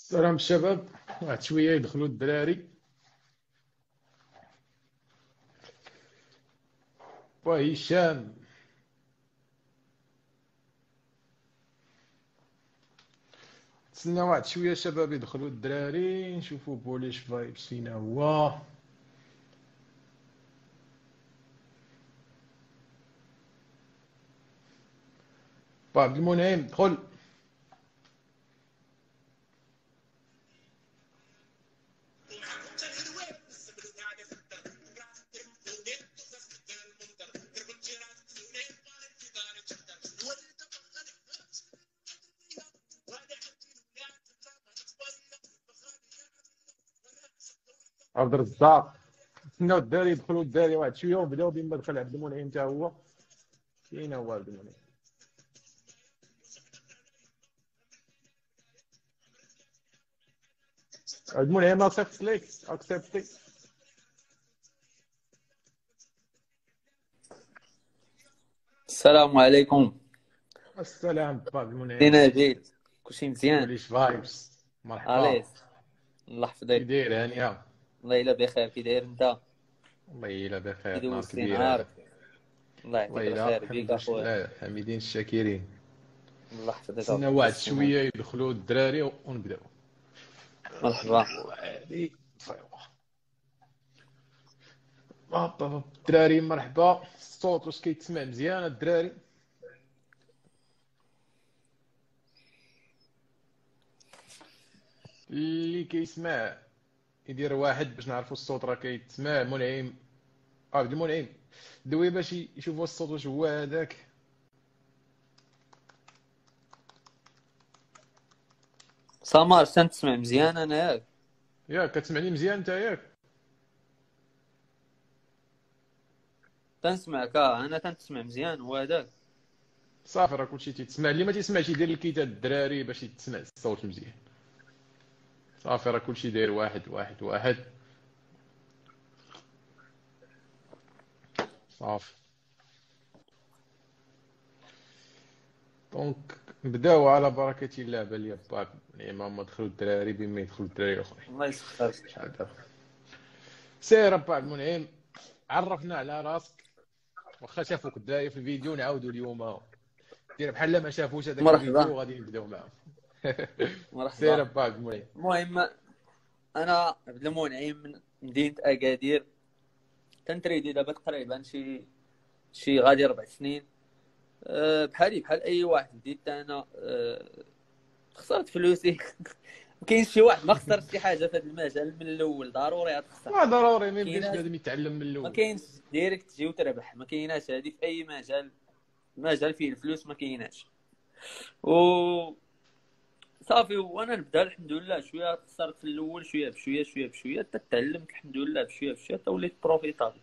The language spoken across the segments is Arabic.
السلام الشباب. واحد شويه يدخلوا الدراري. وهشام. تسنى واحد شويه شباب يدخلوا الدراري، نشوفوا بوليش فايبس فينا هو. عبد المنعم دخل. عبد الرزاق. تسناو الدراري يدخلوا الدراري واحد شويه، وبداو بما دخل عبد المنعم حتى هو. فين هو عبد المنعم؟ عبد المنعم اكسبت ليك اكسبتي. السلام عليكم. السلام عبد المنعم. دينا نبيل، كلشي مزيان؟ بوليش فايبس مرحبا. اليس، الله كي يحفظك. داير هانيه؟ الله الا بخير. كي داير انت؟ والله الا كي بخير، نهار دوزتي كبير نهار؟ هذا. الله يعطيك والله الا الخير بيك الحمد اخويا. لله حامدين الشاكرين. الله يحفظك تسنى ربي واحد يسلمك. شويه يدخلوا الدراري ونبداو. مرحبا. هادي الدراري مرحبا. الصوت واش كيتسمع مزيان الدراري؟ اللي كيسمع يدير واحد باش نعرفوا الصوت راه كيتسمع. منعم، عبد المنعم دوي باش يشوفوا الصوت واش هو هذاك. سمر، تسمع مزيان انا ياك؟ ياك كتسمعني مزيان انت ياك؟ تنسمعك، انا تنسمع مزيان وهذاك. صافي راه كلشي تيتسمع. اللي ما تيسمعش يدير الكتاب الدراري باش يتسمع الصوت مزيان. صافي راه كلشي داير واحد واحد واحد. صافي دونك نبداو على بركة الله. بالي باك نعمة ما دخلوا الدراري بما يدخلوا الدراري الاخرين. الله يسخرك. شحال دابا؟ سير با المنعم، عرفنا على راسك. واخا شافوك داير في الفيديو نعاودوا اليوم. دير بحال ما شافوش هذاك الفيديو مرحبا. وغادي نبداو معاهم. سير مرحبا. با المنعم. المهم، انا عبد المنعم من مدينه اكادير. تنتريدي دابا تقريبا شي غادي 4 سنين. بحالي بحال اي واحد بديت انا. خسرت فلوسي. ما كاينش شي واحد ما خسرش شي حاجه في هذا المجال من الاول، ضروري غتخسر. ما ضروري، ما يمكنش كايناش، بنادم يتعلم من ما الاول. كاينش ديريكت تجي وتربح، ما كايناش هذه في اي مجال. مجال فيه الفلوس ما كايناش. و صافي، وانا نبدا الحمد لله شويه خسرت في الاول، شويه بشويه شويه بشويه حتى تعلمت الحمد لله بشويه بشويه حتى وليت بروفيتابل.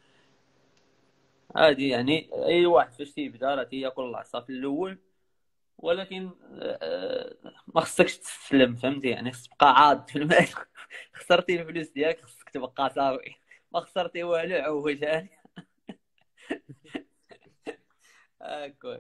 عادي يعني، اي واحد فاش تيبدا راه تياكل العصا في الاول، ولكن ما خصكش تستسلم، فهمتي؟ يعني خصك تبقى عاض في المال. خسرتي الفلوس ديالك خصك تبقى صافي، ما خسرتي والو عوجاني. هاكا.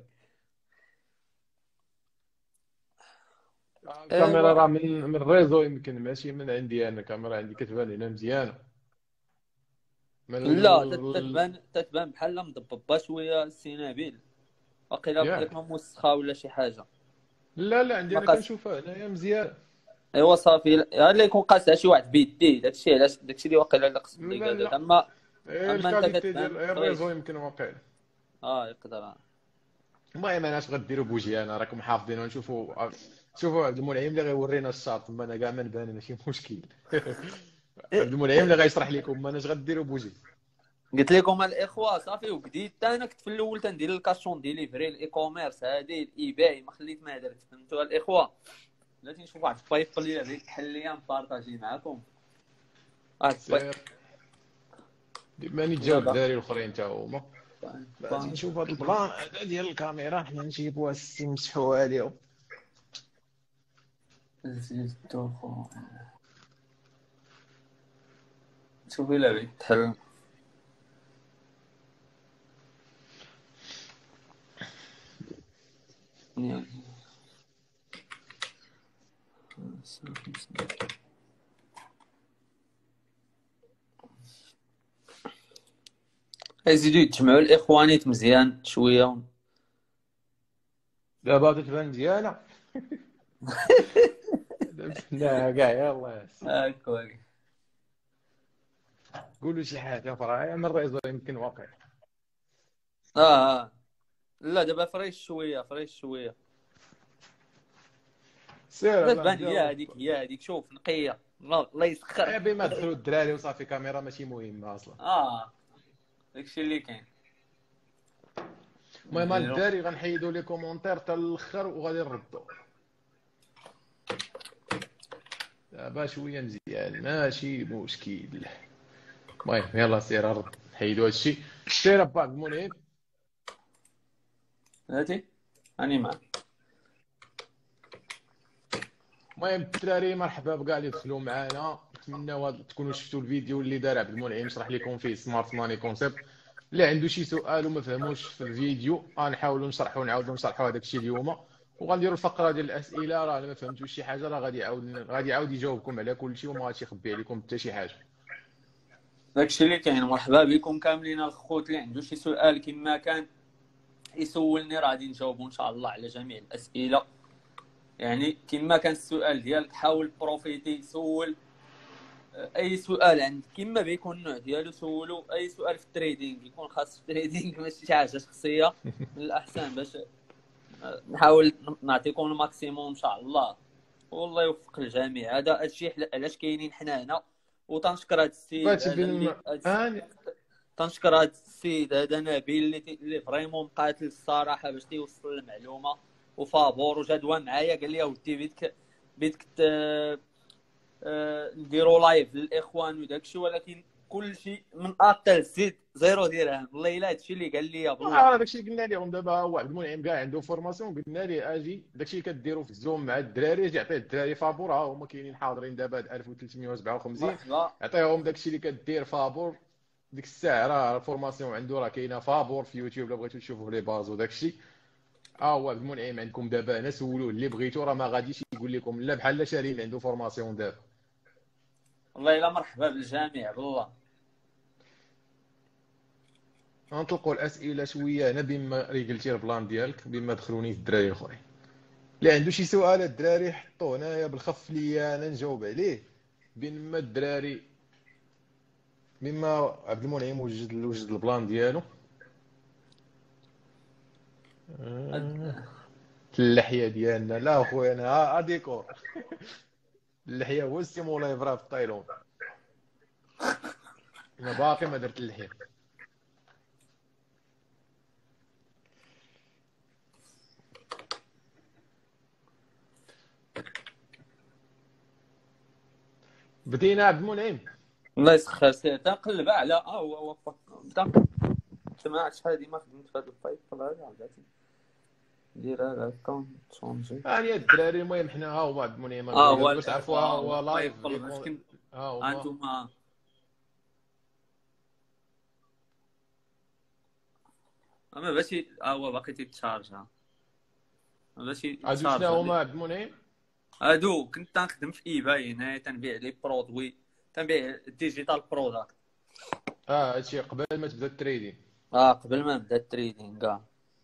الكاميرا ايوا. راه من الريزو، يمكن ماشي من عندي انا. الكاميرا عندي كتبان هنا مزيانه من لا، تتبان بحال مضببه شويه السينابيل. واقيلا قلت لك ياك. ما موسخه ولا شي حاجه. لا لا، عندي ما انا قاس. كنشوفها هنايا مزيان. ايوا صافي، اللي يكون قاسها شي واحد بيديه، داكشي علاش، داكشي اللي واقيلا اللي قصد لي لا قادر. لا، اما انت الكاليتي كتبان ديال الريزو فريش. يمكن واقيلا. يقدر. المهم انا اش غديروا بوجهي؟ انا راكم حافظين ونشوفوا. شوفوا عبد المنعم اللي غيورينا الشاط، ما انا كاع ما نبان ماشي مشكل. عبد المنعم اللي غيشرح لكم ما اناش غديروا بوجهي. قلت لكم الاخوه صافي، وبديت انا كنت في الاول تندير الكاشون ديليفري الاي كوميرس هذه الاي باي، ما خليت ما درت، فهمتوا الاخوه؟ بلاتي نشوف واحد البايب اللي غادي تحل ليا نبارطاجي معاكم. واحد البايب. سير ماني تجاو دابا الدراري الاخرين حتى هما. غادي نشوف هذا البلان هذا ديال الكاميرا، حنا نجيبوها نمسحوها عليهم. زيدتو شوف الا بغيت تحل. يزيدوا يتجمعوا الاخوانيت مزيان شويه. دابا تتبان مزيانه. لا كاع يلاه السي. هاكا. قولوا شي حاجه فرعيه من الريزو يمكن واقع. اه لا دابا فريش شويه، فريش شويه. سير لا الله تبان نبداو. هي هذيك شوف نقيه، الله يسخر. بما دخلوا الدراري وصافي كاميرا ماشي مهمه اصلا. اه داكشي اللي كاين. المهم نديرو الدراري غنحيدوا لي كومونتير حتى الاخر وغادي نردوا دابا شويه مزيان ماشي مشكل. المهم يلا سير رد حيدوا هادشي. سير با المهم. هاتي راني معاك. المهم الدراري مرحبا بكاع اللي دخلوا معنا. نتمنى تكونوا شفتوا الفيديو اللي دار عبد المنعم شرح لكم فيه سمارت ماني كونسيبت. اللي عنده شي سؤال وما فهموش في الفيديو غنحاولوا نشرحوا نعاودوا نشرحوا هذاك الشيء اليوم. وغنديروا الفقره ديال الاسئله، راه ما فهمتوش شي حاجه راه غادي يعاود يجاوبكم على كل شيء وما غاديش يخبي عليكم حتى شي حاجه. داكشي اللي كاين. مرحبا بكم كاملين الخوت اللي عنده شي سؤال كما كان يسولني، راه غادي نجاوبوا ان شاء الله على جميع الاسئله. يعني كما كان السؤال ديالك حاول بروفيتي سول اي سؤال عندك كما بيكون النوع ديالو سولو. اي سؤال في التريدينغ يكون خاص في التريدينغ ماشي شي حاجه شخصيه، من الاحسن باش نحاول نعطيكم الماكسيموم ان شاء الله. والله يوفق الجميع. هذا الشيء علاش كاينين حنا هنا. وتنشكر هذا السيد فهادشي هذا بين اللي تنشكر هذا السيد هذا نبيل اللي فريمون مقاتل الصراحه باش تيوصل المعلومه وفابور وجدوى معايا. قال لي اودي بدك نديرو لايف للاخوان وداك الشيء، ولكن كل شيء من اطل زيد زيرو درهم. والله الا هادشي اللي قال لي بالله. داكشي اللي قلنا لهم دابا. هو عبد المنعم كاع عنده فورماسيون قلنا ليه اجي داكشي اللي كديروا في الزوم مع الدراري اجي عطيه الدراري فابور. ها هما كاينين حاضرين دابا 1357. مرحبا. عطيهم داكشي اللي كدير فابور ديك الساعه. راه الفورماسيون عنده راه كاينه فابور في يوتيوب الا بغيتو تشوفوا لي باز وداكشي. هو عبد المنعم عندكم دابا هنا سولوه اللي بغيتو، راه ما غاديش يقول لكم لا بحال شارين عنده فورماسيون دابا. والله الا مرحبا بالجميع بالله. غنطلقوا الاسئله شويه انا بما ريقلتي البلان ديالك بما دخلوني الدراري الاخرين. اللي عنده شي سؤال الدراري حطوه هنايا بالخف ليا انا نجاوب عليه. بينما الدراري مما عبد المنعم وجد البلان ديالو. اللحيه ديالنا لا اخويا انا ديكور. اللحيه هو السيمولاي فرا في تايلاند. انا باقي ما درت اللحيه. بدينا عبد المنعم. الله يسخر سير تنقلب على هو بدا جماعه شحال ديما خدمت في هذا الفايت طلع عرفتي دير هذا كون تشونجي. هاني الدراري المهم حنا ها هو عبد المنعم هو باش تعرفوا. ها هو لايف باش كنت ها هو. انتم اما باش هو باقي تيتشارج باش عادو شنو يتشارج. هما عبد المنعم. هادو كنت تنخدم في ايباي هنا تنبيع لي برودوي، تنبيع ديجيتال برودكت. هادشي قبل ما تبدا التريدين. قبل ما نبدا التريدينغ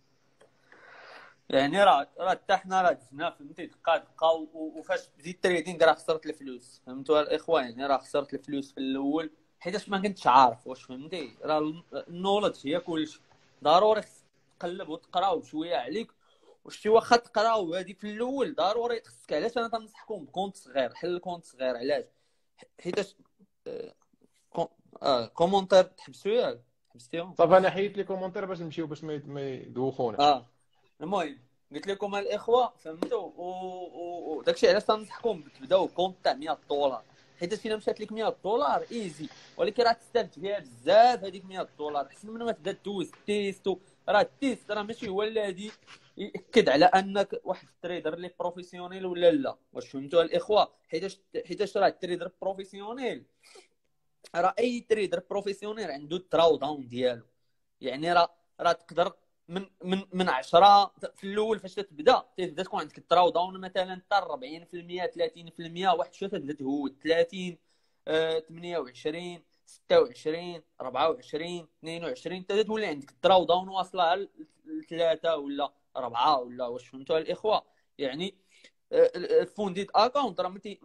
يعني راه حتى حنا راه دزنا فهمتي دقه وفاش بديت التريدينغ راه خسرت الفلوس. فهمتوا الاخوان يعني راه خسرت الفلوس في الاول حيتاش ما كنتش عارف واش فهمتي. راه النولج هي كلشي. ضروري تقلب وتقراو شويه عليك واش واخا تقراو هذه في الاول ضروري خصك. علاش انا تنصحكم بكونت صغير. حل كونت صغير علاش حيتاش كومونتير تحبسوا ياك حبستيهم صافي انا حيدت لي كومونتير باش نمشيو باش ما يدوخوناش. المهم قلت لكم الاخوه فهمتوا وداكشي علاش تنصحكم تبداو كونت تاع $100 حيت الا مشات لك $100 ايزي، ولكن راه تستافد فيها بزاف. هذيك $100 احسن من ما تبدا دوز تيست. راه التيست راه ماشي هو الذي ياكد على انك واحد التريدر اللي بروفيسيونيل ولا لا. واش فهمتوا الاخوه؟ حيتاش راه التريدر بروفيسيونيل راه اي تريدر بروفيسيونيل عنده الدراو داون ديالو. يعني راه تقدر من 10 في الاول فاش تبدا تكون عندك الدراو داون مثلا حتى 40% 30%. واحد شويه تبدا تهود 30 28 26 24 22 حتى تولي عندك الدراو داون واصله ل 3 ولا 4 ولا واش فهمتوا الاخوه. يعني الفونديت اكونت راه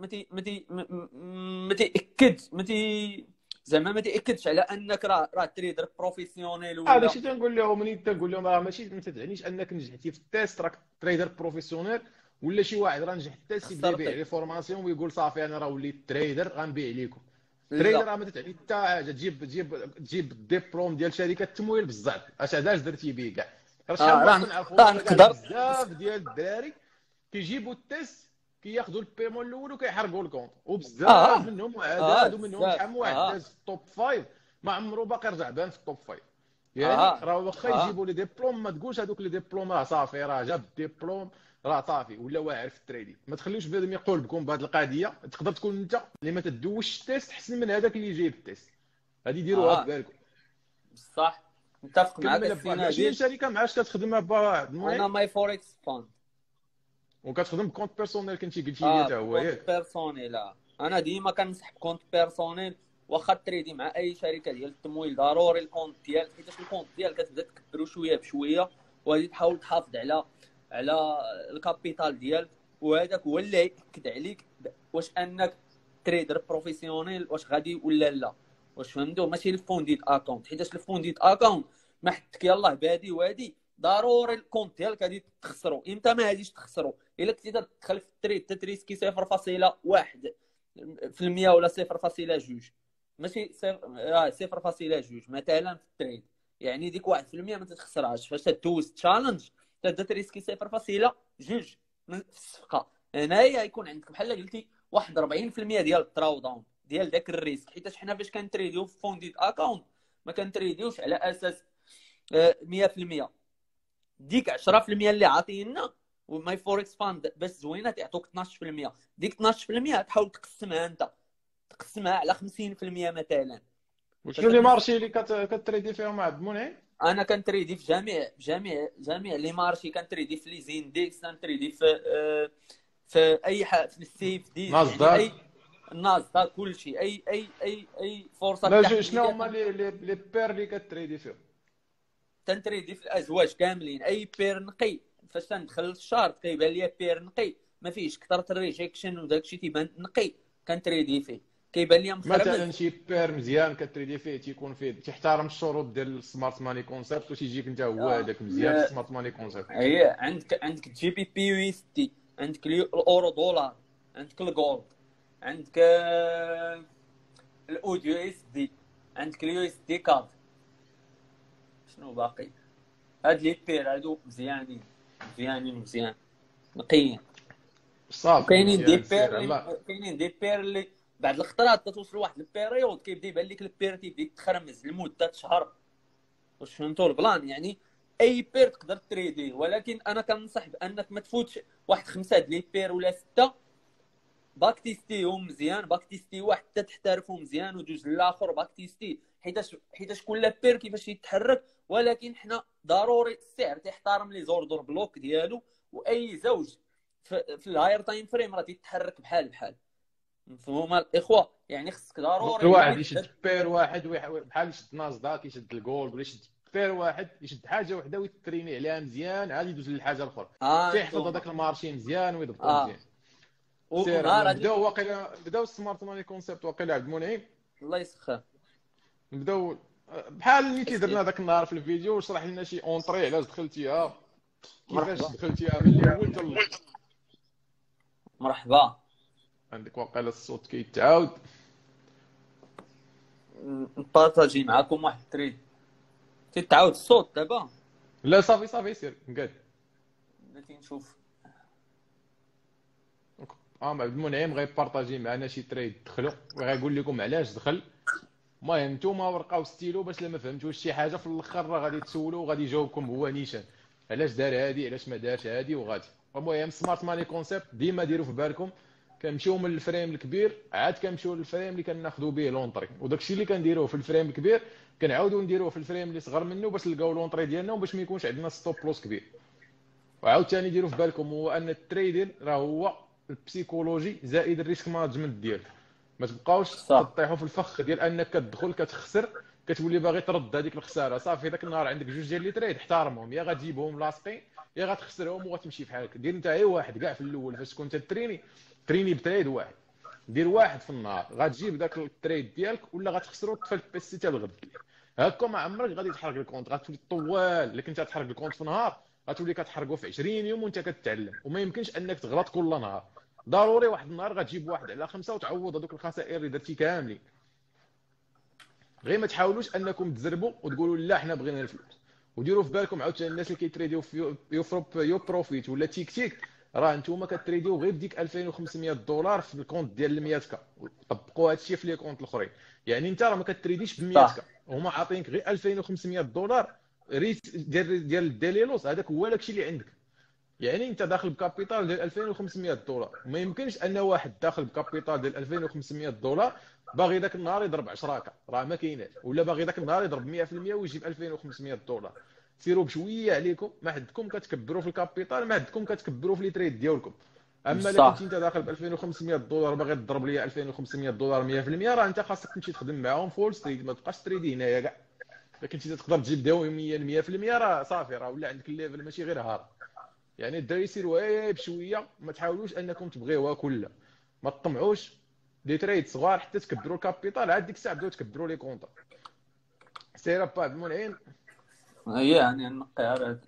ما تاكد زعما ما تاكدش على انك راه تريدر بروفيسيونيل هذا ولا. الشيء تنقول لهم، ملي تنقول لهم راه ماشي ما تعنيش انك نجحتي في التيست راك تريدر بروفيسيونيل، ولا شي واحد راه نجح في التيست يبدا يبيع خسرتي لي فورماسيون ويقول صافي انا راه وليت تريدر غنبيع لكم. لا. تريدر راه ما تعني حتى حاجه، تجيب الدبلوم ديال شركه التمويل بزاف، اش علاش درتي بيه كاع. راه شحال من واحد كنعرفو راه دابا كاع نقدر. بزاف ديال الدراري كيجيبوا التيست كياخذوا البيمون الاول وكيحرقوا الكونت، وبزاف اه منهم وعداد ومنهم بزاف. شحال من واحد داز في التوب 5 ما عمرو باقي رجع بان في التوب 5. يعني اه راه واخا اه يجيبوا لي ديبلوم ما تقولش هذوك لي ديبلوم راه صافي راه جاب ديبلوم راه صافي ولا واعر في التريدين. ما تخليوش بنادم يقول بكم بهذه القضيه. تقدر تكون انت اللي ما تدوش التيست احسن من هذاك اللي جايب التيست. هذه ديروها في اه بالكم. بصح متفق معك كمل السي با شنو نبيل. الشركه معاش كتخدم بواحد انا المهم، ماي فوركس فاند. وكتخدم بكونت بيرسونيل كنتي قلتي لي اه حتى هو بكونت ياك. بيرسونيل. انا ديما كنصح بكونت بيرسونيل. واخا تريدي مع اي شركه ديال التمويل ضروري الكونت ديالك، حيت الكونت ديالك كتبدا تكبرو شويه بشويه، وغادي تحاول تحافظ على الكابيتال ديالك، وهذاك هو اللي ياكد عليك واش انك تريدر بروفيسيونيل واش غادي ولا لا. واش فهمتوا؟ ماشي الفونديت اكونت، حيت الفونديت اكونت ما حدك يلاه بادي وادي ضروري الكونت ديالك غادي تخسرو. امتى ما غاديش تخسرو؟ الا كنتي تدخل في التريد تتريسكي 0.1% ولا 0.2، ماشي 0.2 مثلا في التريد. يعني ديك 1% ما تتخسرهاش فاش تدوز تشالنج. تبدا تريسكي 0.2 من الصفقه، هنايا يكون عندك بحال قلتي واحد 40% ديال التراو داون ديال داك الريسك. حيت حنا فاش كنتريديو في فونديت اكونت ما كنتريديوش على اساس 100%. ديك 10% اللي عاطينا وماي فوركس فاند باش زوينه تعطوك 12%. ديك 12% تحاول تقسمها انت، تقسمها على 50% مثلا. وشنو لي فتتنس. مارشي اللي كتريدي فيهم عبد المنعم؟ انا كنتريدي في جميع لي مارشي. كنتريدي في لي زيندكس، كنتريدي في اي حاجه، في السيف ديز، يعني ناسداك. اي الناس كل شيء، اي فرصه لا شنو تحليليه. هما لي بير اللي كتريدي فيهم؟ تنتريدي في الازواج كاملين. اي بير نقي فاش تندخل الشهر كيبان لي بير نقي ما فيهش كثره الريجيكشن وداك الشيء تيبان نقي، كنتريدي فيه كيبان لي مثلا مخربز. شي بير مزيان كتريدي فيه تيكون فيه تحترم الشروط ديال السمارت ماني كونسيبت وتيجيك انت هو هذاك مزيان في السمارت ماني كونسيبت. هي عندك جي بي بي يو اس دي، عندك الاورو دولار، عندك الجولد، عندك الاود يو اس دي، عندك اليو اس دي كارد. شنو باقي؟ هاد لي بير هادو مزيان نقيين. صافي وكاينين دي مزيان بير سير اللي الله. بعد الخطرات توصل لواحد البيريود كيبدا يبان لك البير تيبدا يتخرمز لمده شهر. واش فهمتوا البلان؟ يعني اي بير تقدر تريديه، ولكن انا كنصح بانك ما تفوتش واحد 5 د لي بير ولا 6. باك تيستيهم مزيان، باك تيستي واحد حتى تحترفهم مزيان ودوز للاخر باك تيستي. حيتاش كل بير كيفاش يتحرك. ولكن حنا ضروري السعر تحترم لي زوردر بلوك ديالو، واي زوج في الهاير تايم فريم راه تيتحرك بحال مفهوم الاخوه. يعني خصك ضروري الا الواحد بغيت يشد بير واحد بحال يشد ناسداك يشد الجولد ولا يشد بير واحد يشد حاجه وحده ويتريني عليها مزيان عاد يدوز للحاجه الاخرى. تيحفظ انتوما. هذاك المارشي مزيان ويضبطو اه مزيان. سير ونهار الله هادي بداو السمارت ماني كونسيبت واقيلا عبد المنعم. الله يسخر. نبداو بحال اللي اسكي تيدرنا ذاك النهار في الفيديو وشرح لنا شي اونطري علاش دخلتيها، كيفاش مرحبا دخلتيها من الاول حتى الاخر. مرحبا. عندك واقيلا الصوت كيتعاود. نبارطاجي معكم واحد التريد تتعاود الصوت دابا. لا صافي سير نقاد. بلاتي نشوف. عبد المنعم غيبارطاجي معنا شي تريد دخلوا وغيقول لكم علاش دخل. المهم نتوما ورقه وستيلو باش لما فهمتوش شي حاجه في الاخر راه غادي تسولوا وغادي يجاوبكم هو نيشان علاش دار هادي علاش ما دارش هادي وغادي. المهم سمارت ماني كونسيبت ديما ديروا في بالكم. كنمشيو من الفريم الكبير عاد كنمشيو للفريم اللي كناخذوا به لونطري، وداكشي اللي كنديروه في الفريم الكبير كنعاودوا نديروه في الفريم اللي صغر منه باش نلقاو لونطري ديالنا وباش ما يكونش عندنا ستوب لوس كبير. وعاوتاني ديروا في بالكم هو ان التريدين راه هو البسيكولوجي زائد الريسك مانجمنت ديالك. ما تبقاوش صح. تطيحوا في الفخ ديال انك كتدخل كتخسر، كتولي باغي ترد هذيك الخساره. صافي ذاك النهار عندك جوج ديال لي تريد احترمهم، يا غتجيبهم لاصقين يا غتخسرهم وغتمشي بحالك. دير انت غير واحد كاع في الاول فاش تكون تتريني، تريني بتريد واحد، دير واحد في النهار غتجيب ذاك التريد ديالك، ولا غتخسرو تطفي البيسي حتى الغد. هكا ما عمرك غادي تحرق الكونت، غتولي طوال اللي كنت تحرق الكونت في نهار غتولي كتحرقو في 20 يوم وانت كتعلم. وما يمكنش انك تغلط كل نهار، ضروري واحد النهار غتجيب واحد على خمسه وتعوض هذوك الخسائر اللي درتي كاملين. غير ما تحاولوش انكم تزربوا وتقولوا لا حنا بغينا الفلوس. وديروا في بالكم عاوتاني الناس اللي كيتريديو في يو بروفيت ولا تيك تيك، راه نتوما كتريديو غير بديك 2500 دولار في الكونت ديال ال 100 كا، طبقوا هذا الشيء في لي كونت الاخرين. يعني انت راه ما كتريديش ب 100 صح. كا، هما عاطينك غير 2500 دولار ريت ديال الديليلوس، هذاك هو داكشي اللي عندك. يعني انت داخل بكابيتال ديال 2500 دولار، ما يمكنش ان واحد داخل بكابيتال ديال 2500 دولار باغي ذاك النهار يضرب 10 كا، راه ما كايناش. ولا باغي ذاك النهار يضرب 100% ويجيب 2500 دولار. سيروا بشويه عليكم، ما عندكم كتكبروا في الكابيتال، ما عندكم كتكبروا في لي تريد ديالكم. اما الا كنتي صح. انت داخل ب 2500 دولار باغي تضرب لي 2500 دولار 100%، راه انت خاصك تمشي تخدم معاهم فول ستريت، ما تبقاش تريدي هنايا كاع. الا كنتي تقدر تجيب يوميا 100% راه صافي، راه ولا عندك الليفل ماشي غير هارد. يعني الدراري يسيروا غير بشويه، ما تحاولوش انكم تبغيوها كلها، ما تطمعوش. دي تريد صغار حتى تكبروا الكابيتال، عاد ديك الساعه بداو تكبروا لي كونطا. سير با عبد المنعم. هي يعني نقي على هاد.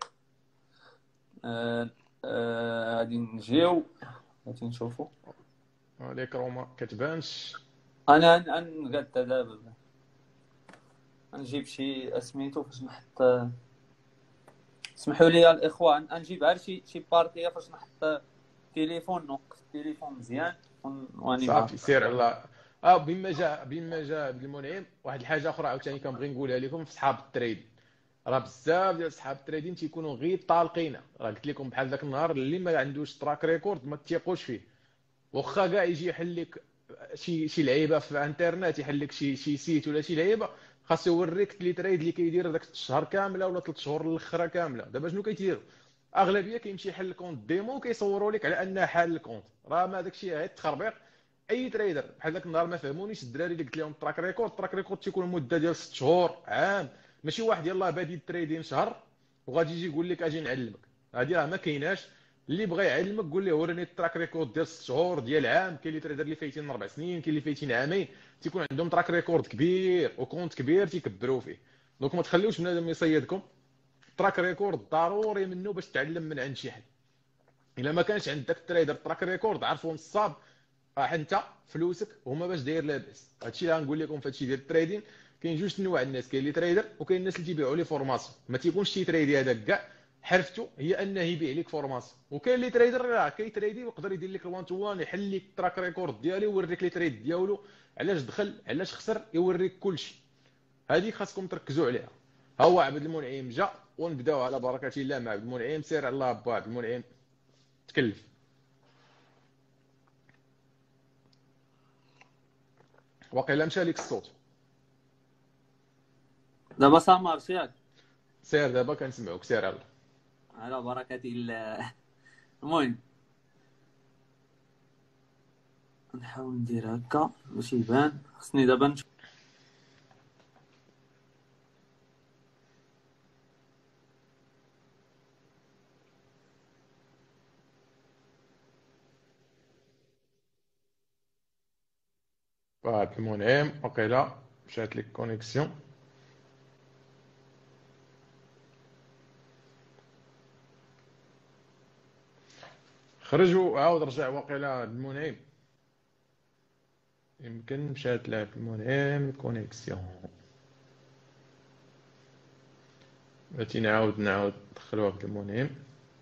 غادي نجيو، غادي نشوفو. ليك روما كتبانش. انا نقاد دابا نجيب شي اسميتو فاش نحط. اسمحوا لي الاخوه نجيب غير شي بارتيه فاش نحط تليفون، نوقف التليفون مزيان واني معاك. صافي سير على بما جا عبد المنعم، واحد الحاجه اخرى عاوتاني كنبغي نقولها لكم في صحاب التريد. راه بزاف ديال صحاب التريدين تيكونوا غير طالقين. راه قلت لكم بحال ذاك النهار اللي ما عندوش تراك ريكورد ما تيقوش فيه. واخا كاع يجي يحل لك شي لعيبه في الانترنت، يحل لك شي سيت ولا شي لعيبه، خاصو يوريك لي تريد اللي كيدير داك الشهر كامله ولا 3 شهور الاخرى كامله. دابا شنو كيديروا؟ اغلبيه كيمشي يحل الكونت ديمو وكيصوروا لك على انه حال الكونت. راه ما داك الشيء غير التخربيق. اي تريدر بحال ذاك النهار ما فهمونيش الدراري اللي قلت لهم التراك ريكورد تيكون مده ديال 6 شهور عام. ماشي واحد يلاه بادي التريدين شهر وغادي يجي يقول لك اجي نعلمك. هذه راه ما كايناش. اللي بغى يعلمك قول له وريني التراك ريكورد ديال 6 شهور ديال عام. كاين اللي تريدر اللي فايتين 4 سنين، كاين اللي فايتين عامين، تيكون عندهم تراك ريكورد كبير وكونت كبير تيكبروا فيه. دونك ما تخليوش بنادم يصيدكم. تراك ريكورد ضروري منه باش تعلم من عند شي حد. الا ما كانش عندك التريدر تراك ريكورد عارفهم الصاب، راه انت فلوسك هما باش داير لاباس. هادشي اللي غنقول لكم في هادشي ديال التريدين. كاين جوج انواع الناس، كاين اللي تريدر وكاين الناس اللي تيبيعوا لي فورماسيون. ما تيكونش شي تريدي هذاك كاع حرفته هي انه يبيع لك فورماسيون. وكاين اللي تريدر راه كيتريدي ويقدر يدير لك الوان تو وان، يحل لك التراك ريكورد ديالو يوريك لي تريد ديالو، علاش دخل علاش خسر، يوريك كلشي. هذيك خاصكم تركزوا عليها. ها هو عبد المنعم جا، ونبداو على بركه الله مع عبد المنعم. سير على الله با عبد المنعم تكلف. واقيلا مشى لك الصوت. دابا سامر ياك. سير دابا كنسمعوك، سير على الله. على بركة الله. المهم نحاول ندير هكا باش يبان. خصني دابا نشوف. عبد المنعم وقيلا مشات لك كونيكسيون. خرج وعاود رجع وقيلا عبد المنعم. يمكن مشات لعبد المنعم الكونيكسيون. بغيتي نعاود ندخلو عبد المنعم.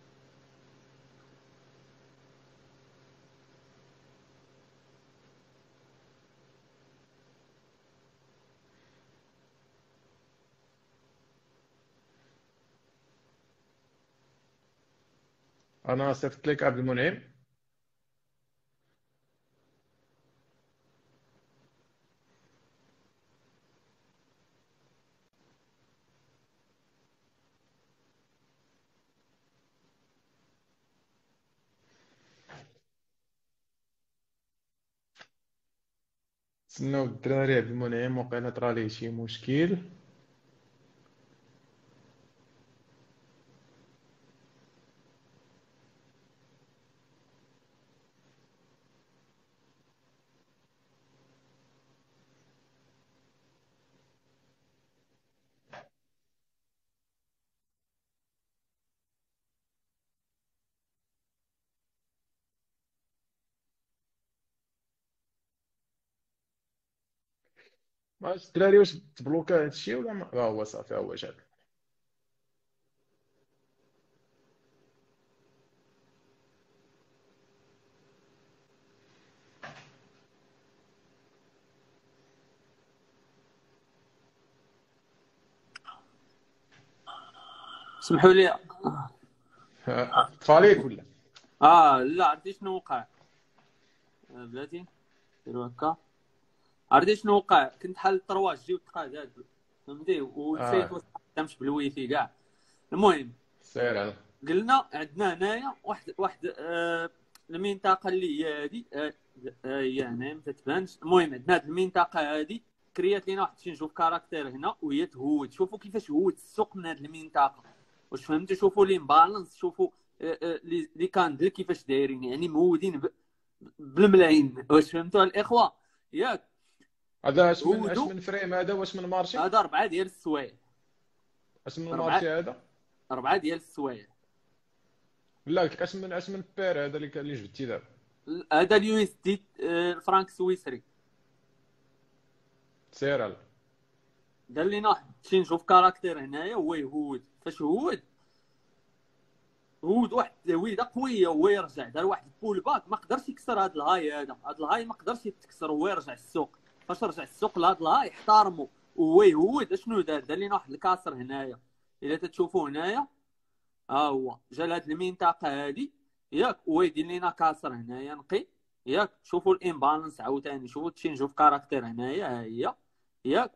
انا صيفط لك عبد المنعم. تسناو الدراري عبد المنعم وقيلا طرا ليه شي مشكل. واش الدراري واش تبلوكا هادشي ولا ما هو صافي هو جاب. سمحوا لي. طفاليك ولا لا عرفتي شنو وقع بلاتي؟ ديروا هكا. عرفتي شنو وقع؟ كنت حال الطرواج جيو تقادات فهمتي ونسيت نمشي بالويفي كاع. المهم سير هذا قلنا عندنا هنايا واحد المنطقه اللي هي هذه هي هنا ما تتبانش. المهم عندنا هذه المنطقه هذه كريات لينا واحد نشوف كاركتير هنا وهي تهود. شوفوا كيفاش هود السوق من هذه المنطقه. واش فهمتوا؟ شوفوا لي امبالانس، شوفوا لي كاندل كيفاش دايرين، يعني مودين بالملايين. واش فهمتوا الاخوه؟ ياك هذا اش من فريم هذا؟ واش من مارشي؟ هذا 4 ديال السوايع. اش من المارشي هذا؟ 4 ديال السوايع. لا اش من بير هذا اللي جبتي دابا؟ هذا اليو اس دي الفرانك السويسري. سير هذا دار لينا واحد شي نشوف كاركتير هنايا هو يهود. فاش هود واحد التهويده قويه هو يرجع دار واحد البول باك ما قدرش يكسر هذا الهاي. هذا الهاي ما قدرش يتكسر هو يرجع السوق. فاش رجع السوق لهذا الهاي احترموا هو يهود. اشنو دار لينا واحد الكاسر هنايا. الا تتشوفوا هنايا هو جا لهاد المنطقه هذه ياك هو يدير لينا كاسر هنايا نقي ياك. شوفوا الامبالانس عاوتاني، شوفوا تشينج اوف كاركتير هنايا ها هي ياك.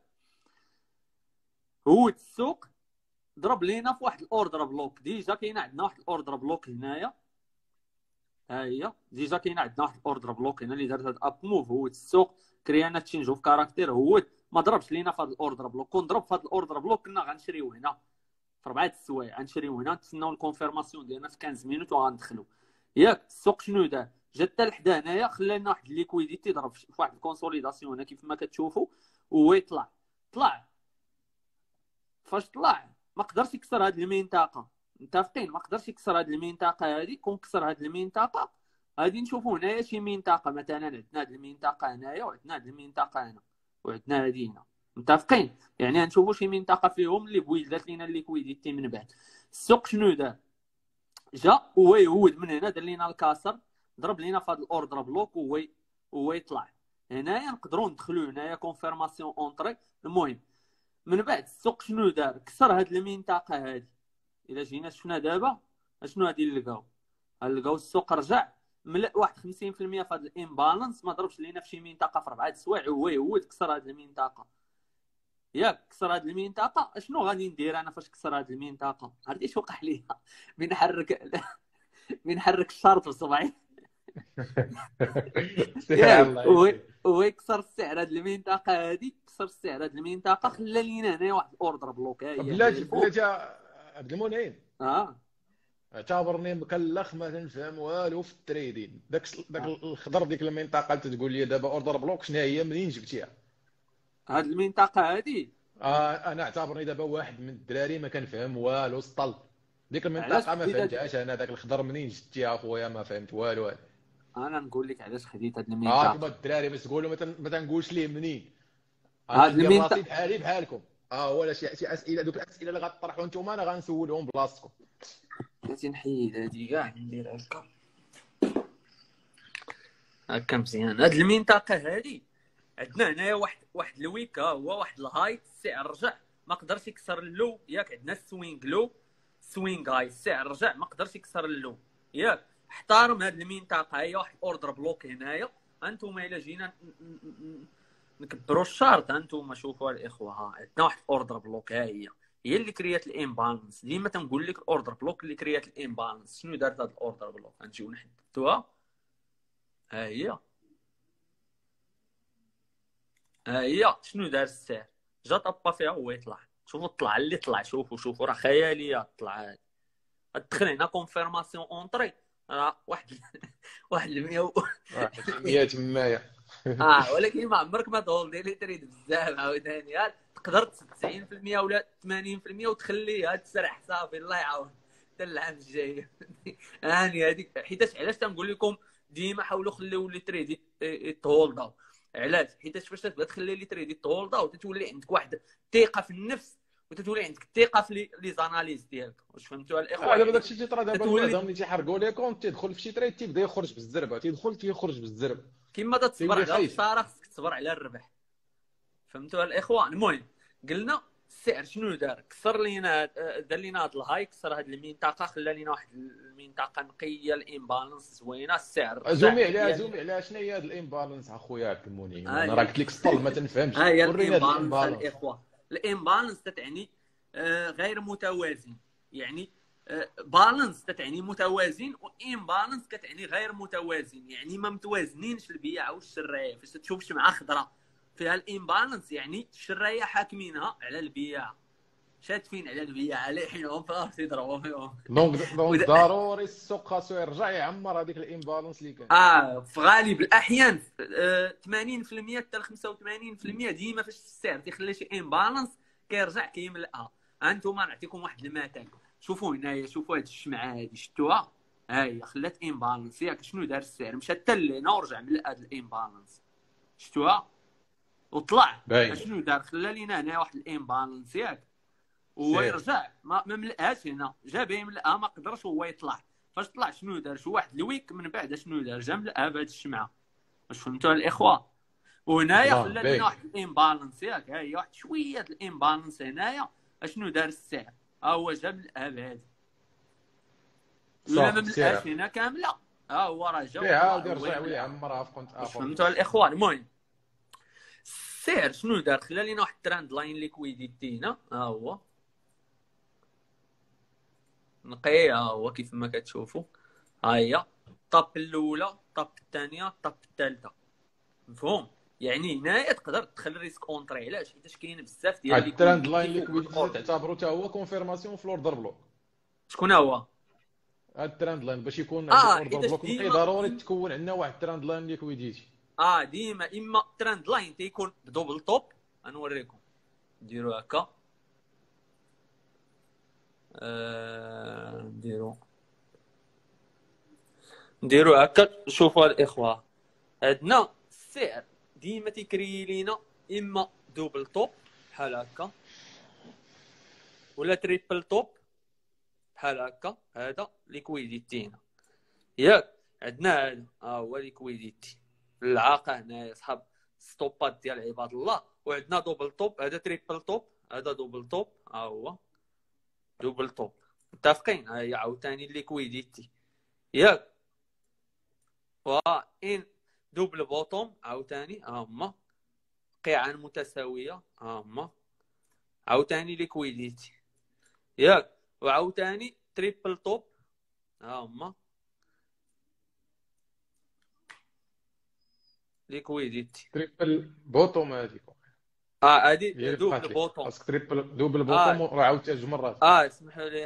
هو السوق ضرب لينا في واحد الاوردر بلوك. ديجا كاينه عندنا واحد الاوردر بلوك هنايا ها هي. ديجا كاينه عندنا واحد الاوردر بلوك هنا اللي دارت هاد اب موف. هو السوق كريانا تشينج اوف كاركتير. هو ما ضربش لينا في هاد الاوردر بلوك. كون ضرب في هاد الاوردر بلوك كنا غنشريو هنا في 4 السوايع. غنشريو هنا نتسناو الكونفيرماسيون ديالنا في 15 مينوت وغندخلو ياك. السوق شنو دار؟ جا حتى لحدا هنايا خلى لنا واحد الليكويديتي ضرب في واحد الكونسوليداسيون هنا كيف ما كتشوفوا. وهو طلع فاش طلع ما قدرش يكسر هذه المنطقه. متفقين؟ ما قدرش يكسر هذه المنطقه هذه. كون كسر هذه المنطقه غادي نشوفوا هنايا شي منطقه مثلا عندنا هذه المنطقه هنايا وعندنا هذه المنطقه هنا وعندنا هذه هنا. متفقين؟ يعني غنشوفوا شي منطقه فيهم اللي بويلدات لينا الليكويديتي من بعد. السوق شنو دار؟ جا هو يهود من هنا دار لينا الكاسر ضرب لينا في هذا الاوردر بلوك وهو يطلع هنايا. نقدروا ندخلوا هنايا كونفيرماسيون اونطري. المهم من بعد السوق شنو دار؟ كسر هاد المنطقه هادي. الا جينا شفنا دابا اشنو غادي نلقاو السوق رجع ملأ واحد 50% في هاد الامبالانس. ما ضربش لينا في شي منطقه في 4 السوايع. هو يهود كسر هاد المنطقه ياك. كسر هاد المنطقه. اشنو غادي ندير انا فاش كسر هاد المنطقه؟ عرفتي اش وقع ليا؟ من حرك الشرط بصبعي ياك. هو يكسر السعر هاد المنطقه هادي. كسر السعر هاد المنطقه خلى لينا هنا واحد الاوردر بلوك. ها هي بلاتي عبد المنعم اه اعتبرني مكلخ ما تنفهم والو في التريدين. داك الخضر ديك المنطقه اللي تقول لي دابا اوردر بلوك شنو هي؟ منين جبتيها هاد المنطقه هادي؟ انا اعتبرني دابا واحد من الدراري ما كنفهم والو سطل. ديك المنطقه ما فهمتهاش انا. داك الخضر منين جبتيها اخويا؟ ما فهمت والو. انا نقول لك علاش خديت هاد كما المنطقه. الدراري باش تقولوا ما تنقولش ليه منين. انا هاد ندير راسي المنطقه بحالكم. ولا شي اسئله. دوك الاسئله اللي غطرحوا نتوما انا غنسولهم بلاصتكم. بغيتي نحيد هادي كاع ندير هكا مزيان. هاد المنطقه هادي عندنا هنايا واحد الويكا. هو واحد الهايت السعر رجع ما قدرش يكسر اللو ياك. عندنا السوينغ لو سوينغ هاي السعر رجع ما قدرش يكسر اللو ياك. احترم هاد المنطقه. هي واحد اوردر بلوك هنايا. انتم الا جينا نكبروا الشارت انتم شوفوا الاخوه. ها عندنا واحد اوردر بلوك. ها هي اللي كريات الامبالانس. ديما تنقول لك الاوردر بلوك اللي كريات الامبالانس. شنو دارت هاد الاوردر بلوك؟ غنجيو نحددوها. ها هي ها هي شنو دار السعر، جا طبا فيها هو يطلع. شوفوا طلع اللي طلع، شوفوا راه خياليه طلع هذه. تدخل هنا كونفيرماسيون اونطري راه واحد واحد 100 واحد 100 تمايا. ولكن ما عمرك ما تهولدي لي تريد بزاف عاوتاني. تقدر 90% ولا 80% وتخليها تسرح صافي الله يعاون حتى العام الجاي. هاني هذيك حيتاش علاش تنقول لكم ديما حاولوا خليو لي تريد يتهولداو. علاش؟ حيتاش فاش تبدا تخلي لي تريد يتهولداو تتولي عندك واحد الثقه في النفس، وتتولي عندك الثقه في لي زاناليز ديالك. واش فهمتوا الاخوه؟ دابا داكشي اللي طرا دابا تتولي المعظم اللي تيحرقوا لي كونت تيدخل في شي تريد تيبدا يخرج بالزربه، تيخرج بالزربه. كيما تصبر تيولي على خايف. الخساره خصك تصبر على الربح. فهمتوا الاخوه؟ المهم قلنا السعر شنو دار؟ كسر لينا، دار لينا هذا الهاي، كسر هذه المنطقه، خلى لينا واحد المنطقه نقيه، الامبالانس زوينه، السعر زومي عليها شنو هي هذا الامبالانس اخويا عبد المنعم؟ انا راه قلت لك سطل ما تنفهمش. ها هي ورينا هذا الامبالانس الامبالانس. الاخوه. الامبالانس تتعني غير متوازن، يعني بالانس تتعني متوازن، وامبالانس كتعني غير متوازن، يعني ما متوازنينش البياع والشرايه. فاش تشوف شمعه خضراء فيها الامبالانس يعني الشرايه حاكمينها على البياع، شاتفين على البياع على حينهم فاش يضربوا فيهم. دونك ضروري السوق خاصو يرجع يعمر هذيك الامبالانس اللي كان. في غالب الاحيان 80% حتى ل 85% ديما فاش السعر تيخلي شي امبالانس كيرجع كيملأها. انتم نعطيكم واحد المثال، شوفوا هنايا، شوفوا هاد الشمعه هادي شفتوها؟ ها هي خلات امبالانس ياك. شنو دار السعر؟ مشى حتى لهنا ورجع ملأ هاد الامبالانس، شفتوها؟ وطلع شنو دار؟ خلى لينا هنا واحد الامبالانس ياك، هو يرجع ما ملأهاش هنا، جا باين ملأها ما قدرش هو يطلع. فاش طلع شنو دار؟ شو واحد الويك من بعد شنو دار؟ جا ملأها بهاد الشمعه. واش فهمتوا الاخوه؟ وهنايا خلى لنا واحد الامبالانس ياك، ها هي واحد شويه الامبالانس هنايا. شنو دار السعر؟ ها هو جا ملأها بهادي، ولا ما ملأهاش هنا كامله، ها هو راه جا عاود يرجع ويعمرها في كونت اخر. فهمتوا الاخوه؟ المهم السعر شنو دار؟ خلى لنا واحد الترند لاين ليكويديتي هنا، ها هو نقي، ها هو كيف ما كتشوفوا. ها هي الطاب الاولى، الطاب الثانيه، الطاب الثالثه. مفهوم؟ يعني هنايا تقدر تدخل ريسك اونطري. علاش؟ حيت كاين بزاف ديال الترند لاين ليكويديتي تعتبروا حتى هو كونفيرماسيون في الاوردر بلوك. شكون هو هاد الترند لاين باش يكون عندك اوردر بلوك نقي ضروري تكون عندنا واحد الترند لاين ليكويديتي. ديما اما ترند لاين تيكون بدوبل توب. غنوريكم، نديرو هكا، نديرو هكا. شوفوا الاخوه، عندنا السعر ديما تيكري لينا اما دوبل توب بحال هكا، ولا تريبل توب بحال هكا. هذا ليكويديتينا ياك. عندنا هذا هو ليكويديتي العاقه هنايا صحاب ستوبات ديال عباد الله. وعندنا دوبل توب، هذا تريبل توب، هذا دوبل توب، ها هو دوبل توب. متفقين؟ ها هي عاوتاني ليكويديتي ياك. وان دوبل بوتوم عاوتاني، ها هما قيعان متساويه، ها هما عاوتاني ليكويديتي ياك. وعاوتاني تريبل توب، ها هما ليكويديتي. تريبل بوتوم هذيك هادي دوبل بوتوم. خاصك تريبل دوبل بوتوم راه عاودتها جوج مرات. اسمحوا لي.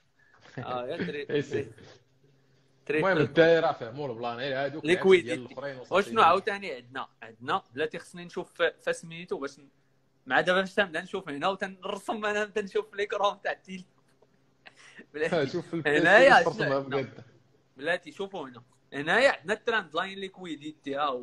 يا المهم الدايره فهموا البلان غير هادوك ديال الاخرين. وشنو عاوتاني عندنا بلاتي خصني نشوف فسميتو باش مع دابا فاش تنبدا نشوف هنا وتنرسم انا نبدا نشوف ليكرون تاع التيل. شوف هنايا بجد بلاتي شوفوا هنايا عندنا الترند لاين ليكويديتي. ها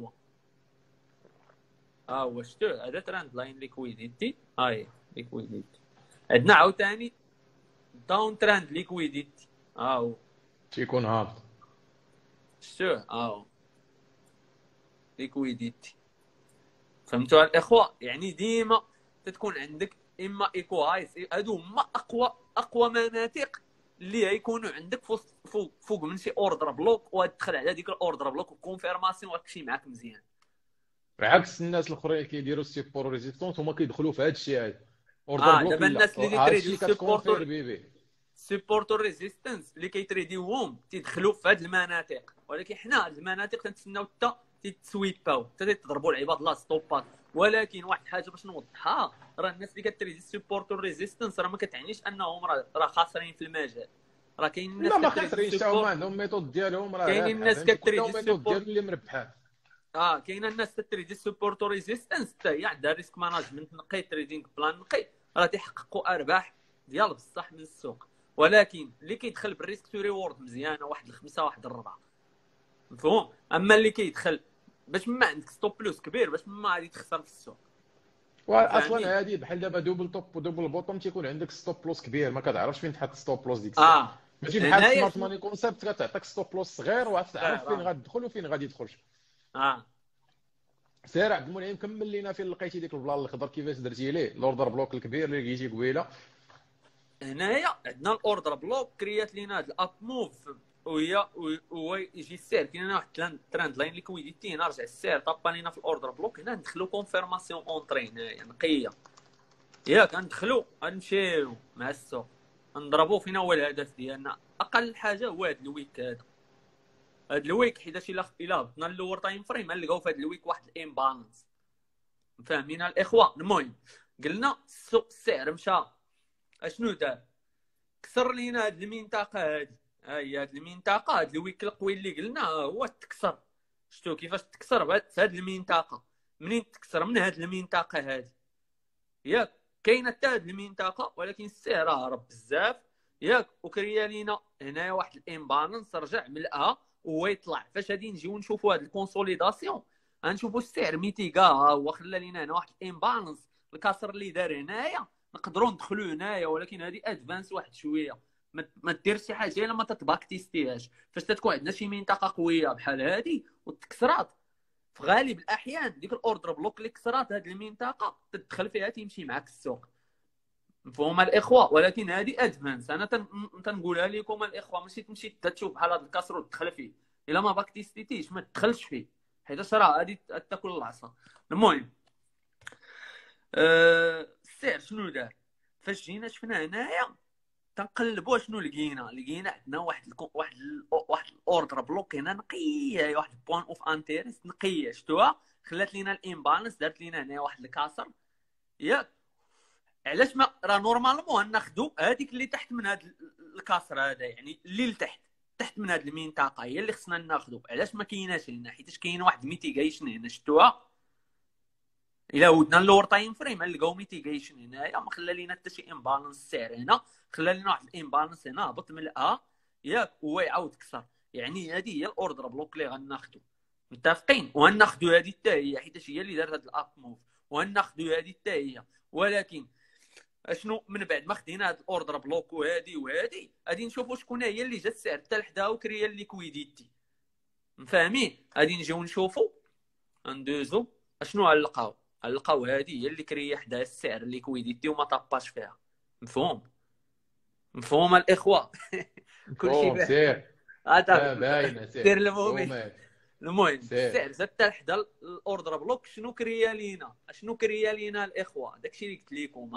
هو شتو هذا ترند لاين ليكويديتي. هاي ليكويديتي. عندنا عاوتاني داون ترند ليكويديتي. ها هو تيكون هابط. شتو هو ليكويديتي. فهمتوا الاخوه؟ يعني ديما تتكون عندك اما ايكو هايس، هادو هما اقوى مناطق اللي يكونوا عندك فوق من شي اوردر بلوك، وتدخل على ديك الاوردر بلوك وكونفيرماسيون وتمشي معاك مزيان. عكس الناس الاخرين اللي كيديروا السيبور ريزيستونس هما كيدخلوا في هذا الشيء هذا اوردر بلوك. دابا الناس اللي كتريديو سيبورتور ريزيستنس اللي كيتريديوهم تيدخلوا في هذه المناطق، ولكن حنا هذه المناطق تنتسناو حتى تيتسويباو، حتى تضربوا العباد الله ستوبات. ولكن واحد الحاجه باش نوضحها، راه الناس اللي كتريدي السبورت والريزيستنس راه ما كتعنيش انهم راه خاسرين في المجال. راه كاين الناس لا ما كتريدي خاسرين، حتى هما السبورت، عندهم ميثود ديالهم راه كاين رابحه، الناس فهمتي، كتريدي كلهم ميثود السبورت. ديالهم اللي مربحات. كاين الناس تريدي السبورت وريزيستنس حتى هي عندها ريسك ماناجمنت نقي، تريدينغ بلان نقي، راه تيحققوا ارباح ديال بصح من السوق. ولكن اللي كيدخل بالريسك تو ريورد مزيانه، واحد الخمسه واحد الربعه، مفهوم. اما اللي كيدخل باش ما عندك ستوب لوس كبير، باش ما غادي تخسر في السوق، فاهمين. واصلا هادي بحال دابا دوبل توب ودوبل بوتوم تيكون عندك ستوب لوس كبير، ما كتعرفش فين تحط ستوب لوس ديك الساعه. اه ماشي بحال هنايا سمارت شنو ماني كونسيبت كتعطيك ستوب لوس صغير وتعرف فين صغير. غادي تدخل وفين غادي تخرج. اه سير عبد المنعم كمل لينا فين لقيتي ديك البلان الخضر، كيفاش درتي ليه الاوردر بلوك الكبير اللي لقيتي قبيله. هنايا عندنا الاوردر بلوك كريات لينا هاد الاب موف، هو يجي السعر. كاين هنا واحد ترند لاين ليكويديتي، هنا رجع السعر طابا لينا في الاوردر بلوك. هنا ندخلو كونفيرماسيون اونطري هنايا نقيه، ياك غندخلو غنمشيو مع السوق نضربو. فينا هو الهدف ديالنا؟ اقل حاجه هو هاد الويك هذا، هاد الويك، حيت الا هبطنا اللور تايم فريم غنلقاو في هاد الويك واحد الامبالانس، فاهمين الاخوه. المهم قلنا السوق السعر مشى، اشنو دار؟ كسر لينا هاد المنطقه هادي. ها هي هاد المنطقه، هاد الويك القوي اللي قلنا هو تكسر. شفتوا كيفاش تكسر في هاد المنطقه؟ منين تكسر؟ من هاد المنطقه هادي، ياك كاينه حتى هاد المنطقه، ولكن السعر هرب بزاف، ياك وكريا لينا هنايا واحد الامبالانس، رجع ملأها وهو يطلع. فاش غادي نجيو نشوفوا هاد الكونسوليداسيون غنشوفوا السعر ميتيغا، ها هو خلى لينا هنا واحد الامبالانس. الكسر اللي دار هنايا نقدروا ندخلوا هنايا، ولكن هذه ادفانس واحد شويه. ما ديرش شي حاجه الا ما تطباك تيستيهاش. فاش تكون عندنا شي منطقه قويه بحال هذه وتكسرات، في غالب الاحيان ديك الاوردر بلوك اللي كسرات هذه المنطقه تدخل فيها تيمشي معاك السوق، مفهوم الاخوه. ولكن هذه ادفانس، انا تنقولها لكم الاخوه، ماشي تمشي تشوف بحال هذا الكسر وتدخل فيه. الا ما باك تيستيتيش ما تدخلش فيه، حيت راه غادي تاكل العصا. المهم السعر شنو دار؟ فاش جينا شفنا هنايا تنقلبوا شنو لقينا عندنا واحد الاوردر بلوك هنا نقيه، واحد بوين اوف انتيريس نقيه، شفتوها؟ خلات لينا الامبالانس، دارت لينا هنا واحد الكاسر، ياك. علاش ما راه نورمالمون ناخذوا هذيك اللي تحت من هذا الكاسر هذا، يعني اللي لتحت تحت من هذه المنطقه هي اللي خصنا ناخذوا. علاش ما كايناش هنا؟ حيت كاين واحد ميتيغيشن هنا، شفتوها؟ الا ودنا اللور تايم فريم نلقاو ميتيغيشن هنايا، ما خلى لينا حتى شي امبالانس السعر هنا، خلى لينا واحد الامبالانس هنا هبط ملأها، ياك هو يعاود كسر. يعني هذه هي الاوردر بلوك اللي غناخذوا، متفقين؟ وغناخذوا هذه حتى هي، حيت هي اللي دارت هذا الاب موف، وغناخذوا هذه حتى هي. ولكن اشنو من بعد ما خدينا هذا الاوردر بلوك وهذه غادي نشوفوا شكون هي اللي جات السعر حتى لحداها وكريا الليكويديتي، فاهمين؟ غادي نجيو نشوفوا ندوزو اشنو غنلقاو هذه هي اللي كريا حداها السعر الليكويديتي وما طاباش فيها، مفهوم الاخوه. كلشي مفهوم سير. هذا باينه دير سير المومي. مفهوم. المهم سير. السعر زاد حتى لحدا الاوردر بلوك. شنو كريا لينا الاخوه؟ داكشي اللي قلت لكم.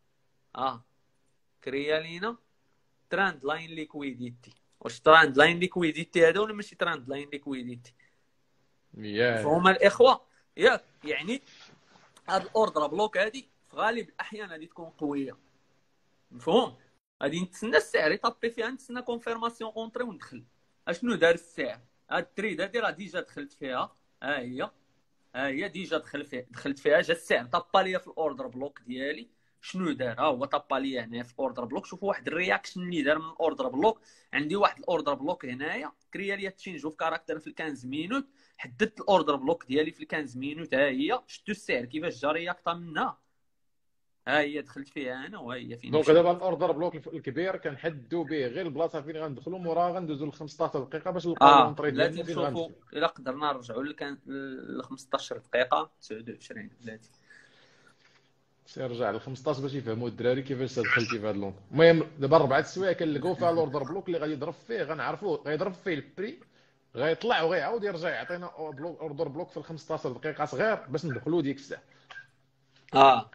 كريا لينا تراند لاين ليكويديتي. واش تراند لاين ليكويديتي هذا ولا ماشي تراند لاين ليكويديتي؟ ياك مفهوم الاخوه، ياك. يعني هاد الاوردر بلوك هادي في غالب الاحيان غادي تكون قويه، مفهوم. غادي نتسنى السعر يطبي فيها، نتسنى كونفيرماسيون اونطري وندخل. اشنو دار السعر؟ هاد التريد هادي راه ديجا دخلت فيها، ها هي ديجا دخلت فيها، جا السعر طبا ليا في الاوردر بلوك ديالي. شنو دار؟ ها هو طبا ليا هنا في الاوردر بلوك. شوفوا واحد الرياكشن اللي دار من الاوردر بلوك. عندي واحد الاوردر بلوك هنايا كريا ليا تشينج اوف كاركتر في 15 مينوت، حددت الاوردر بلوك ديالي في 15 مينوت. ها هي شفتوا السعر كيفاش جا رياكطا منها، ها هي دخلت فيها انا وها هي فين دونك مشيت. دابا الاوردر بلوك الكبير كنحدوا به غير البلاصه فين غندخلوا، موراها غندوزوا ل 15 دقيقه باش نلقاو لونطري بلاتي ديالنا فين نشوفوا غندخلوا. الا قدرنا نرجعوا ل 15 دقيقه 29 بلاتي. سير رجع ل 15 باش يفهموا الدراري كيفاش دخلتي في هذا اللونط. المهم دابا 4 السوايع كنلقاو فيها الاوردر بلوك اللي غادي يضرب فيه، غنعرفوا غيضرب فيه البري، غيطلع وغيعاود يرجع يعطينا اوردر بلوك في ال 15 دقيقه صغير باش ندخلوا ديك الساعه. اه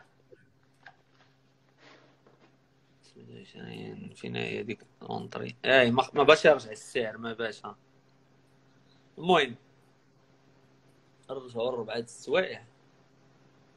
فين هي ديك اونطري؟ ما باش يرجع السعر، ما باش. المهم نرجعوا ل4 السوايع.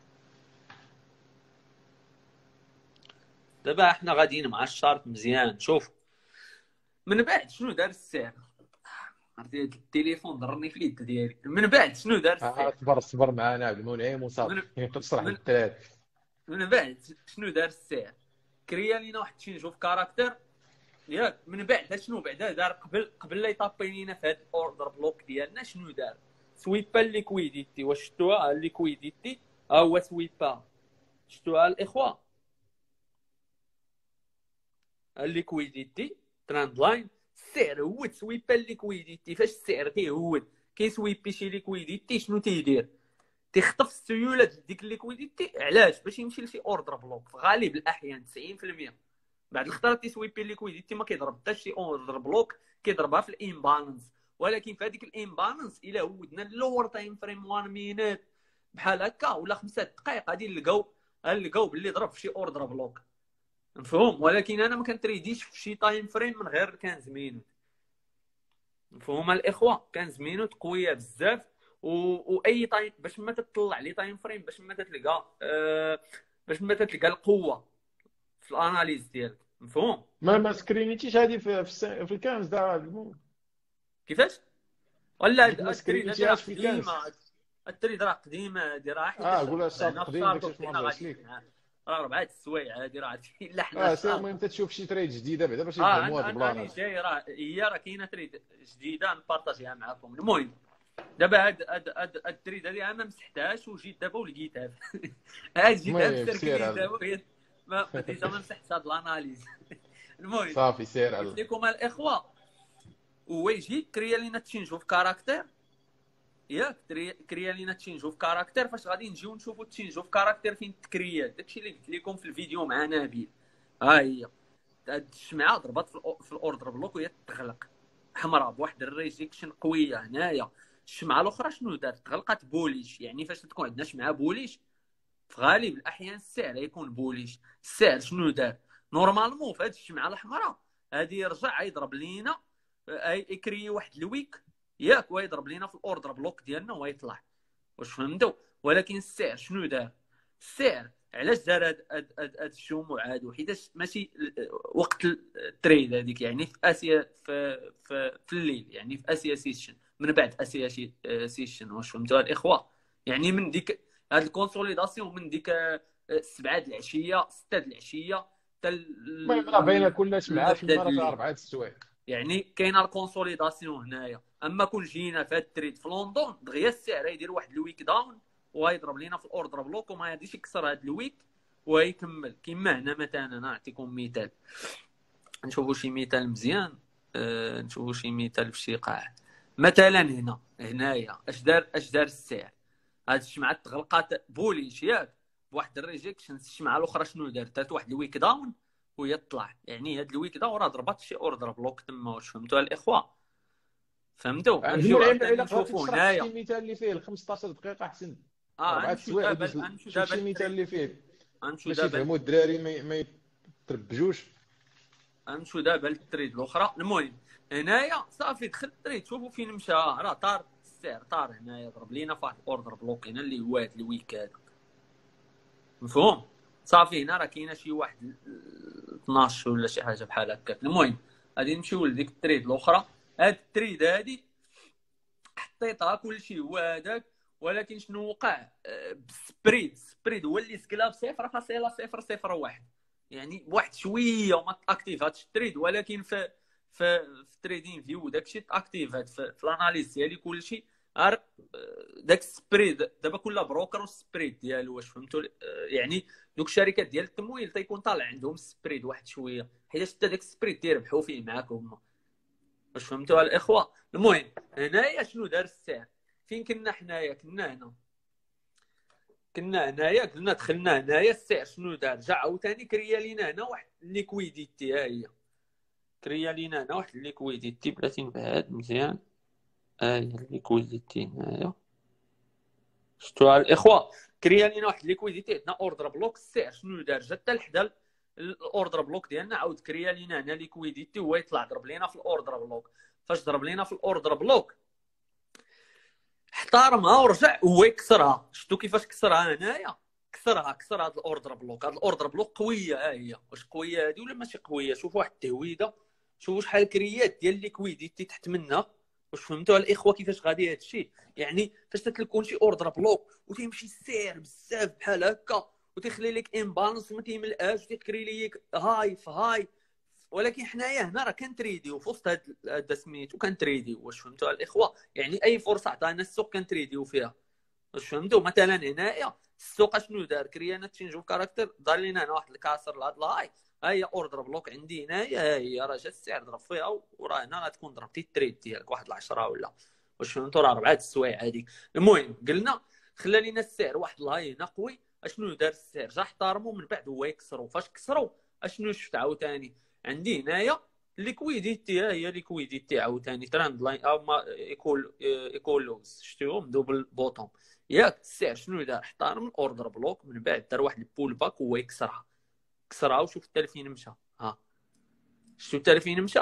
دابا حنا غاديين مع الشارت مزيان. شوف من بعد شنو دار السعر، عرفتي التليفون ضرني في اليد ديالي. من بعد شنو دار السعر، صبر معنا عبد المنعم من وصافي تشرح من للدراري. من بعد شنو دار السعر، كريا لينا واحد التشينج في كاركتر ياك. من بعد شنو بعدا دار، قبل لا يطابي لينا في هذا الاوردر بلوك ديالنا، شنو دار؟ سويبا الليكويديتي. واش شفتوها الليكويديتي؟ ها هو سويبا، شفتوها الاخوه؟ الليكويديتي تراند لاين، السعر هو سويبا الليكويديتي. فاش السعر كيهود كيسويبي شي ليكويديتي، شنو تيدير؟ تيخطف السيوله ديك الليكويديتي. علاش؟ باش يمشي لشي اوردر بلوك. في غالب الاحيان 90% بعد الخطرات تيسويبي الليكويديتي ما كيضرب حتى شي اوردر بلوك، كيضربها في الامبالانس. ولكن في هذيك الامبالانس الا ودنا اللور تايم فريم 1 مينيت بحال هكا ولا 5 دقائق، غادي نلقاو باللي ضرب في شي اوردر بلوك، مفهوم؟ ولكن انا ما كنتريديش في شي تايم فريم من غير 15 مينوت، مفهوم الاخوه؟ 15 مينوت قويه بزاف. واي تايم باش ما تطلع لي تايم فريم، باش ما تلقى باش ما تلقى القوه في الاناليز ديالك، مفهوم؟ ما سكرينيتيش هذه في الكنز دار كيفاش؟ ولا قلت ما التريد هذه راه سكرينيتيهاش في الكنز. قديمه، التريد راه قديمه، هذه راه حيت قول الشرط هنا في قديم داكشي الشارط علاش ما ديالنا رجعش غادي ليك. راه 4 السوايع هذه، راه الا حنا سير الشارط. المهم تشوف شي تريد جديده بعدا باش يفهموا هذا البلان انا هذا. جاي، راه كاينه تريد جديده نبارطاجيها معكم. المهم دابا هاد التريد هذه انا ما مسحتهاش وجيت دابا ولقيتها هاد جيتها المهم بسيركلي سير دابا وهي ما ديجا ما مسحتش هاد الاناليز المهم صافي سير قلت على لكم الاخوه، هو يجي كريا لينا تشينجو في كاركتر ياك. كريا لينا تشينجو في كاركتر. فاش غادي نجيو نشوفوا تشينجو في كاركتر فين تكريات، داكشي اللي قلت لكم في الفيديو مع نبيل. ها هي هاد الشمعه ضربات في الاوردر بلوك وهي تغلق حمراء بواحد الريجيكشن قويه. هنايا الشمعه الاخرى شنو دارت؟ تغلقات بوليش. يعني فاش تكون عندنا شمعه بوليش في غالب الاحيان السعر يكون بوليش. السعر شنو دار؟ نورمالمون في هاد الشمعه الحمراء هادي يرجع يضرب لينا، يكري واحد الويك ياك، ويضرب لينا في الاوردر بلوك ديالنا ويطلع. واش فهمتوا؟ ولكن السعر شنو دار؟ السعر علاش دار هاد الشموع هادو؟ حيتاش ماشي وقت التريد هذيك، يعني في اسيا في الليل، يعني في اسيا سيشن، من بعد اسيا سيشن. واش فهمتوا الاخوه؟ يعني من ديك هاد الكونسوليداسيون من ديك 7 د العشيه 6 د العشيه حتى المهم راه باينه كلش معاه في الوحده المره فيها الليل. 4 السوايع. يعني كاينه الكونسوليداسيون هنايا. اما كون جينا في هاد التريد في لندن دغيا السعر يدير واحد الويك داون ويضرب لينا في الاوردر بلوك وما يديش يكسر هاد الويك ويكمل. كيما هنا مثلا نعطيكم مثال، نشوفوا شي مثال مزيان. نشوفوا شي مثال في شي قاع. مثلا هنايا اش دار السعر؟ هاد الشمعه تغلقات بوليش ياك بواحد الريجيكشن. الشمعه الاخرى شنو دارت؟ دارت واحد الويك داون وهي تطلع. يعني هاد الويك داون راه ضربات شي اوردر بلوك تما. واش فهمتوا الاخوه؟ فهمتوا؟ عبد نمشيو المنعم عاوتاني الا بغيتي نشوفوا تشرح هنايا. شي مثال اللي فيه 15 دقيقه احسن. 4 غنمشيو السوايع دابا يدوز. غنمشيو شوف دابا شي مثال للتريد. اللي فيه غنمشيو باش دابا يفهموا الدراري ما يتربجوش. غنمشيو دابا للتريد الاخرى. المهم هنايا صافي دخل التريد، شوفوا فين مشى. راه طار السعر، طار هنايا ضرب لينا في واحد الاوردر بلوك هنا اللي هو هاد الويك هذا، مفهوم؟ صافي هنا راه كاينه شي واحد 12 ولا شي حاجه بحال هكاك. المهم غادي نمشيو لديك التريد الاخرى. هاد التريد هادي حطيتها كلشي هو هذاك، ولكن شنو وقع؟ سبريد هو اللي سكلا ب 0.001. يعني بواحد شويه وما تاكتيفاتش التريد، ولكن في تريدين فيو داكشي تاكتيفات في الاناليز ديالي كلشي. داك السبريد دابا كل بروكر والسبريد ديالو. واش فهمتوا؟ يعني دوك الشركات ديال التمويل تيكون طالع عندهم السبريد واحد شويه، حيت حتى داك السبريد تيربحوا فيه معاك هما. واش فهمتوا الاخوه؟ المهم هنايا شنو دار السعر؟ فين كنا حنايا؟ كنا هنايا قلنا دخلنا هنايا. السعر شنو دار؟ جا عاوتاني كريا لينا هنا واحد ليكويديتي. ها هي كريا لينا هنا واحد ليكويديتي بلاتي نبعد مزيان. ها هي الليكويديتي هنايا، شفتوها الاخوه؟ كريا لينا واحد ليكويديتي عندنا اوردر بلوك. السعر شنو دار؟ جا حتى لحدا الاوردر بلوك ديالنا، عاود كريا لينا هنا ليكويديتي وهو يطلع ضرب لينا في الاوردر بلوك. فاش ضرب لينا في الاوردر بلوك احترمها ورجع هو يكسرها. شفتوا كيفاش كسرها هنايا؟ كسر هاد الاوردر بلوك. هاد الاوردر بلوك قويه، ها هي. واش قويه هادي ولا ماشي قويه؟ شوف واحد التهويده، شوفوا شحال كريات ديال ليكويديتي تحت منها. واش فهمتوا الاخوه كيفاش غادي هذا الشيء؟ يعني فاش تتلكون شي اوردر بلوك وتيمشي السعر بزاف بحال هكا وتيخلي لك امبالانس وما تيملقاش وتيكري لك هاي في هاي، ولكن حنايا هنا راه كنتريديو في وسط هذا سميتو كنتريديو. واش فهمتوا الاخوه؟ يعني اي فرصه عطانا السوق كنتريديو فيها. واش فهمتوا؟ مثلا هنايا السوق شنو دار؟ كريانا تشينج اوف كاركتر، دار لينا هنا واحد الكاسر لهاد الهاي، ها هي اوردر بلوك عندي هنايا، ها هي راه جا السعر ضرب فيها، وراه هنا غتكون ضربتي التريد ديالك واحد 10 ولا واش فهمتوا؟ راه 4 السوايع هذيك. المهم قلنا خلى لينا السعر واحد الهاي هنا قوي. اشنو دار السعر؟ جا احترموا من بعد هو يكسروا. فاش كسروا اشنو شفت عاوتاني؟ عندي هنايا ليكويديتي، ها هي ليكويديتي عاوتاني تراند لاين او ما ايكولوز، شفتيهم دوبل بوتوم ياك. السعر شنو دار؟ احترم الاوردر بلوك، من بعد دار واحد البول باك هو يكسرها، كسرها وشوف حتى فين مشى. ها شفتوا حتى فين مشى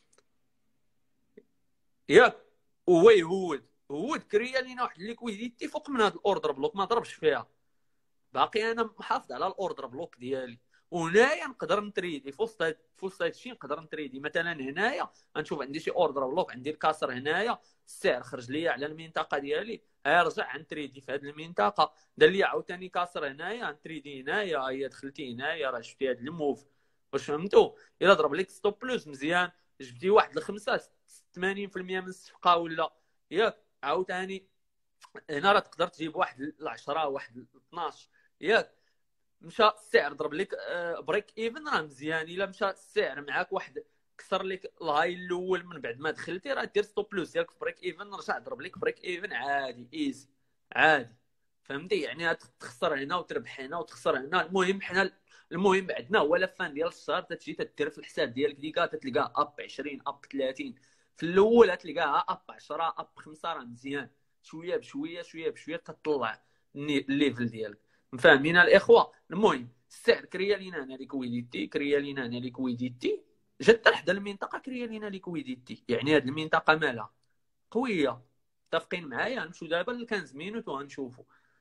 ياك. وهو يهود كريا لينا واحد ليكويديتي فوق من هذا الاوردر بلوك، ما ضربش فيها. باقي انا محافظ على الاوردر بلوك ديالي، وهنايا نقدر نتريدي في وسط هذا الشيء. نقدر نتريدي مثلا هنايا غنشوف عندي شي اوردر بلوك، عندي الكاسر هنايا، السعر خرج لي على المنطقه ديالي، رجع نتريدي في هذه المنطقه، دار لي عاوتاني كاسر هنايا، نتريدي هنايا، هي دخلتي هنايا، راه شفتي هذا الموف. واش فهمتوا؟ الا ضرب لك ستوب بلوس مزيان، جبتي واحد الخمسه 80% من الصفقه ولا ياك، عاوتاني هنا راه تقدر تجيب واحد 10 واحد 12 ياك. مشى السعر ضرب لك بريك ايفن، راه مزيان. الا مشى السعر معاك واحد كسر لك الهاي الاول من بعد ما دخلتي، راه دير ستوب بلوس ديالك في بريك ايفن، رجع ضرب لك بريك ايفن عادي ايزي عادي. فهمتي؟ يعني تخسر هنا وتربح هنا وتخسر هنا. المهم حنا المهم عندنا هو لفان ديال الشهر، تتجي تدير في الحساب ديالك ديكا تلقاه اب 20 اب 30 في الاول، تلقاها اب 10 اب 5، راه مزيان. شويه بشويه شويه بشويه تطلع الليفل ديالك. فاهمين الاخوه؟ المهم السعر كريا لينا هنا ليكويديتي، كريا لينا هنا ليكويديتي، جات لحد المنطقه كريا لينا ليكويديتي. يعني هذه المنطقه مالها قويه. متفقين معايا؟ نمشيو دابا ل 15 مينوت وغنشوفوا.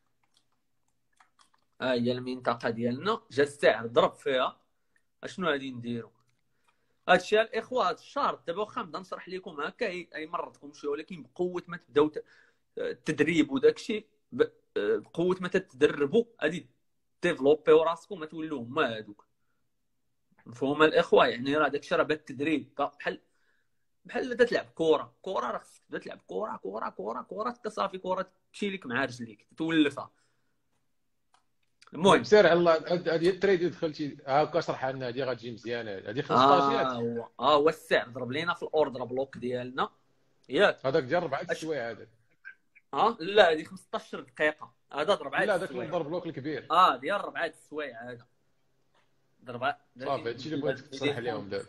ها هي المنطقه ديالنا، جا السعر ضرب فيها. اشنو غادي نديروا؟ هادشي الاخوه هاد الشهر دابا واخا نبدا نشرح لكم هكا اي مرتكم شويه، ولكن بقوه ما تبداو التدريب وداكشي، بقوه ما تتدربوا غادي ديفلوبيو راسكم، ما تولوا هما هادوك. مفهوم الاخوه؟ يعني راه داكشي راه بالتدريب، بحال تلعب كره راه خصك تبدا تلعب كره حتى صافي كره تمشي لك مع رجليك تولفها. المهم سير على هذه التريد اللي دخلتي هاكا شرح لنا، هذه غتجي مزيانه. هذه 15 هو السعر ضرب لينا في الاوردر بلوك ديالنا ياك. هذاك ديال 4 السوايع هذاك. لا هذه 15 دقيقه، هذا ضرب عاد لا هذاك السوايع. الاوردر بلوك الكبير. ديال 4 السوايع هذا ضرب. صافي هادشي اللي بغيتك تشرح لهم دابا.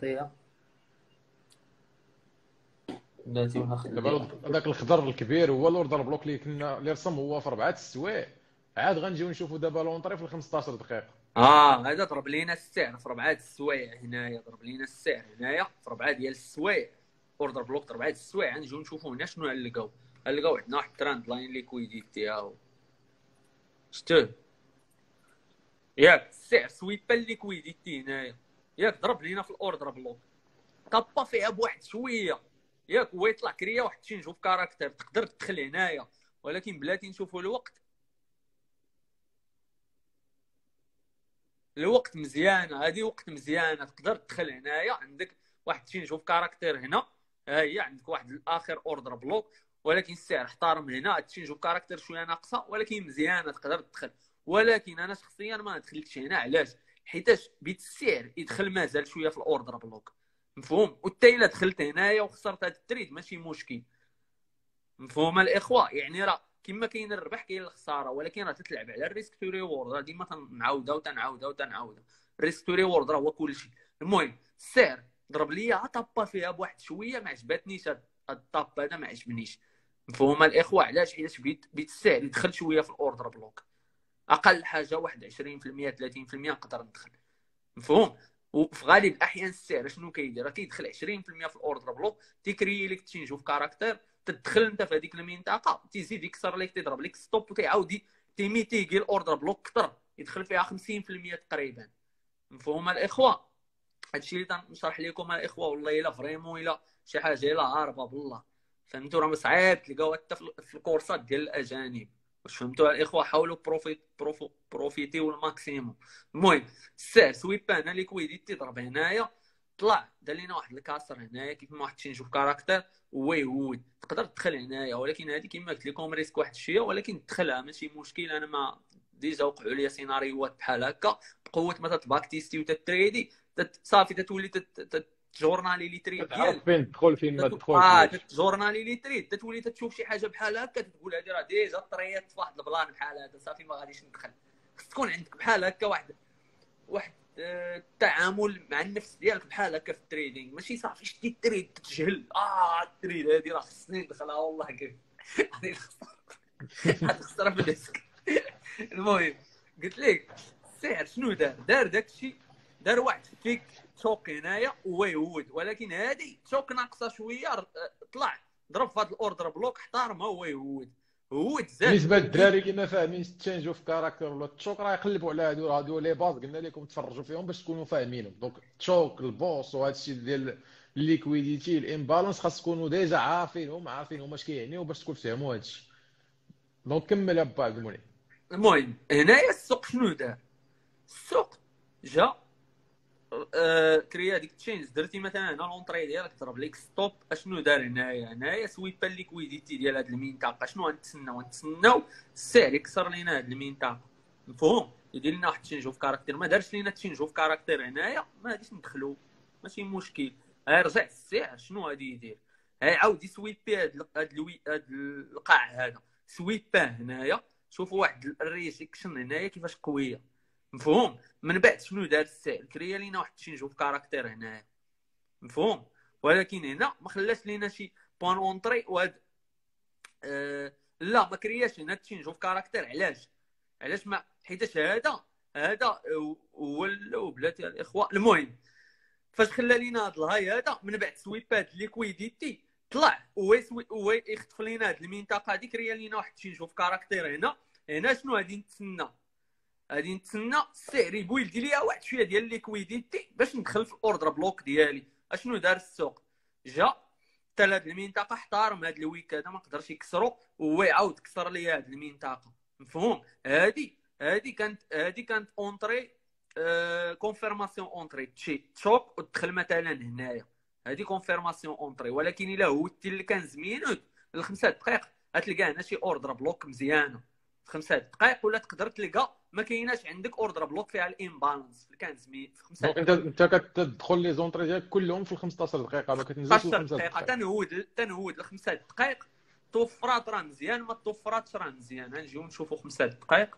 دابا هذاك الخضر الكبير هو الاوردر بلوك اللي رسم هو في 4 السوايع. عاد غنجيو نشوفوا دابا لونطري في 15 دقيقه. هذا ضرب لينا السعر في 4 السوايع هنايا، ضرب لينا السعر هنايا في 4 ديال السوايع، اوردر بلوك 4 السوايع. غنجيو نشوفوا هنا شنو غنلقاو عندنا واحد تراند لاين ليكويديتي، ها هو شتوه ياك. السعر سويبا ليكويديتي هنايا ياك، ضرب لينا في الاوردر بلوك، طابا فيها بواحد شويه ياك، هو يطلع كريا واحد تشينج اوف كاركتر. تقدر تدخل هنايا ولكن بلاتي نشوفوا الوقت مزيانه. هذه وقت مزيانه، تقدر تدخل هنايا، عندك واحد تشينج اوف كاركتر هنا، ها هي عندك واحد الاخر اوردر بلوك، ولكن السعر احترم هنا. تشينج اوف كاركتر شويه ناقصه ولكن مزيانه، تقدر تدخل. ولكن انا شخصيا ما دخلتش هنا. علاش؟ حيتاش بيت السعر يدخل مازال شويه في الاوردر بلوك. مفهوم؟ وانت الا دخلت هنايا وخسرت هذا التريد ماشي مشكل. مفهوم الاخوه؟ يعني راه كما كاين الربح كاين الخساره، ولكن راه تتلعب على الريسك تو ريورد. راه ديما تنعاودها الريسك تو ريورد راه هو كلشي. المهم السعر ضرب لي طابه فيها بواحد شويه، ما عجبتنيش هاد الطاب هذا، ما عجبنيش. مفهوم الاخوه؟ علاش؟ حيت بيت السعر يدخل شويه في الاوردر بلوك، اقل حاجه واحد 20% 30% نقدر ندخل. مفهوم؟ وفي غالب الاحيان السعر شنو كيدير؟ كيدخل 20% في الاوردر بلوك، تيكري لك تشينج اوف كاركتر، تدخل انت في هذيك المنطقه، تيزيد يكسر لك، تضرب لك ستوب، وتيعاود تيميتيكي الاوردر بلوك كثر يدخل فيها 50% تقريبا. مفهوم الاخوه؟ هادشي اللي تنشرح لكم الاخوه، والله الا فريمون الا شي حاجه الا عارفه بالله. فهمتوا؟ راه صعيب تلقاوها حتى في الكورسات ديال الاجانب. واش فهمتوا الاخوه؟ حاولوا بروفيتيو الماكسيموم. المهم السعر سويبان ليكويديتي ضرب هنايا، طلع دار لينا واحد الكاسر هنايا كيف ما واحد تشينج في كاركتر ويهود. تقدر تدخل هنايا، ولكن هذه كما قلت لكم ريسك واحد الشيء، ولكن تدخلها ماشي مشكل. انا ما ديجا وقعوا لي سيناريوهات بحال هكا بقوه ما تباك تيستي وتتريدي صافي تتولي تجورنالي لي تريد تعرف ديالك. فين تدخل فين ما تدخلش. تجورنالي لي تريد تتولي تشوف شي حاجه بحال هكا تقول هذه راه ديجا طريات في واحد البلان بحال هذا، صافي ما غاديش ندخل. خص تكون عندك بحال هكا واحد التعامل مع النفس ديالك بحال هكا في التريدينغ. ماشي صافي شتي التريد تتجهل التريد هذه راه خصني ندخلها والله كيف غادي نخسر في الريسك. المهم قلت لك السعر شنو دار داكشي، دار واحد فيك تشوك هنايا ويهود، ولكن هذه تشوك ناقصه شويه. طلع ضرب في هذا الاوردر بلوك احترمه هو هود زاد. بالنسبه للدراري اللي ما فاهمينش تشينجو في كاركتر ولا تشوك، راه يقلبوا على هادو لي باز قلنا لكم تفرجوا فيهم باش تكونوا فاهمينهم. دونك تشوك البوس وهذا الشيء ديال الليكويديتي الامبالانس خاص تكونوا ديجا عارفينهم اش كيعنيو باش تكونوا تفهموا هذا الشيء. دونك كمل ابا المولي. المهم هنايا السوق شنو دار؟ السوق جا كريا ديك تشينج، درتي مثلا هنا لونطري ديالك ضرب ليك ستوب. اشنو دار هنايا سويبا الليكويديتي ديال هاد المنطقه. شنو غنتسناو السعر يكسر لينا هاد المنطقه. مفهوم؟ يدير لنا واحد تشينج اوف كاركتير. ما دارش لينا تشينج اوف كاركتير هنايا ما غاديش ندخلو، ماشي مشكل. رجع السعر شنو غادي يدير؟ عاود يسويبي هاد القاع هذا، سويباه هنايا. شوفوا واحد الريجيكشن هنايا كيفاش قويه. مفهوم؟ من بعد شنو دار السعر؟ كريا لينا واحد تشينج اوف كاركتير هنايا. مفهوم؟ ولكن هنا ما خلاش لينا شي بوان اونطري وهاد لا ما كرياش هنا تشينج اوف كاركتير. علاش ما حيتاش هذا هو بلاتي الاخوه. المهم فاش خلى لينا هاد الهاي هذا، من بعد سويبات ليكويديتي طلع هو يخطف لينا هاد المنطقه هذيك، كريا لينا واحد تشينج اوف كاركتير هنا شنو غادي نتسنى؟ غادي نتسنى السعر يبويلدي ليا واحد شويه ديال الليكويديتي باش ندخل في الاوردر بلوك ديالي. اشنو دار السوق؟ جا حتى لهاد المنطقه احترم هاد الويك هذا ما قدرش يكسرو، وهو يعاود كسر ليا هاد المنطقه. مفهوم؟ هادي كانت اونطري كونفيرماسيون اونطري تشوك وتدخل مثلا هنايا. هادي كونفيرماسيون اونطري. ولكن الا هودتي ل 15 مينوت ل 5 دقائق غتلقى هنا شي اوردر بلوك مزيانه في 5 دقائق، ولا تقدر تلقى ما كايناش عندك اوردر بلوك فيها الامبالانس في 15 مينوت في 5 دونك دقائق. انت كتدخل لي زونطري ديالك كلهم في 15 دقيقه، ما كتنزلش ل 15 5 دقيقه دقائق. تنهود ل 5 دقائق. توفرات راه مزيان، ما توفراتش راه مزيان. نجيو نشوفوا 5 دقائق.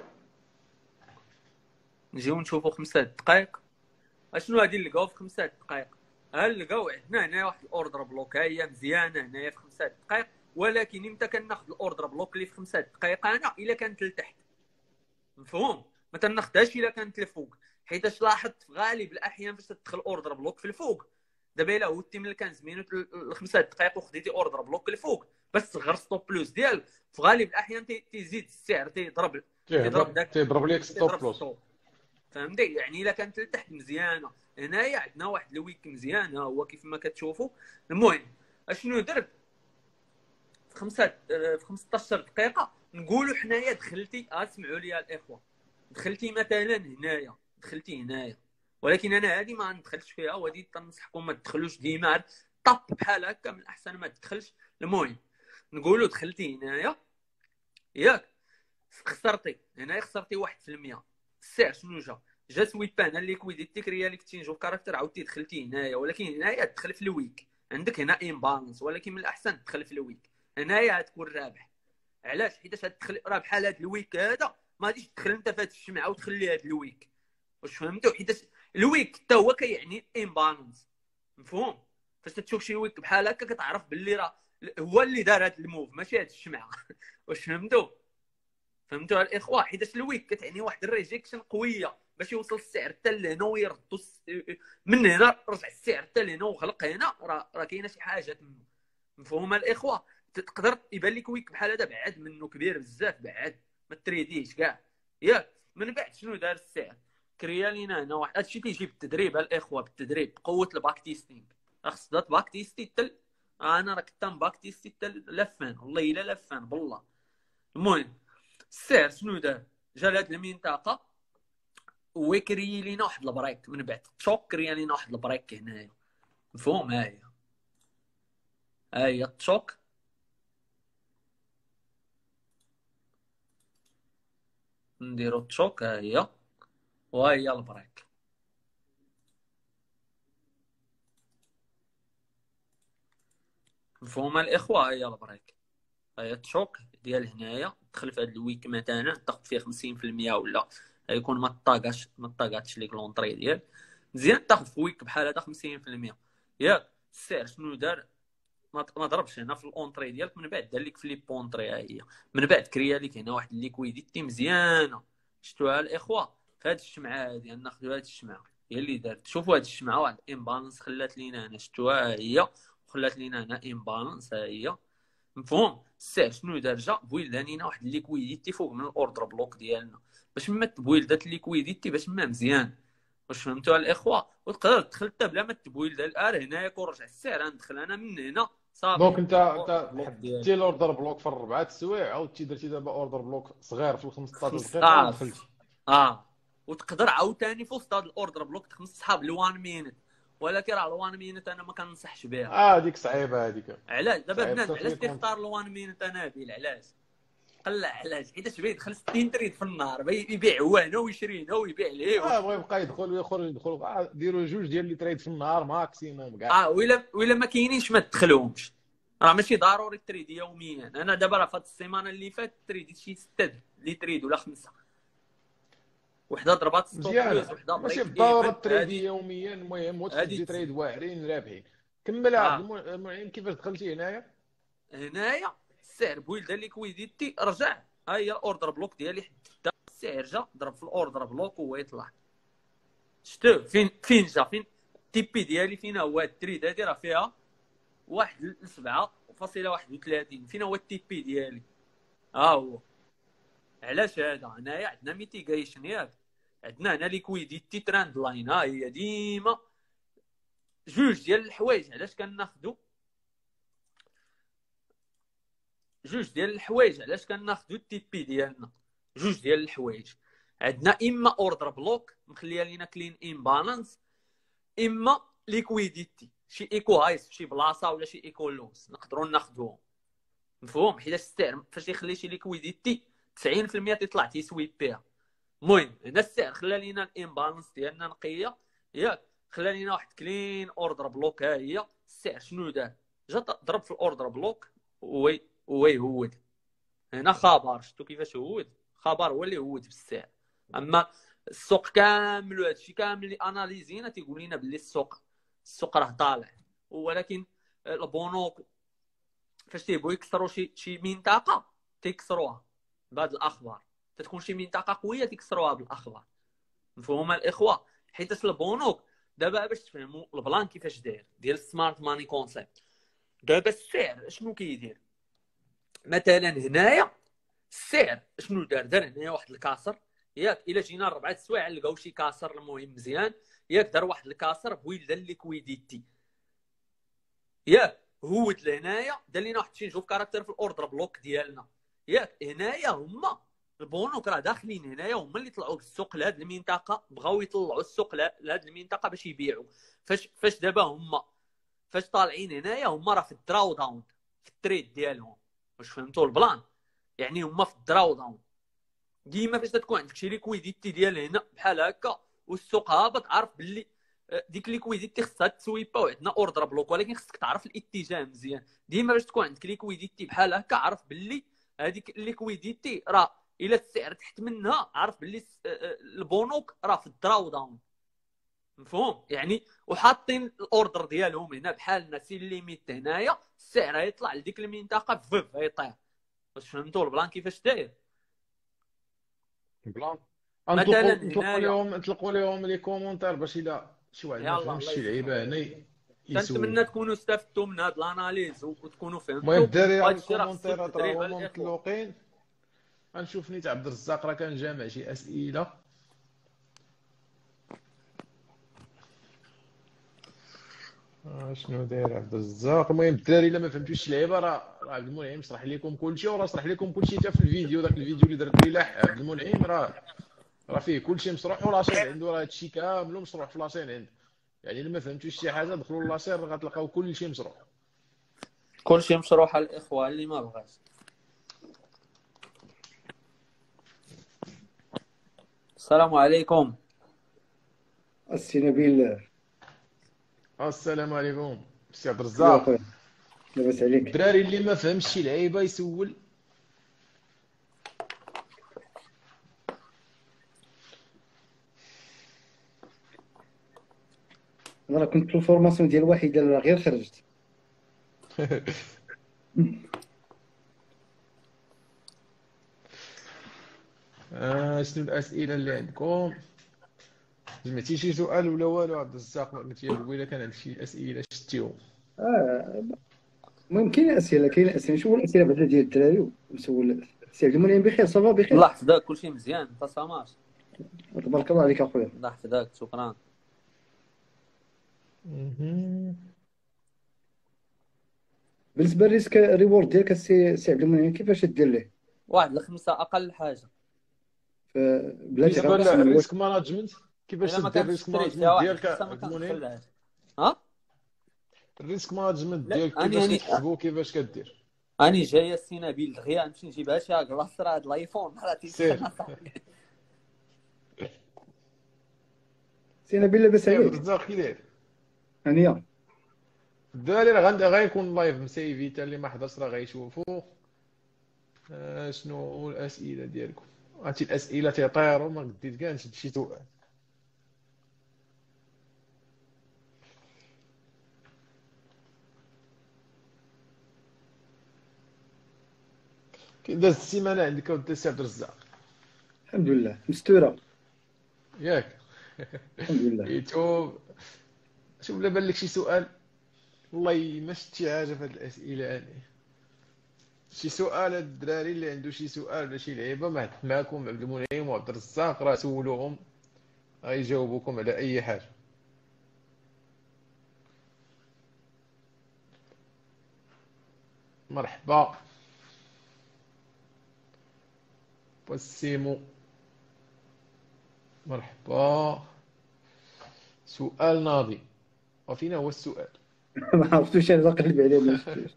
اشنو غادي نلقاو في 5 دقائق؟ نلقاو عندنا هنا واحد الاوردر بلوك هي مزيانه هنايا في 5 دقائق. ولكن امتى كناخذ الاوردر بلوك اللي في 5 دقائق انا الا كانت لتحت. مفهوم؟ ما تناخذهاش الا كانت لفوق، حيتاش لاحظت في غالب الاحيان فاش تدخل اوردر بلوك في الفوق، دابا الا هودتي من 15 مينوت ل 5 دقائق وخديتي اوردر بلوك الفوق بس صغر ستوب بلوس ديالك، في غالب الاحيان تيزيد السعر تيضرب تيضرب ليك ستوب بلوس. فهمتي؟ يعني الا كانت لتحت مزيانه. هنايا عندنا واحد الويك مزيان، ها هو كيف ما كتشوفوا. المهم اشنو درت في 15 دقيقه؟ نقولوا حنايا دخلتي اسمعوا لي الاخوه، دخلتي مثلا هنايا، ولكن انا هذه ما ندخلش فيها، وهذه تنصحكم ما تدخلوش ديما طاب بحال هكا، من الاحسن ما تدخلش. المهم نقولوا دخلتي هنايا ياك، خسرتي هنايا 1%. السعر شنو جا سويبان الليكويديتي كريا لك تشينج اوف كاركتر، عاودتي دخلتي هنايا، ولكن هنايا تدخل في الويك، عندك هنا امبالانس، ولكن من الاحسن تدخل في الويك. هنايا تكون رابح. علاش؟ حيتاش تدخل راه بحال هذا الويك هذا ما غاديش تدخل انت في هذا الشمعه وتخلي هذا الويك. واش فهمتوا؟ حيتاش الويك حتى هو كيعني امبالانس. مفهوم؟ فاش تشوف شي ويك بحال هكا كتعرف باللي راه هو اللي دار هذا الموف ماشي هذا الشمعه. واش فهمتوا الاخوه؟ حيتاش الويك كتعني واحد الريجيكشن قويه باش يوصل السعر حتى لهنا ويردوا من هنا رجع السعر حتى لهنا وغلق هنا، راه كاينه شي حاجه تما. مفهوم الاخوه؟ تقدر يبان لك ويك بحال هذا بعد منه كبير بزاف بعد، ما تريديش كاع ياك. من بعد شنو دار السعر؟ كريا لينا هنا واحد هادشي كيجي بالتدريب الاخوه، بالتدريب بقوه الباك تيستينغ. خص دات باك تيستي تل انا راه كنت باك تيستي تل لفان والله الا لفان بالله. المهم السعر شنو دار؟ جا لهاد المنطقه وكري لينا واحد البريك، من بعد تشوك كريا لينا واحد البريك هنايا مفهوم. هاهي التشوك نديرو التشوك ها هي، وها هي البريك. مفهوم الاخوه؟ ها هي البريك، ها هي التشوك ديال هنايا. دخل في هاد الويك مثلا تاخد فيه 50% ولا يكون ما طاقاتش ليك لونطري ديال مزيان، تاخد في ويك بحال هذا 50% ياك. السعر شنو دار؟ ما ضربش هنا في الاونطري ديالك، من بعد دار لك فليب اونطري. ها هي من بعد كريا لك هنا واحد الليكويديتي مزيانه. شفتوها الاخوه في هاد الشمعه هادي؟ ناخذ هاد الشمعه هي اللي دارت. شوفوا هاد الشمعه واحد امبالانس خلات لينا هنا، شفتوها هي وخلات لينا هنا امبالانس. ها هي مفهوم. السعر شنو دار؟ جا بويلد لينا واحد الليكويديتي فوق من الاوردر بلوك ديالنا، باش ما تبويلدات الليكويديتي باش ما مزيان. واش فهمتوا الاخوه؟ وتقدر تدخل حتى بلا ما تبويلد الار هنا يكون رجع السعر. ندخل انا من هنا دونك صافي انت بلوك ديالي. حددتي الاوردر بلوك في 4 سوايع، عاودتي درتي دابا اوردر بلوك صغير في 15 خمس دقيقه ودخلتي. وتقدر عاوتاني في وسط هذا الاوردر بلوك تخمس صحاب الوان مينيت، ولكن راه الوان مينيت انا ما كنصحش بها. هذيك صعيبه هذيك. علاش دابا صعيب بنادم حتى علاش في كونت. تيختار الوان مينيت؟ نبيل علاش قلع؟ علاش؟ حيت بغى يدخل 60 تريد في النهار، يبيع هو هنا ويشري هنا ويبيع ليه بغى يبقى يدخل ويخرج يدخل، ديروا 2 ديال اللي تريد في النهار ماكسيموم كاع. ولا ما كاينينش ما تدخلهمش. راه ماشي ضروري تريد يوميا. انا دابا راه فهاد السيمانه اللي فاتت تريديت شي 6 اللي تريد ولا 5، وحده ضربات ستوب لوز، مزيانه، وحده ماشي بريك بالضروره ايفن. تريدي يوميا، المهم هو هادي تجي تريد واعرين رابحين. كمل عبد اه المعين كيفاش دخلتي هنايا. هنايا السعر بويلد ليكويديتي رجع. ها هي الاوردر بلوك ديالي حددتها. السعر جا ضرب في الاوردر بلوك وهو يطلع. شتو فين جا؟ فين التي بي ديالي؟ فين هو التريد هادي؟ راه فيها 1.7.31. فين هو التي بي ديالي؟ ها هو. علاش هذا؟ هنايا عندنا ميتيغيشن ياك، عندنا هنا ليكويديتي تراند لاين. ها هي ديما جوج ديال الحوايج. علاش كناخذوا جوج ديال الحوايج؟ علاش كناخذوا التي بي ديالنا؟ جوج ديال الحوايج. عندنا اما اوردر بلوك مخليه لينا كلين امبالانس، اما ليكويديتي شي ايكو هايس في شي بلاصه ولا شي ايكو لوز نقدروا ناخذوهم. مفهوم؟ حيت السعر فاش يخلي شي ليكويديتي 90% تيطلع تيسويب بها. المهم هنا السعر خلى لينا الامبالانس ديالنا نقيه ياك، خلى لينا واحد كلين اوردر بلوك. ها هي السعر شنو دار؟ جا ضرب في الاوردر بلوك ويهود هنا خبر. شفتوا كيفاش هود؟ خبر هو اللي هود بالسعر. اما السوق كامل وهذا الشيء كامل اللي اناليزينا تيقول لنا باللي السوق راه طالع. ولكن البنوك فاش تيبغيو يكسروا شي منطقه تيكسروها بهاد الاخبار. تتكون شي منطقه قويه تيكسروها بالاخبار. مفهوم الاخوه؟ حيت البنوك دابا باش تفهموا البلان كيفاش داير ديال سمارت ماني كونسيبت. دابا السعر شنو كيدير؟ مثلا هنايا السعر شنو دار هنايا واحد الكاسر ياك. الا جينا 4 سوايع لقاو شي كاسر المهم مزيان ياك، دار واحد الكاسر بويلد الليكويديتي ياك. هود لهنايا دار لينا واحد تشينج اوف كاركتر في الاوردر بلوك ديالنا ياك. هنايا هما البنوك راه داخلين هنايا، هما اللي طلعوا بالسوق لهاد المنطقه، بغاو يطلعوا السوق لهاد المنطقه باش يبيعوا. فاش دابا هما فاش طالعين هنايا هما راه في الدراو داون في التريد ديالهم. واش فهمتوا البلان؟ يعني هما في الدراو داون. ديما فاش تكون عندك شي ليكويديتي ديال هنا بحال هكا والسوق هابط، عارف باللي ديك ليكويديتي خصها تسويبا وعندنا اوردر بلوك، ولكن خصك تعرف الاتجاه مزيان. ديما باش تكون عندك ليكويديتي بحال هكا عارف باللي هذيك الليكويديتي راه الا السعر تحت منها عارف باللي البنوك راه في الدراو داون. مفهوم يعني؟ وحاطين الاوردر ديالهم هنا بحالنا سي ليميت هنايا، السعر يطلع لديك المنطقه فف يطير. واش فهمتوا البلان كيفاش داير؟ بلان مثلا نطلقوا هنايا لهم لي كومونتير باش الا شي واحد ما يلا فهمش الله شي يسلمك. لعيبه هنا يسول. تنتمنى تكونوا استفدتوا من هذا الاناليز وتكونوا المهم فهمتوا. الدراري وهذا على الشيء راه خصو الكومونتيرات راه التدريب هما الاخوه. مطلوقين. غنشوف نيت عبد الرزاق راه كان جامع شي اسئله. شنو داير عبد الرزاق؟ المهم الدراري الا ما فهمتوش شي لعيبه راه عبد المنعم شرح لكم كلشي، وراه شرح لكم كلشي حتى في الفيديو. داك الفيديو اللي درت لي لاح عبد المنعم راه فيه كلشي مشروح، ولاشين عنده راه هادشي كامل مشروح في لاشين عنده. يعني الا ما فهمتوش شي حاجه دخلوا لاشين راه غتلقاو كلشي مشروح. كلشي مشروح على الاخوه اللي ما بغاش. السلام عليكم. السي نبيل. السلام عليكم سي عبد يا خويا، الرزاق. لاباس عليك؟ الدراري اللي ما فهمش شي لعيبه يسول. انا راه كنت في الفورماسيون ديال واحده راه غير خرجت. شنو الاسئله اللي عندكم؟ جمعتي شي سؤال ولا والو عبد الرزاق؟ قلت لي قبيله كان عندك شي اسئله شتيهم. اه المهم كاين اسئله نشوفوا الاسئله بعدا ديال الدراري ونسول السي عبد المنعم. بخير؟ صافا بخير؟ الله يحفظك، كلشي مزيان، انت ساماش؟ تبارك الله عليك اخويا. الله يحفظك، شكرا. مهم. بالنسبه للريسك ريورد ديالك السي عبد المنعم، كيفاش دير ليه؟ واحد الخمسه اقل حاجه. بلا بالنسبه تعاود تسول واش للريسك مانجمنت، كيفاش الا ما تدير كانش الريسك تريد حتى مانجمنت واحد ديالك الخمسه ما عبد المنعم؟ كندخلهاش. ها؟ الريسك مانجمنت لا، ديالك اني كيفاش اني كتحسبو كيفاش كدير؟ اني جايه السي نبيل دغيا نمشي نجيبها شي كلاص، راه هاد الايفون راه سير تيتخلى صاحبي. سي نبيل لاباس سي عبد عليك؟ الرزاق كي داير؟ هانيه. الدراري راه غيكون لايف مسيفي، حتى اللي ما حضرش راه غيشوفو. شنو الاسئله ديالكم؟ هاتي الاسئله تيطيروا، ما قديت كاع نشد شي سؤال. كي دازت السيمانه عندك اودي السي عبد الرزاق؟ الحمد لله مستوره. ياك؟ الحمد لله. يوتيوب. شوف لا بان لك شي سؤال. والله ما شفت شي حاجه في هاد الاسئله هادي. شي سؤال هاد الدراري اللي عنده شي سؤال ولا شي لعيبه معكم عبد المنعم وعبد الرزاق راه سولوهم غيجاوبوكم على اي حاجه. مرحبا بوسيمو. مرحبا. سؤال ناضي. وفينا هو السؤال؟ ما عرفتوش انا نقلب عليه ما شفتوش.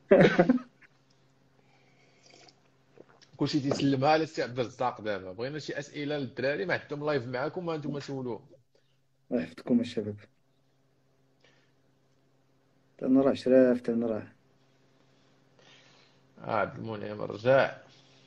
كلشي تيسلمها على السي عبد الرزاق. دابا بغينا شي اسئله للدراري ما عندهم لايف معاكم، ما انتم سولوهم. الله يحفظكم الشباب. تنراه شراف تنراه. عبد المنعم رجع.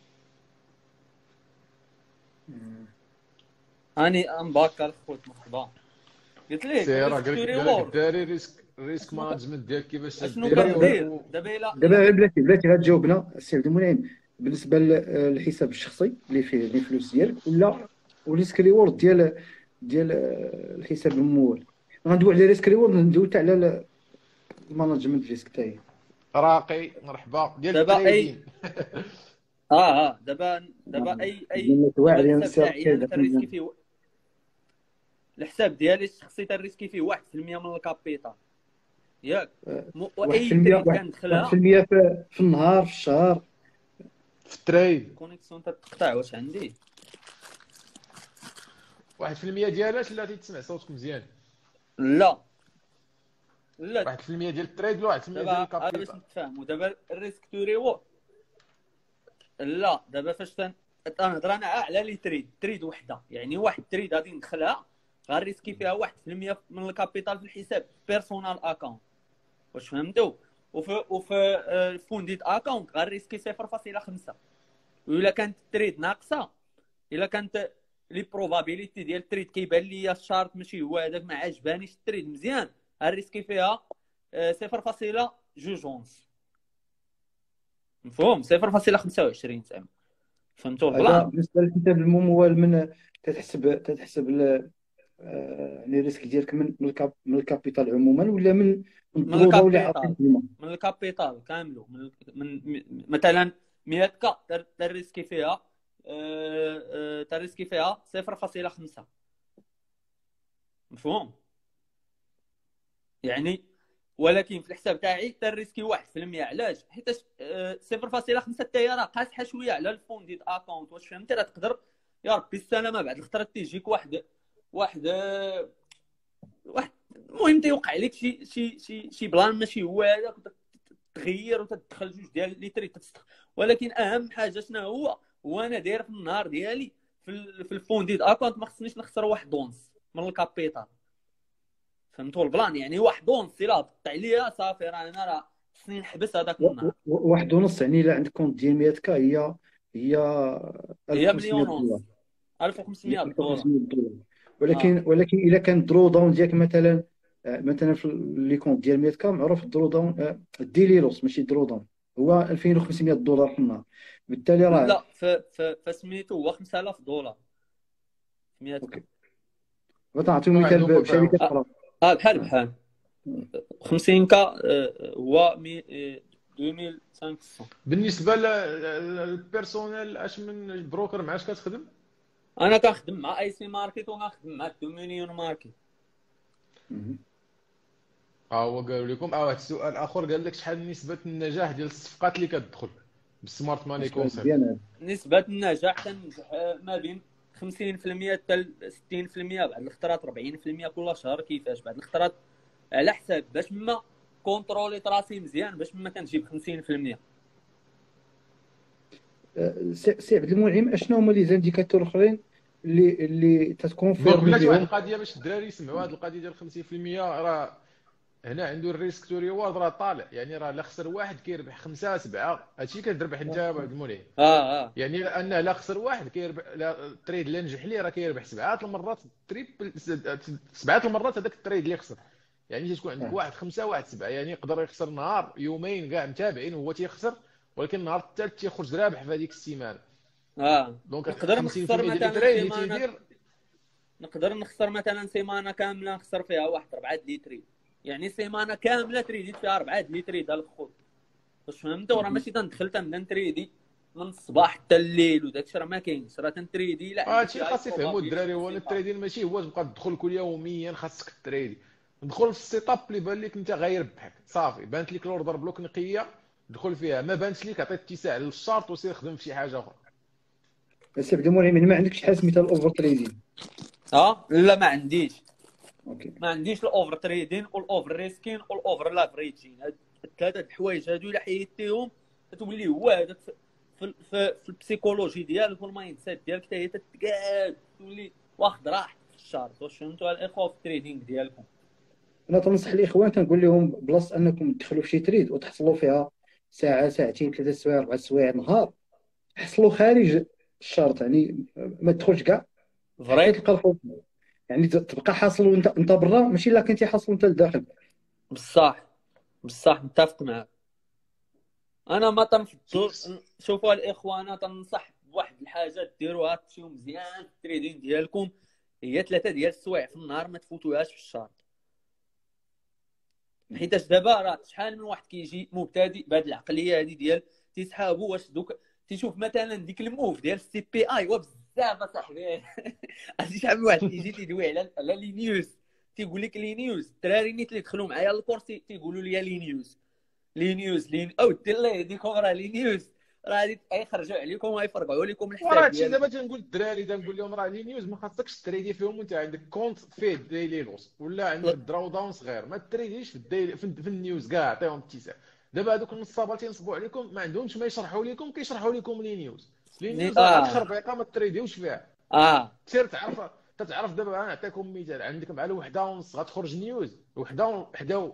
اني مباكر خوت، مرحبا. قلت ليه سير ريسك تو قال لك ريورد. الدراري ريسك اشنو مانجمنت ديالك كيفاش اشنو تديري كدير دابا دابا الا بلاتي غتجاوبنا السي عبد المنعم بالنسبه للحساب الشخصي اللي فيه لي فلوس ديالك، ولا وريسك ريورد ديال الحساب الممول. غندوي على ريسك ريورد، ندوي حتى على المانجمنت ريسك حتى هي. راقي مرحبا ديال دابا اي التريدين. دابا اي قلنا دابا واعر الحساب ينسى تاعي انا تنريسكي فيه. الحساب ديالي الشخصي تنريسكي فيه 1% من الكابيتال، ياك؟ واي 1% تريد كندخلها 1% في النهار، في الشهر. في التريد كونيكسيون تتقطع. واش عندي 1% ديالاش لا تسمع صوتك مزيان؟ لا لا 1% ديال التريد ولا 1% ديال دابا باش الكابيتال؟ نتفاهموا. دابا الريسك تو ريورد، لا دابا فاش تنهضر انا على لي تريد وحده، يعني واحد تريد غادي ندخلها غنريسكي فيها 1% من الكابيتال في الحساب بيرسونال اكونت. واش فهمتوا؟ وفي فونديت اكونت غنريسكي 0.5. وإلا كانت التريد ناقصه، الا كانت لي بروبابيليتي ديال التريد كيبان ليا الشارت ماشي هو هذاك، ما عجبانيش التريد مزيان، غنريسكي فيها 0.2. مفهوم؟ 0.25 زعما. فهمتوا هذا البلان؟ بالنسبه للحساب الممول. من تتحسب يعني الريسك ديالك من الكابيتال عموما، ولا من من القروضه اللي عطيت الكابيتال، لهم؟ من الكابيتال كاملو. مثلا 100 كا تريسكي فيها تريسكي فيها 0.5. مفهوم؟ يعني ولكن في الحساب تاعي تريسكي 1%. علاش؟ حيت 0.5 حتى هي راه قاصحه شويه على الفونديد اكونت. واش فهمتي؟ راه تقدر يا ربي السلامه بعد الخطره تيجيك واحد المهم تيوقع عليك شي بلان ماشي هو هذاك، تغير وتدخل 2 ديال ليتر تتستخ. ولكن اهم حاجه شنو هو انا داير في النهار ديالي في الفونديد اكونت ما خصنيش نخسر 1 اونص من الكابيتال. فهمتوا البلان؟ يعني 1 اونص الا هبط عليا صافي راه انا راه خصني نحبس هذاك النهار. 1.5 يعني الا عندك كونت ديال 100K هي هي 1500 مليون دولار. ونص، هي 1500 دولار. 1500 دولار. اه ولكن الا كان درو داون ديالك مثلا في لي كونت ديال 100K معروف الدرو داون الديلي لوس ماشي درو داون هو 2500 دولار في النهار. بالتالي راه لا فسميتو هو 5000 دولار 100 كا. اوكي. غنعطيو ما مثال عندهم ما بشركه فيهمش. اخرى. بحال 50 كا هو 2500. بالنسبه للبيرسونيل، اش من بروكر معاش كتخدم؟ انا كنخدم مع اي سي ماركت وكنخدم مع دومينيون ماركت. هو قالوا لكم واحد السؤال اخر، قال لك شحال نسبه النجاح ديال الصفقات اللي كتدخل بالسمارت ماني سؤال كونسيبت؟ مزيان هذا. نسبة النجاح تنجح ما بين 50% حتى 60%، بعد الخطرات 40% كل شهر. كيفاش؟ بعد الخطرات على حساب باش ما كونترولي راسي مزيان باش ما كنجيب 50%. سي عبد المنعم، اشنو هما لي زانديكاتور الاخرين اللي دونك تتكونفيرمي بلاتي واحد بهم؟ القضيه باش الدراري يسمعوا هذه القضيه ديال 50%. راه هنا عنده الريسك تو ريورد راه طالع، يعني راه لا خسر واحد كيربح 5 7. هادشي كتربح انت عبد المنعم. اه يعني انه لا خسر واحد كيربح، التريد اللي نجح ليه راه كيربح 7 المرات، تريبل 7 المرات هذاك التريد اللي خسر. يعني تكون عندك واحد 5 واحد 7، يعني يقدر يخسر نهار يومين كاع متابعين وهو تيخسر، ولكن النهار الثالث تيخرج رابح في هذيك السيمانه. دونك نقدر 50% نخسر ديال مثلا التريد اللي سيمانه، تيدير. نقدر نخسر مثلا سيمانه كامله نخسر فيها واحد 4 لتريد. يعني سيمانه كامله تريديت فيها 4 لتريد الخوت. واش فهمت؟ وراه ماشي تندخل تنبدا نتريدي من الصباح حتى الليل وداك الشيء راه ما كاينش. راه تنتريدي لا عندي هادشي شي اللي هاي خاص يفهموا الدراري، هو التريدين ماشي هو تبقى تدخل كل يوميا خاصك تريدي. دخل في السيت اب اللي بان لك انت غيربحك صافي، بانت لك الاوردر بلوك نقيه دخل فيها، ما بانش لك عطيت اتساع للشارت وسير خدم في شي حاجه اخرى. سي عبد المنعم، يعني ما عندكش حاجه سميتها الاوفر تريدين؟ لا ما عنديش. اوكي. ما عنديش الاوفر تريدين والاوفر ريسكين والاوفر لافريجين. هاد الثلاثه الحوايج هادو الا حيدتيهم تولي هو هذاك في البسيكولوجي ديالك والمايند سيت ديالك حتى هي تتقاد تولي واخد راحتك في الشارت. واش فهمتوا الاخوه في التريدينغ ديالكم؟ انا تنصح الاخوان كنقول لهم بلاص انكم تدخلوا في شي تريد وتحصلوا فيها ساعه ساعتين 3 سوايع 4 سوايع نهار، حصلوا خارج الشرط. يعني ما تدخلش كاع حتى فري. تلقى الفوق. يعني تبقى حاصل وانت برا، ماشي الا كنتي حاصل وانت لداخل. بصح متفق معك. انا ما تنفضل. شوفوا الاخوان، تنصح بواحد الحاجه ديروها تمشيو مزيان في التريدينغ ديالكم. هي 3 ديال السوايع في النهار ما تفوتوهاش في الشارت. حيتاش دابا راه شحال من واحد كيجي مبتدئ بهذه العقليه هذه ديال تيسحابوا واش دوك تيشوف مثلا ديك الموف ديال السي بي اي وبزاف اصاحبي. عرفتي شحال من واحد كيجي تيدوي على لي نيوز، تيقول لك لي نيوز. الدراري نيت اللي دخلوا معايا الكورس تيقولوا لي لي نيوز او دير الله يهديكم راه لي نيوز راه غادي يخرجوا عليكم ويفرقعوا لكم وراه الحساب هادشي دابا ديالكم. تنقول الدراري تنقول لهم راه لي نيوز ما خاصكش تريدي فيهم وانت عندك كونت فيه ديلي لوس ولا عندك دراو داون صغير. ما تريديش في الديلي في النيوز كاع، عطيهم اتساع. دابا هذوك النصابه تينصبوا عليكم ما عندهمش ما يشرحوا لكم، كيشرحوا لكم لي نيوز. لي نيوز راه غير خربيقه ما تريديوش فيها. اه سير تعرف دابا انا نعطيكم مثال. عندك مع الوحده ونص غتخرج نيوز، الوحده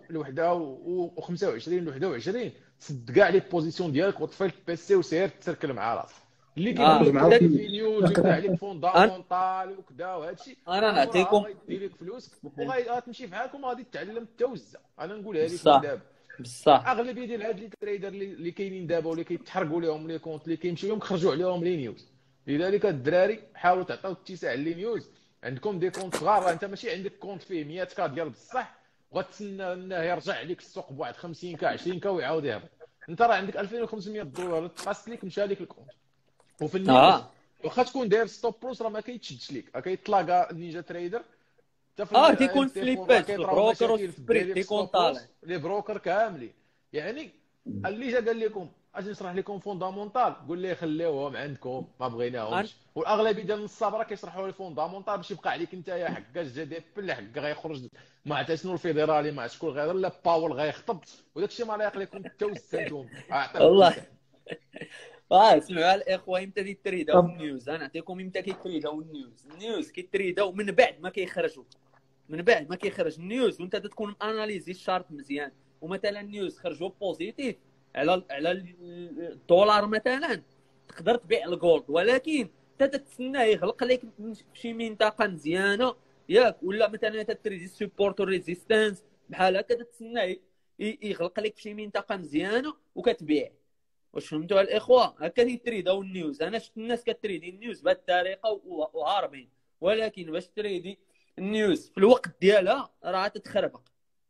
و25 ل21 سد كاع لي بوزيسيون ديالك وطفي البيسي وسير تسركل مع راسك. اللي كيقول خرج لك مع كتب الفيلم. في نيوز ويفتح عليك فوندامونتال وكذا وهادشي، انا عمره نعطيكم غيدي لك فلوسك وغتمشي بحالكم وغادي تتعلم التوزه. انا نقولها لكم بصح دابا. بصح اغلبيه ديال هاد لي تريدر اللي كاينين دابا واللي كيتحرقوا لهم لي كونت اللي كيمشيو لهم خرجوا عليهم لي نيوز. لذلك الدراري حاولوا تعطيو اتساع لي نيوز. عندكم دي كونت صغار، راه انت ماشي عندك كونت فيه 100 كا ديال بصح وغتسنى انه يرجع عليك السوق بواحد 50 كا 20 كا ويعاود يهبط. انت راه عندك 2500 دولار تقاس لك مشى لك الكونت. وفي النيوز اه واخا تكون داير ستوب لوس راه ما كيتشدش ليك، كيطلاقا نينجا تريدر حتى في تيكون ال تي فور راه سليباج في كيطراو البروكر مشاكل في والسبريت الدراري في تيكون ستوب طالع. لوس لي بروكر كاملين. يعني اللي جا قال لكم اجي نشرح لكم فوندامونتال، قول ليه خليوهم عندكم ما بغيناهمش. والاغلبيه ديال النصاب راه كيشرحوا لي فوندامونتال باش يبقى عليك انت يا حكا جا دي بي حق غيخرج ما عرفت شنو الفيدرالي ما شكون غير لا باول غيخطب، وداك الشيء ما لايق لكم حتى وسنتهم اعطيهم والله المثال. سمعوا الاخوه امتى كيتريداو طب النيوز. انا نعطيكم امتى كيتريداو النيوز كيتريداو من بعد ما كيخرجوا، من بعد ما كيخرج النيوز وانت تكون اناليزي الشارت مزيان. ومثلا النيوز خرجوا بوزيتيف على الدولار مثلا، تقدر تبيع الجولد، ولكن انت تتسنى يغلق لك في شي منطقه مزيانه ياك، ولا مثلا تتريدي سبورت ريزيستانس بحال هكا، تتسنى يغلق لك في شي منطقه مزيانه وكتبيع. واش فهمتوا الاخوه؟ هكا تيتريداو النيوز. انا شفت الناس كتريدي النيوز بهذه الطريقه وهاربين، ولكن باش تريدي النيوز في الوقت ديالها راه تتخربق.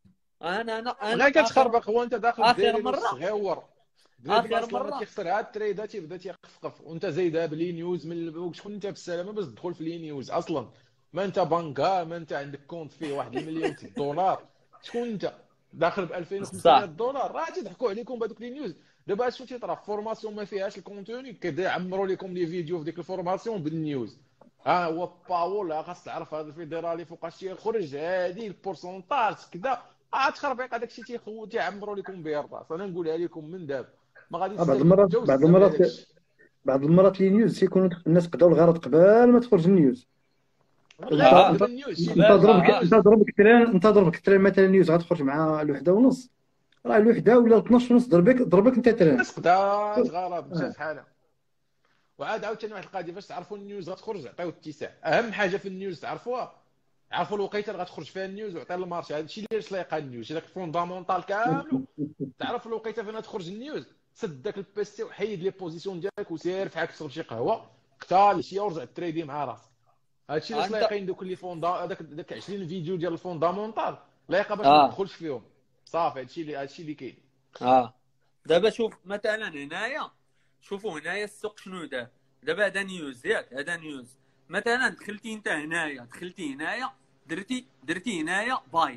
انا غير كتخربق، هو انت داخل اخر داير مره صغيور بنادم اخر اصلا ما مره تيخسر هاد التريدات تيبدا تيقفقف، وانت زايدها بلي نيوز من شكون انت بالسلامه باش تدخل في لي نيوز اصلا. ما انت بنكا، ما انت عندك كونت فيه 1 مليون دولار، شكون انت داخل ب 2500 بصح. دولار؟ راه تيضحكوا عليكم بهذوك لي نيوز. دابا شنو تيطرا في فورماسيون ما فيهاش الكونتوني كيعمروا لكم لي فيديو في ديك الفورماسيون بالنيوز. ها هو باول خاص تعرف هذا الفيدرالي فوقاش تيخرج، هذه البورسونتاج كذا. تخربيق هذاك الشيء تيعمروا لكم به الراس. انا نقولها لكم من دابا ما غادي بعض تستافدوا المرات حتى بعض وسه من المرات هذاك الشيء. بعض المرات لي نيوز تيكونوا الناس قداو الغرض قبل ما تخرج النيوز. من غير انت اه انت دابا النيوز شي انت قبل نيوز ضربك اه انت ضربك التران انت ضربك التران مثلا النيوز غتخرج مع الوحده ونص، راه الوحده ولا 12 ونص ضربك انت تران. الناس قدات غلط مشى شحال. وعاد عاوتاني واحد القضيه، باش تعرفوا النيوز غتخرج عطيو اتساع. اهم حاجه في النيوز تعرفوها، عرفوا الوقيته اللي غتخرج فيها النيوز وعطي المارشي. هذا الشيء اللي سلايقه النيوز، هذاك الفوندامونتال كاملو. تعرف الوقيته فين تخرج النيوز، سد داك البيسي وحيد لي بوزيسيون ديالك وسير في حالك تشرب شي قهوه، قتال شي ورجع تريدي مع راسك. هادشي اللي انت سلايقين دوك اللي فوندا داك 20 فيديو ديال الفوندامونتال لايقه باش ما اه تدخلش فيهم. صافي هادشي اللي كاين. اه دابا شوف مثلا هنايا، شوفوا هنايا السوق شنو دار. دابا هذا نيوز ياك، هذا نيوز مثلا دخلتي انت هنايا، دخلتي هنايا درتي هنايا باي،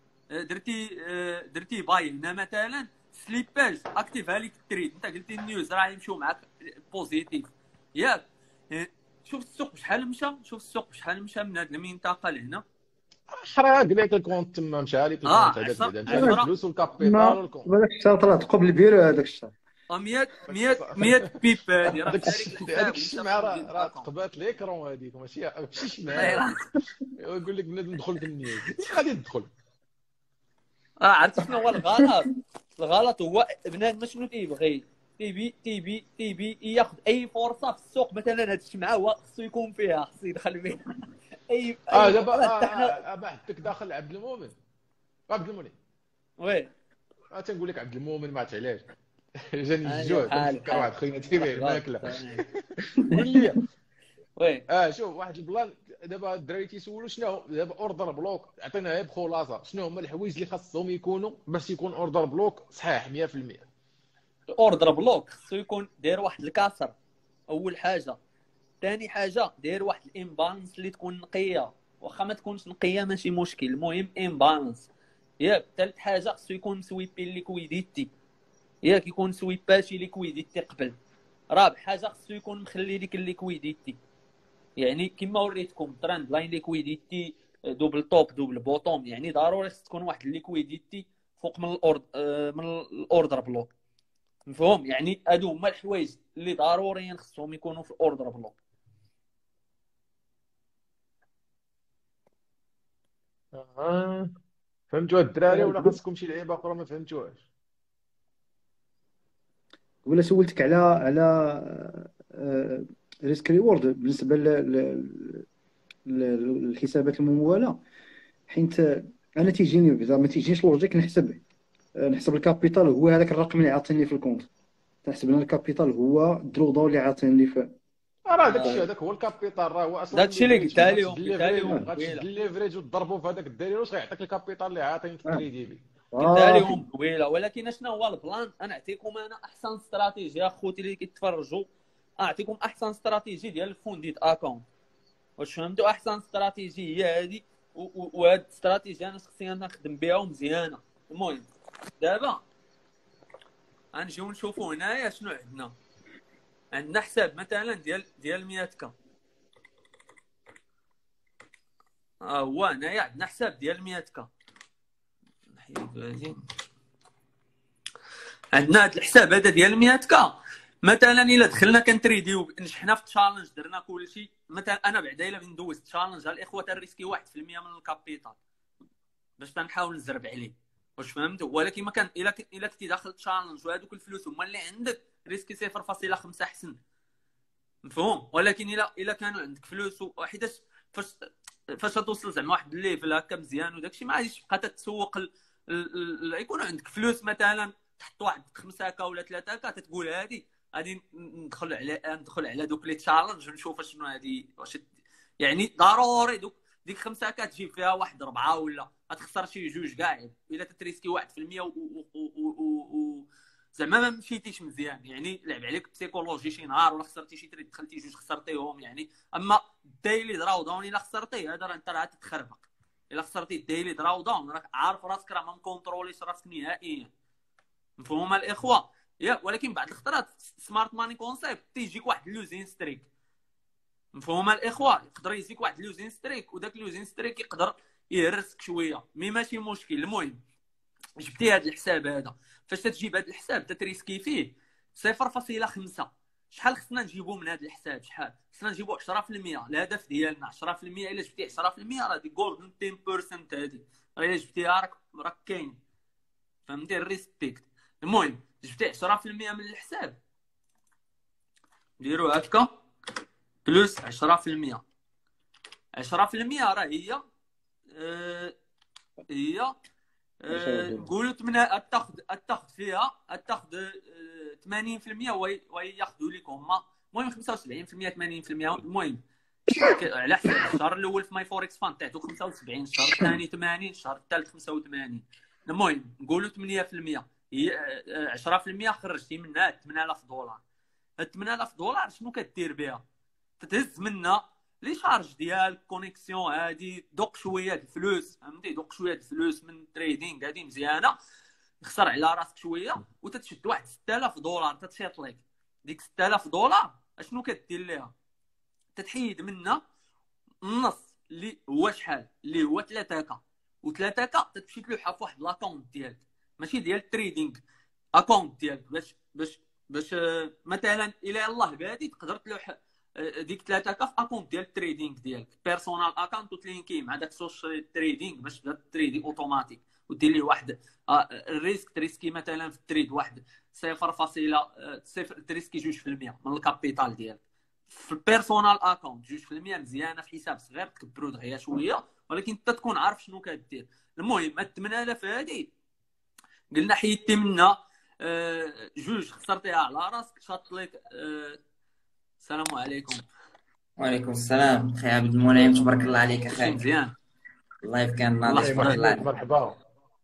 درتي باي هنا مثلا سليباج اكتيفها لك التريد. انت قلتي النيوز راه يمشيو معاك بوزيتيف ياك. شوف السوق شحال مشى، شوف السوق شحال مشى من هذه المنطقه لهنا. حرق لك الكونت تما، مشى لك الكونت هذاك 10 بعدا مشى لك 10 الفلوس والكابيتال ما والكونت. هذاك الشهر طلعت قبل البيرو هذاك الشهر. 100 بيب هذه راه هذاك مشى لك هذيك الحساب ومشى الشمعه في راه الاكونت. تقبات ليكرون هذيك، ماشي شمعه. الله يقول لك بنادم ندخل في النيوز، انت غادي تدخل. عرفت شنو هو الغلط؟ الغلط هو بنادم شنو تيبغي، تيبي ياخذ اي فرصه في السوق. مثلا هذا الشمعه هو خصو يكون فيها، خصو يدخل فيها اي دابا حتى حنا ما حدك داخل عبد المؤمن. عبد المؤمن وي تنقول لك عبد المؤمن ما علاش جاني انا الجوع بحال تنفكر واحد خوينا تيبيع الماكله. بحال قول لي وي شوف واحد البلان. دابا الدراري تيسولوا شنو دابا اوردر بلوك، عطينا غير بخلاصه شنو هما الحوايج اللي خاصهم يكونوا باش يكون اوردر بلوك صحيح 100%. الاوردر بلوك خصو يكون داير واحد الكاسر اول حاجه. ثاني حاجه داير واحد الامبالانس اللي تكون نقيه، واخا ما تكونش نقيه ماشي مشكل، المهم امبالانس ياك. ثالث حاجه خصو يكون مسويبي ليكويديتي ياك، يكون سويباشي ليكويديتي قبل. رابع حاجه خصو يكون مخلي لك الليكويديتي، يعني كما وريتكم ترند لاين ليكويديتي دوبل توب دوبل بوتوم، يعني ضروري خص تكون واحد الليكويديتي فوق من الاوردر بلوك. مفهوم؟ يعني هادو هما الحوايج اللي ضروريين خصهم يكونوا في الاوردر بلوك. فهمتوا الدراري ولا خاصكم شي لعيبه اخرى ما فهمتوهاش؟ ولا سولتك على ريسك ريورد بالنسبه للحسابات المموله، حيت انا تيجيني بدا ما تيجينيش لوجيك نحسب الكابيتال هو هذاك الرقم اللي عاطيني في الكونت. تنحسب ان الكابيتال هو الدرو اللي عاطيني في راه داك الشيء هذاك هو الكابيتال، راه هو اصلا داكشي اللي الليفريج. قلت غتشد الليفريج وتضربوا في هذاك الدليل واش غيعطيك الكابيتال اللي عاطينك تريدي به. قلتها لهم قبيله. ولكن شنو هو البلان؟ انا نعطيكم انا احسن استراتيجيه اخوتي اللي كيتفرجوا اعطيكم احسن استراتيجي ديال الفونديت اكونت. واش فهمتوا؟ احسن استراتيجي هي هذه، وهاد الاستراتيجي انا شخصيا نخدم بها ومزيانه. المهم دابا غنجيو نشوفوا هنايا شنو عندنا حساب مثلا ديال 100 هو هنايا عندنا حساب ديال 100 نحيد هذه. عندنا هذا الحساب هذا ديال 100 مثلا الا دخلنا كنتريديو نجحنا في التشالنج درنا كلشي. مثلا انا بعدا الا ندوز التشالنج الاخوه تنريسكي 1% من الكابيتال باش تنحاول نزرب عليه. واش فهمتوا؟ ولكن ما كان الا كنتي داخل التشالنج وهذوك الفلوس هما اللي عندك ريسكي 0.5 احسن، مفهوم؟ ولكن الا كانوا عندك فلوس وحيتاش فاش توصل زعما واحد الليفل هكا مزيان وداكشي ما غاديش تبقى تتسوق يكون عندك فلوس مثلا تحط واحد 5 ولا 3 تتقول هادي غادي ندخل على دوك لي تشالنج ونشوف شنو هادي. واش يعني ضروري ديك 5 تجيب فيها واحد 4 ولا غتخسر شي 2 كاع الا تتريسكي 1% و زعما ما مشيتيش مزيان. يعني لعب عليك بسيكولوجي شي نهار ولا خسرتي شي تريد دخلتي 2 خسرتيهم يعني. اما الديلي دراو داون الا خسرتي هذا راه انت راه تتخربق. الا خسرتي الديلي دراو داون راك عارف راسك راه ما مكونتروليش راسك نهائيا، مفهوم الاخوه؟ ولكن بعد الخطرات سمارت ماني كونسيبت تيجيك واحد لوزين ستريك، مفهوم الاخوه؟ يقدر يجيك واحد لوزين ستريك وداك لوزين ستريك يقدر يهرسك شويه مي ماشي مشكل. المهم جبتي هذا الحساب هذا، فاش تجيب هذا الحساب تتريسكي فيه 0.5. شحال خصنا نجيبو من هذا الحساب؟ شحال خصنا نجيبو؟ 10%. الهدف ديالنا 10%. الا جبتي 10% راه دي جولدن 10% هذه راه الا جبتيها راك كاين، فهمتي؟ الريسبكت. المهم جبتي 10% من الحساب ديروا هكا بلس 10%. 10% راه هي نقولوا تاخذ فيها 80% وياخذوا لك هما. المهم 75% 80%. المهم على حسب الشهر الاول في ماي فوركس فان تعطوا 75، الشهر الثاني 80، الشهر الثالث 85. المهم نقولوا 8%. هي 10% خرجتي منها $8000. هاد $8000 شنو كدير بها؟ تتهز منها لي شارج ديال كونيكسيون هادي، دوق شويه د الفلوس، فهمتي؟ دوق شويه د الفلوس من التريدينغ هادي مزيانه، خسر على راسك شويه وتتشد واحد $6000 تتشيط لك. ديك $6000 اشنو كدير ليها؟ تتحيد منها النص اللي هو شحال؟ اللي هو 3 و3 تتمشي تلوحها في واحد لاكونت ديالك، ماشي ديال التريدينغ، اكونت ديالك باش مثلا الى يلاه بادي تقدر تلوح ديك 3 في اكونت ديال التريدينغ ديالك بيرسونال اكونت وتلينكي مع داك سوشيال تريدينغ باش تبدا تريدي اوتوماتيك ودير ليه واحد الريسك تريسكي مثلا في التريد واحد 0.0 تريسكي 2% من الكابيتال ديالك. في البيرسونال اكونت 2% مزيانه في حساب صغير تكبروا دغيا شويه ولكن انت تكون عارف شنو كدير. المهم هاد 8000 هادي قلنا حيدتي منها 2 خسرتيها على راسك شاط لك. السلام عليكم. وعليكم السلام اخي عبد المنعم، تبارك الله عليك اخي. مزيان اللايف كان ناضي، تبارك الله عليك. مرحبا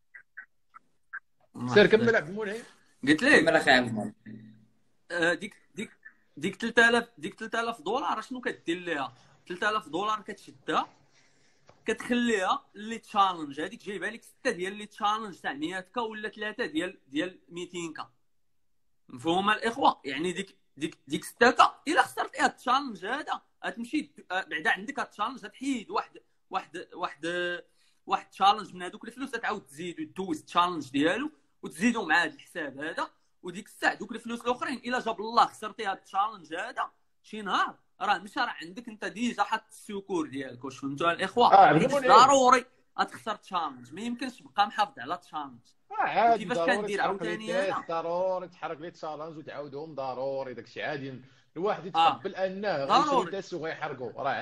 سير كمل عبد المنعم. قلت لك كمل اخي عبد المنعم. ديك $3000 شنو كدير ليها؟ $3000 كتشدها كتخليها اللي تشالنج هذيك جايبها لك 6 ديال اللي تشالنج تاع 100 ولا 3 ديال 200. مفهوم الاخوه؟ يعني ديك 6 الا خسرتيها التشالنج هذا غتمشي بعدا عندك التشالنج غتحيد واحد تشالنج من هذوك الفلوس تعاود تزيد وتدوز التشالنج ديالو وتزيدوا مع هذا الحساب هذا. وديك الساعه دوك الفلوس الاخرين الا جاب الله خسرتي هذا التشالنج هذا شي نهار راه مشى راه عندك انت ديجا حط السكور ديالك. واش فهمتوا الاخوه؟ ضروري غتخسر تشالنج، ما يمكنش تبقى محافظ على تشالنج. عادي كيفاش كندير عاوتاني انا؟ ضروري تحرك لي تشالنج وتعاودهم، ضروري داكشي عادي. الواحد يتقبل انه غيشري داس وغيحرقوا، راه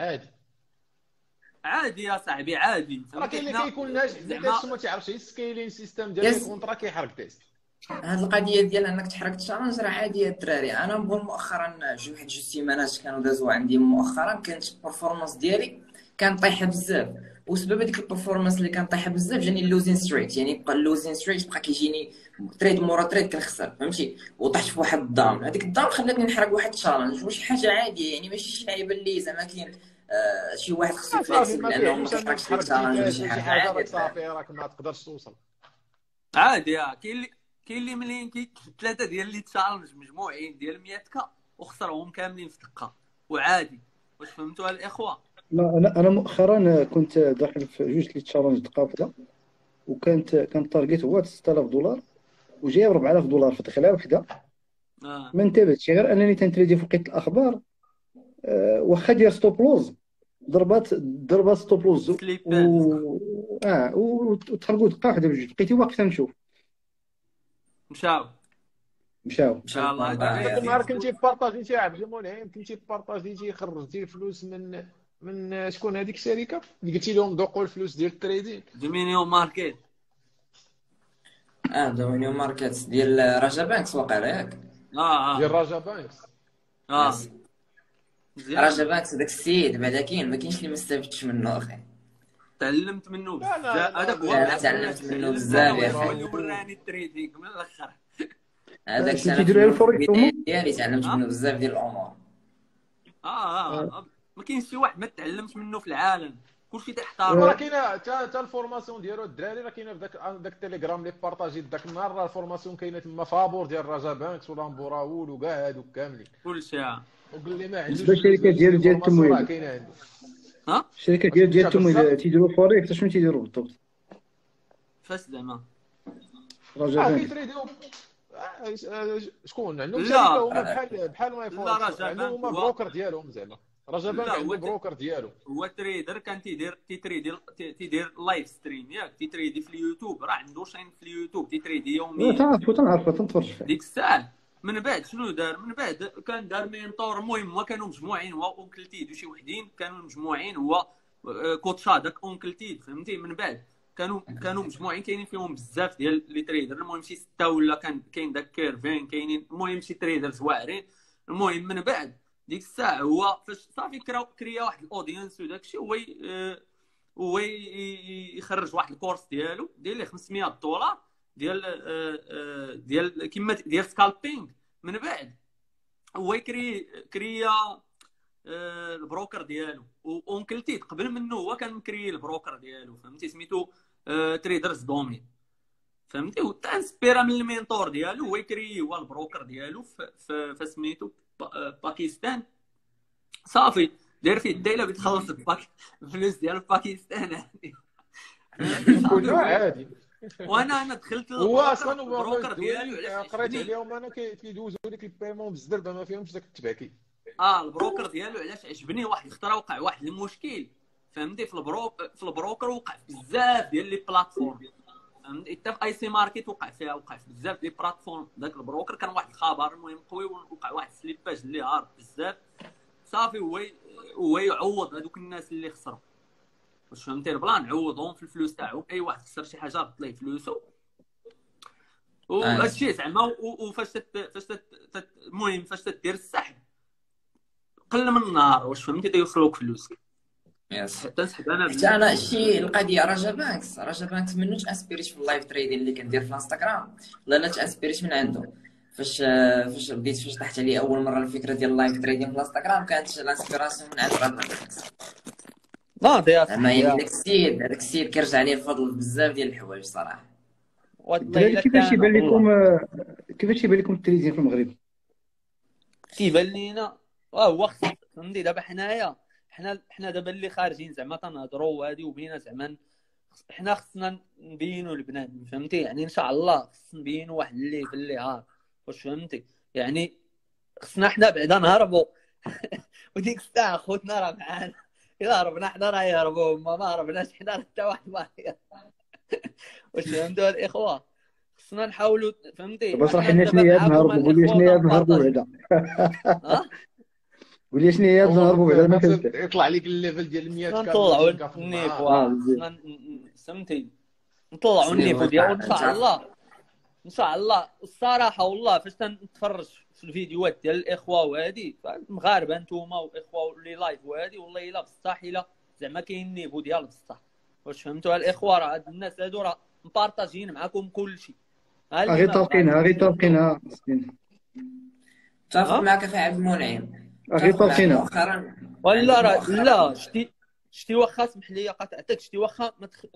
عادي يا صاحبي عادي. راه كاين اللي كيكون ناجح في داس وما تيعرفش السكيلين سيستم ديال الكونطرا كيحرق تيست. هاد القضيه ديال انك تحرك تشالنج راه عاديه الدراري. انا نقول مؤخرا واحد 2 سيمانات كانوا دازوا عندي مؤخرا كانت البرفورمانس ديالي كان طايحه بزاف وسبب هذيك البرفورمانس اللي كنطيحها بزاف جاني اللوزين ستريت، يعني بقى اللوزين ستريت بقى كيجيني تريد مورا تريد كنخسر فهمتي، وطحت في واحد الداون. هذيك الداون خلاتني نحرق واحد التشالنج وشي حاجه عاديه، يعني ماشي شي لعيبه اللي زعما كاين شي واحد خصو صافي يفليكسيبل ما لانه ما كاينش انك كيحرقش ديك تحرك التشالنج، تيفاس شي ولا شي حاجه حاجه، عاديه راك دابا. صافي راك ما تقدرش توصل. عادي. كاين اللي مليين ثلاثه ديال لي تشالنج مجموعين ديال 100 كا وخسرهم كاملين في دقه، وعادي. واش فهمتوا الاخوه؟ لا، انا مؤخرا كنت داخل في جوج لي تشالنج دقه واحده، كان التارجيت هو 6000 دولار، وجايب 4000 دولار في دخله واحده. ما انتبهتش غير انني تنتريدي في وقيت الاخبار. واخا ديال ستوب لوز ضربات ستوب لوز سليباز وتحرقوا دقه واحده بجوج، بقيتي واقف تنشوف مشاو. مشاو. الله هذاك يدير النهار كنتي بارطاجيتي عبد المنعم، كنتي بارطاجيتي خرجتي الفلوس من شكون هذيك الشركه اللي قلتي لهم ذوقوا الفلوس ديال التريدين؟ دومينيون ماركت. دومينيو ماركت ديال راجا بانكس واقيلا ياك. ديال راجا بانكس. يس. مزيان. راجا بانكس داك السيد بعدا كاين ما كاينش اللي ما استفدتش منه اخي. تعلمت منه لا، بزاف. لا، هذاك هو أنا تعلمت منه بزاف يا هو أخي. اللي وراني التريدينغ من الاخر. هذاك شنو انا تيديروا في الفوركس البداية ديالي تعلمت منه بزاف ديال الامور. ما كاينش شي واحد ما تعلمش منه في العالم، كلشي راه تحترم. كاينه حتى الفورماسيون ديالو الدراري راه كاينه في داك التليجرام اللي بارطاجيت داك النهار، راه الفورماسيون كاينه تما فابور ديال راجا بانكس ولامبو راول وكاع هادوك كاملين. كلشي وقال لي ما عندوش بالنسبه للشركه ديال الفورماسيون راه التمويل، كاينه عنده. الشركه ديال التمويل تيديروا فوركس، شنو تيديروا بالضبط؟ فاش زعما رجاء بانكس كيتريديو شكون عندهم لا. شركه هما بحال ما لا، يفوركس، راجا عندهم بانك هما هو- بروكر ديالهم زعما. راجا بانك لا، عنده هو بروكر ديالو. هو تريدر كان تيدير لايف ستريم ياك، تيتريدي في اليوتيوب، راه عنده شين في اليوتيوب تيتريدي يوميا. تنعرفوا تنتفرج فيه. ديك الساعه من بعد شنو دار؟ من بعد كان دار مينطور. المهم هو كانوا مجموعين، هو اونكل تيد وشي وحدين كانوا مجموعين، هو كوتشا داك اونكل تيد فهمتي. من بعد كانوا مجموعين كاينين فيهم بزاف ديال لي تريدر، المهم شي 6 ولا كاين داك كيرفين كاينين، المهم شي تريدرز واعرين. المهم من بعد ديك الساعه هو فاش صافي كريا واحد الاودينس وداك الشيء، هو يخرج واحد الكورس ديالو ديال لي 500 دولار ديال كيما ديال سكالبينغ. من بعد هو كريا البروكر ديالو، واونكل تيد قبل منه هو كان مكري البروكر ديالو فهمتي، سميتو تريدرز دومين فهمتي. وتانسبيرا من المينتور ديالو، هو يكري هو البروكر ديالو في سميتو باكستان. صافي داير فيه الدايله بيتخلص الفلوس ديال باكستان كله عادي. وانا دخلت هو اصلا البروكر ديالو علاش قريت عليهم انا كيدوزوا لك البيمون بالزربه ما فيهمش داك التباكي. البروكر ديالو علاش عجبني، واحد الخطره وقع واحد المشكل فهمتي في البروكر وقع في بزاف ديال لي بلاتفورم فهمتي. حتى في اي سي ماركت وقع في بزاف ديال بلاتفورم. داك البروكر كان واحد الخبر المهم قوي، وقع واحد السليباج اللي هارد بزاف. صافي هو يعوض هذوك الناس اللي خسروا. واش فهمتي البلان؟ عوضهم في الفلوس تاعهم. اي واحد خسر شي حاجه رد ليه فلوسو. وهذا الشيء زعما وفاش المهم فاش تدير السحب قل من النهار واش فهمتي تيوصلوك فلوسك. يس. حتى نسحب انا حتى انا شي القضيه راجا بانكس منو تانسبيريت في اللايف تريدين اللي كندير في الانستغرام. لا تانسبيريت من عنده. فاش طاحت علي اول مره الفكره ديال اللايف تريدين في الانستغرام، كانت الانسبيراسيون من عند راجا بانكس. زعما يعني داك السيد كيرجع ليه الفضل بزاف ديال الحوايج صراحه. الدراري كيفاش يبان لكم التريدين في المغرب؟ كيبان لينا هو خص فهمتي. دابا حنا دابا اللي خارجين زعما تنهضروا وهادي وبينا زعما حنا خصنا نبينوا البنادم فهمتي. يعني ان شاء الله خص نبينوا واحد الليفل اللي هار واش فهمتي. يعني خصنا حنا بعدا نهربوا وديك الساعه خوتنا راه معانا، الا هربنا حنا راه يهربوا، ما هربناش حنا حتى واحد ما واش فهمتوا الاخوه. خصنا نحاولوا فهمتي. بس راه حنا شنو هي نهربوا؟ قول لي شنو هي نهربوا بعدا. قول لي شنو هي نهربوا بعدا. ما فهمت. يطلع لك الليفل ديال 100 كان نطلعوا النيفو فهمتي. نطلعوا النيفو ديالو ان شاء الله. الصراحه والله فاش تنتفرج في الفيديوهات ديال الاخوه وهادي المغاربه نتوما واخوه اللي لايف وهادي، والله الا بصح الا زعما كاين النيفو ديال بصح واش فهمتوا الاخوه؟ راه هاد الناس هادو راه مبارطاجين معاكم كلشي. ها اللي غير ما طالقينها غير بغاش طالقينها مسكين. متفق ها معك اخي عبد المنعم، غير متفق معك. طالقينها. مؤخرا ولا عندك راه مؤخرا لا شتي واخا سمح لي قطعتك، شتي واخا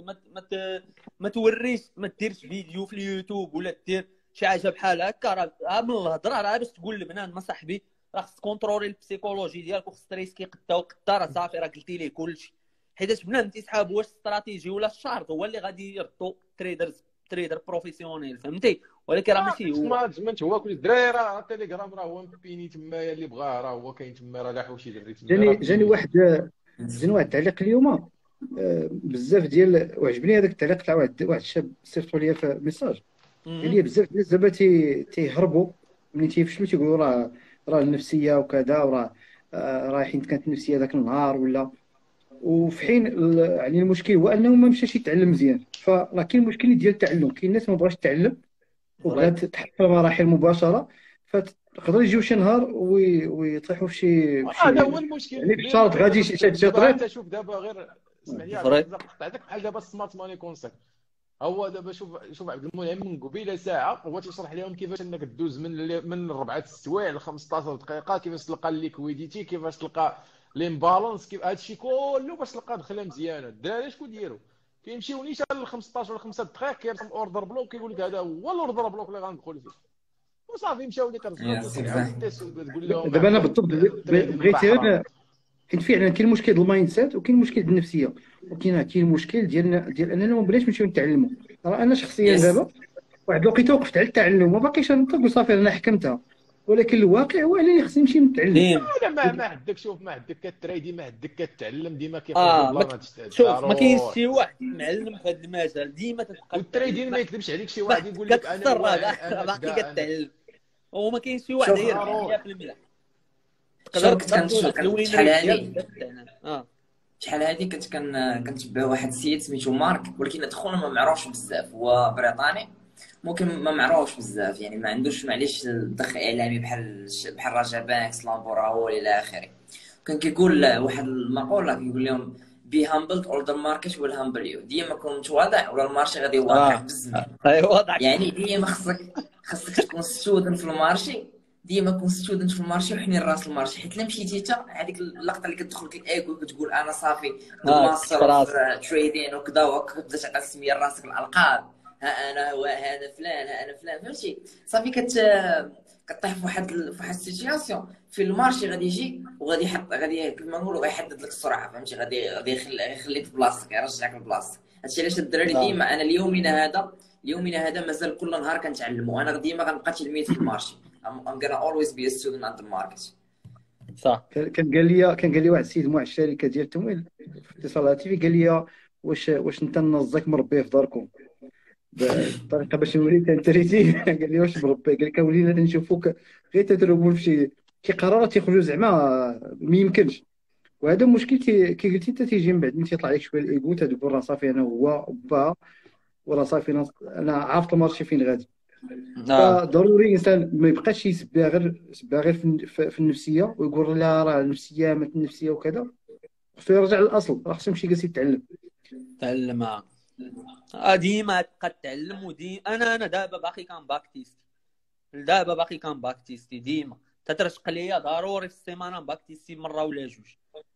ما توريش، ما ديرش فيديو في اليوتيوب ولا دير شي حاجه بحال هكا، راه من الهضره راه باش تقول لبنان ما صاحبي راه خص كونترولي البسيكولوجي ديالك وخص تريسكي قدا راه صافي راه قلتي ليه كلشي. حيتاش بنان تيسحابوا واش استراتيجي ولا الشارط هو اللي غادي يردو تريدر بروفيسيونيل، فهمتي؟ ولكن راه ماشي هو. ما هو كل الدراري راه التليجرام راه هو مبيني تمايا، اللي بغاه راه هو كاين تما، راه لاحو شي دري تما راه جاني بيني. واحد التعليق اليوم بزاف ديال، وعجبني هذاك التعليق تاع واحد الشاب صيفطوا لي في ميساج. قال لي بزاف الناس دابا تيهربوا ملي تيفشلوا، تيقولوا راه النفسيه وكذا، وراه رايحين كانت النفسيه ذاك النهار ولا. وفي حين يعني المشكل هو انه ما مشاش يتعلم مزيان. فراه كاين مشكل ديال التعلم، كاين الناس ما بغاش تتعلم فري. وبغات تحقق مراحل مباشره، فتقدر يجيو شي نهار ويطيحوا في هذا شي هو المشكل يعني في الكبير الشارط اللي غادي دابا شي دابا طريق. انت شوف دابا غير، اسمح لي فري. قطعتك بحال دابا السمارت ماني كونسيبت. هو دابا شوف عبد المنعم من قبيله ساعه هو تيشرح لهم كيفاش انك دوز من 4 السوايع ل 15 دقيقه، كيفاش تلقى الليكويديتي، كيفاش تلقى ليمبالانس، كيف هادشي كله باش تلقى دخله مزيانه. الدراري شكون ديالو كيمشيو نيشان ل 15 ولا 5 دقائق كيرسم اوردر بلوك، كيقول لك هذا هو الاوردر بلوك اللي غندخل فيه، وصافي مشاو لك يا رزقك سي وكيعاود فاهم. التيست وتقول لهم دابا انا هكا بالضبط التريدين بغيت بلا حرام. غير، حيت فعلا كاين مشكل ديال المايند سيت وكاين مشكل ديال النفسيه، وكاين مشكل ديال اننا ما بغيناش نمشيو نتعلموا. راه انا شخصيا يس. دابا واحد الوقيته وقفت على التعلم، ما باقيش نطلق وصافي انا حكمتها، ولكن الواقع هو انني خصني نمشي نتعلم. ديما. لا ما عندك، شوف ما عندك كتريدي، ما عندك كتعلم، ديما كيخرجوا ما بلانات جداد شوف، ما كاينش ضروري. شي واحد معلم في هذا المجال، ديما تتبقى والتريدين تتعلم. ما يكذبش عليك، شي واحد يقول لك انا كتخسر واعر، راه انا باقي كذا، انا كتعلم، وما كاينش شي واحد شوف يربح ضروري. 100%. شوف تقدر كنت كنشوف توصل الوين شحال ريت ديالك هادي، وتبدا تتعلم. شحال هادي كنت كنتبع واحد السيد سميتو مارك، ولكن خونا ما معروفش بزاف، هو بريطاني ممكن ما معروفش بزاف، يعني ما عندوش معليش الضخ اعلامي بحال راجا بانكس لامبوراول الى اخره. كان كيقول واحد المقوله، كيقول لهم بي هامبلد اور ذا ماركت will humble you. ديما كون متواضع ولا المارشي غادي يواضعك بالزمن. اي وضعك. يعني ديما خصك تكون ستودنت في المارشي، ديما كون ستودنت في المارشي وحني راس المارشي، حيت الا مشيتي تا هذيك اللقطه اللي كتدخل لك الايغو كتقول انا صافي ماستر اوف راسك. تريدين وكذا، وكتبدا تعطي سميه لراسك الالقاب، ها انا هو هذا فلان، ها انا فلان، فهمتي؟ صافي كطيح في واحد السيتياسيون في المارشي، غادي يجي وغادي يحط، غادي كما نقولوا غيحدد لك السرعه، فهمتي؟ غادي يخليك في بلاصتك، يرجعك لبلاصتك. هادشي علاش الدراري ديما، انا اليومنا هذا مازال كل نهار كنتعلم، وانا ديما غنبقى تلميذ في المارشي. I'm gonna always be a student at the market. صح. كان قال لي واحد السيد مع الشركه ديال التمويل في اتصال هاتفي، قال لي واش انت نزك مربيه في داركم بطريقه باش نولي تنتريتي. قال لي واش مربي؟ قال لك ولينا نشوفوك غير تدربوا في شي قرارات تيخرجوا زعما ما يمكنش. وهذا مشكل كي قلتي انت، تيجي من بعد ملي تيطلع لك شويه الايغو، تقول راه صافي انا هو با، ولا صافي انا عارف المارشي فين غادي. فضروري الانسان ما يبقاش يسبها غير في النفسيه ويقول لا راه النفسيه مات النفسيه وكذا. خصو يرجع للاصل، راه خصو يمشي جالس يتعلم. تعلم. ديما تبقى تعلم. انا دابا باقي كان باك تيستي ديما تترشق ليا ضروري في السيمانه باك تيستي مره ولا جوج.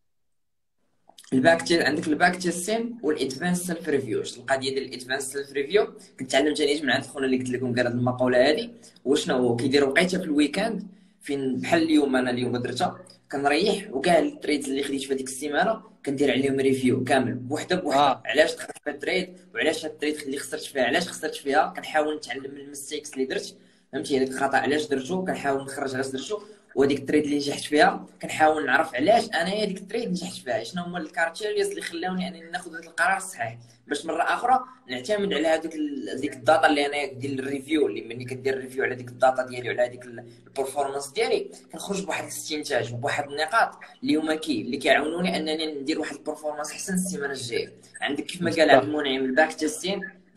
عندك الباك تيستين والادفانس سيلف ريفيو. القضيه ديال الادفانس سيلف ريفيو كنت تعلمت انا من عند خونا اللي قلت لكم قال هذه المقوله هذه. وشنو هو كيدير وقيته في الويكاند، فين بحال اليوم انا اليوم درتها كنريح، وكاع التريدز اللي خديت في هذيك السيمانه كندير عليهم ريفيو كامل بوحده علاش دخلت في التريد، وعلاش هاد التريد اللي خسرت فيها علاش خسرت فيها. كنحاول نتعلم من المستيكس اللي درت، فهمتي؟ هذاك الخطا علاش درتو كنحاول نخرج علاش درتو، وديك التريد اللي نجحت فيها كنحاول نعرف علاش انا هذيك التريد نجحت فيها، شنو هما الكارتيرياز اللي خلاوني انني ناخذ هذا القرار الصحيح، باش مره اخرى نعتمد على ديك الداتا اللي انا ديال الريفيو، اللي ملي كدير ريفيو على ديك الداتا ديالي وعلى هذيك البرفورمانس ديالي كنخرج بواحد الاستنتاج وبواحد النقاط اللي هما اللي كيعاونوني انني ندير واحد البرفورمانس احسن السيمانه الجايه. عندك كيف ما قال عبد المنعم الباك تيستين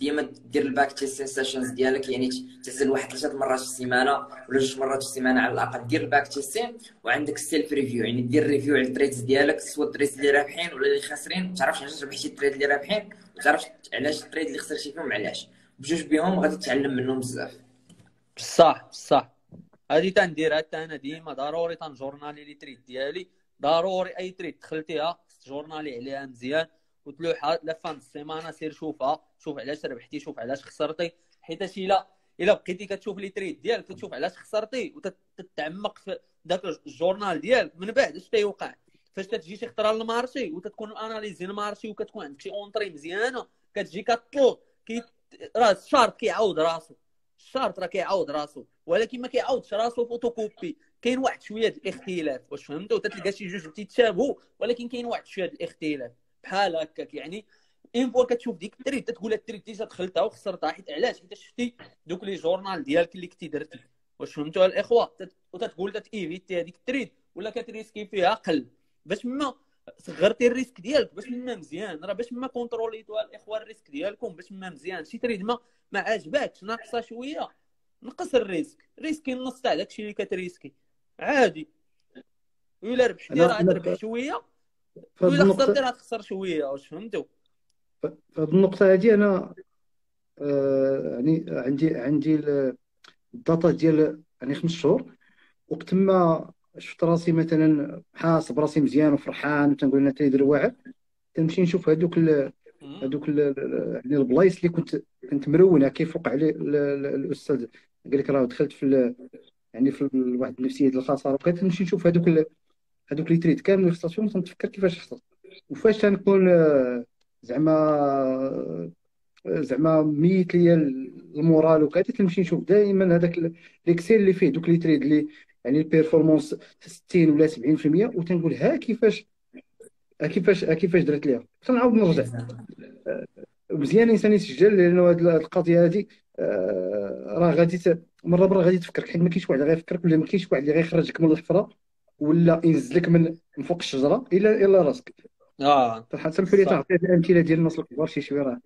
ديما دير الباك تيست سيشنز ديالك، يعني تنزل واحد 3 مرات في السيمانه ولا 2 مرات في السيمانه على الاقل، دير الباك تيستين. وعندك السيلف ريفيو، يعني دير ريفيو على التريدز ديالك، سواء التريدز اللي رابحين ولا اللي خاسرين، ما تعرفش علاش ربحتي التريد اللي رابحين، ما تعرفش علاش التريد اللي خسرتي فيهم علاش. بجوج بهم غادي تتعلم منهم بزاف. بصح بصح هادي تنديرها حتى انا ديما، ضروري تنجورنالي لي تريد ديالي، ضروري اي تريد دخلتيها جورنالي عليها مزيان وتلوحها لا فان السيمانه، سير شوفها، شوف علاش ربحتي، شوف علاش خسرتي. حيت الا بقيتي كتشوف لي تريد ديالك كتشوف علاش خسرتي وتتعمق في داك الجورنال ديالك، من بعد اش تيوقع فاش تجي شي خطره للمارشي وتتكون اناليزي المارشي وكتكون عندك شي اونطري مزيانه، كتجي كطل راه الشارت كيعاود راسو، الشارت راه كيعاود راسو، ولكن ما كيعاودش راسو فوتوكوبي. كاين واحد شويه د الاختلاف، واش فهمتوا؟ تتلقى شي جوج تيتشابهوا ولكن كاين واحد شويه د الاختلاف بحال هكاك. يعني اين فوا كتشوف ديك التريد تتقول التريد ديجا دخلتها وخسرتها، حيت علاش؟ حيت شفتي دوك لي جورنال ديالك اللي كنتي درتي، واش فهمتوا الاخوه؟ وتتقول تايفيتي هذيك التريد ولا كتريسكي فيها قل، باش ما صغرتي الريسك ديالك، باش ما مزيان، راه باش ما كونتروليتوا الاخوه الريسك ديالكم، باش ما مزيان. شي تريد ما عاجباكش ناقصه شويه، نقص الريسك، ريسكي النص تاع داكشي اللي كتريسكي عادي. ولا ربحتي راه تربح شويه، ولا خسرتي راه تخسر شويه، واش فهمتوا؟ في هذه النقطة هذه أنا يعني عندي الداتا ديال يعني 5 شهور، وقت ما شفت راسي مثلا حاسب راسي مزيان وفرحان وتنقول انا تريدر واعر، تنمشي نشوف يعني البلايص اللي كنت مرونه كيف وقع لي الاستاذ قال لك راه دخلت يعني في واحد النفسيه ديال الخساره، بقيت نمشي نشوف هذوك لي تريد كامل اللي خسرت فيهم، تنتفكر كيفاش خسرت وفاش تنكون زعما ميت ليا المورال وكذا، تنمشي نشوف دائما هذاك الاكسل اللي فيه دوك لي تريد اللي يعني البيرفورمانس 60 ولا 70%، وتنقول كيفاش درت ليها، تنعاود نرجع. مزيان الانسان يسجل، لانه هذه القضيه هذه راه مره غادي تفكرك، حيت ما كاينش واحد غيفكرك، ولا ما كاينش واحد اللي غيخرجك من الحفره ولا ينزلك من فوق الشجره الا راسك. تسمحوا لي تعطي الامثله ديال الناس الكبار شي شويه راه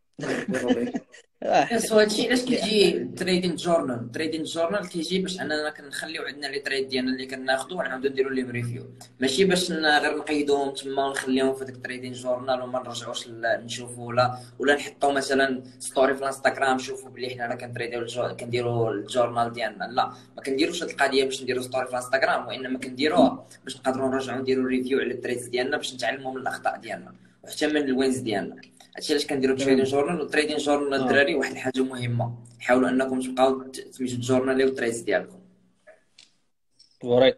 يس. هادشي علاش كيجي تريدينغ جورنال كيجي باش اننا كنخليو عندنا لي تريد ديالنا اللي كناخذوا ونعاودو نديروا لهم ريفيو، ماشي باش غير نقيدوهم تما ونخليهم في داك تريدينغ جورنال وما نرجعوش نشوفوا ولا نحطوا مثلا ستوري في الانستغرام شوفوا بلي حنا راه كنديروا الجورنال ديالنا. لا، ما كنديروش هاد القضيه باش نديروا ستوري في الانستغرام، وانما كنديروها باش نقدروا نرجعوا نديروا ريفيو على التريدز ديالنا، باش نتعلموا من الاخطاء ديالنا وحتى من الوينز ديالنا. هادشي علاش كنديروا تريدينغ جورنال. والتريدينغ جورنال الدراري واحد الحاجه مهمه، حاولوا انكم تبقاو تمشوا الجورنال والتريدز ديالكم. وري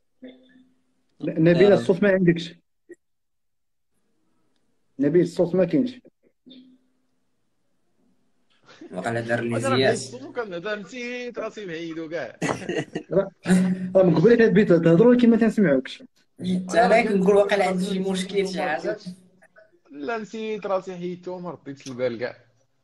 نبيل الصوت ما عندكش، نبيل الصوت ما كاينش. وقال دار لي انا زياس كنهضر نسيت راسي بعيدو كاع. راه من قبل نبيل تهضروا ولكن ما تنسمعوكش. انا كنقول واقيلا عندي شي مشكل شي حاجه. لا نسيت راسي حيدتو ما رديتش البال كاع.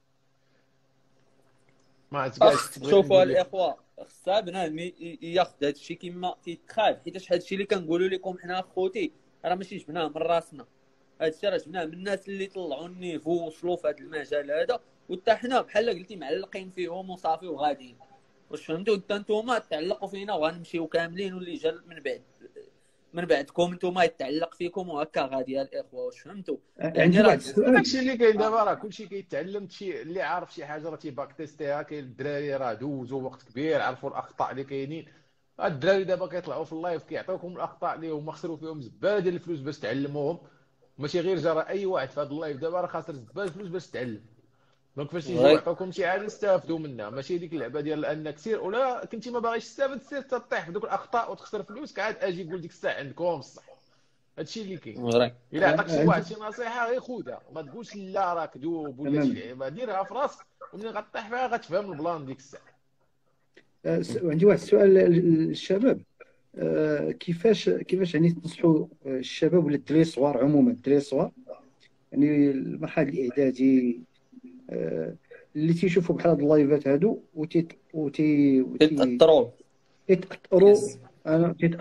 ما عرفت كاع. شوفوا الاخوه، خصها بنادم ياخذ هذا الشيء كما تيتخاد، حيت هذا الشيء اللي كنقولوا لكم حنا خوتي راه ماشي جبناه من راسنا، هذا الشيء راه جبناه من الناس اللي طلعوا النيفو وصلوا في هذا المجال هذا، وحتى حنا بحال قلتي معلقين فيهم وصافي وغاديين، واش فهمتوا؟ حتى نتوما تعلقوا فينا وغنمشيو كاملين، واللي جا من بعدكم نتوما يتعلق فيكم وهكا غادي الاخوه، واش فهمتوا؟ عندي واحد السؤال. داكشي اللي كاين دابا راه كلشي كيتعلم، شي اللي عارف شي حاجه راه تيباك تيستيها. كاين الدراري راه دوزوا وقت كبير عرفوا الاخطاء اللي كاينين. الدراري دابا كيطلعوا في اللايف كيعطيوكم الاخطاء اللي هما خسروا فيهم زباله ديال الفلوس باش تعلموهم. ماشي غير جرى اي واحد في هذا اللايف دابا راه خاسر زباله الفلوس باش تعلم. دونك فاش يجيو يعطيوكم شي حاجه استافدوا منها، ماشي ديك اللعبه ديال انك سير ولا كنتي ما باغيش تستافد سير تطيح في دوك الاخطاء وتخسر فلوسك، عاد اجي نقول ديك الساعه عندكم الصح. هادشي اللي كاين. الا عطاك شي واحد شي نصيحه غير خذها، ما تقولش لا راه كذوب ولا شي لعبه، ديرها في راسك وملي غطيح فيها غتفهم البلان ديك الساعه. عندي واحد السؤال للشباب. كيفاش يعني تنصحوا الشباب ولا الدراري الصغار عموما، الدراري الصغار يعني المرحله الاعدادي اللي تيشوفوا بحال هاد اللايفات هادو تتأثروا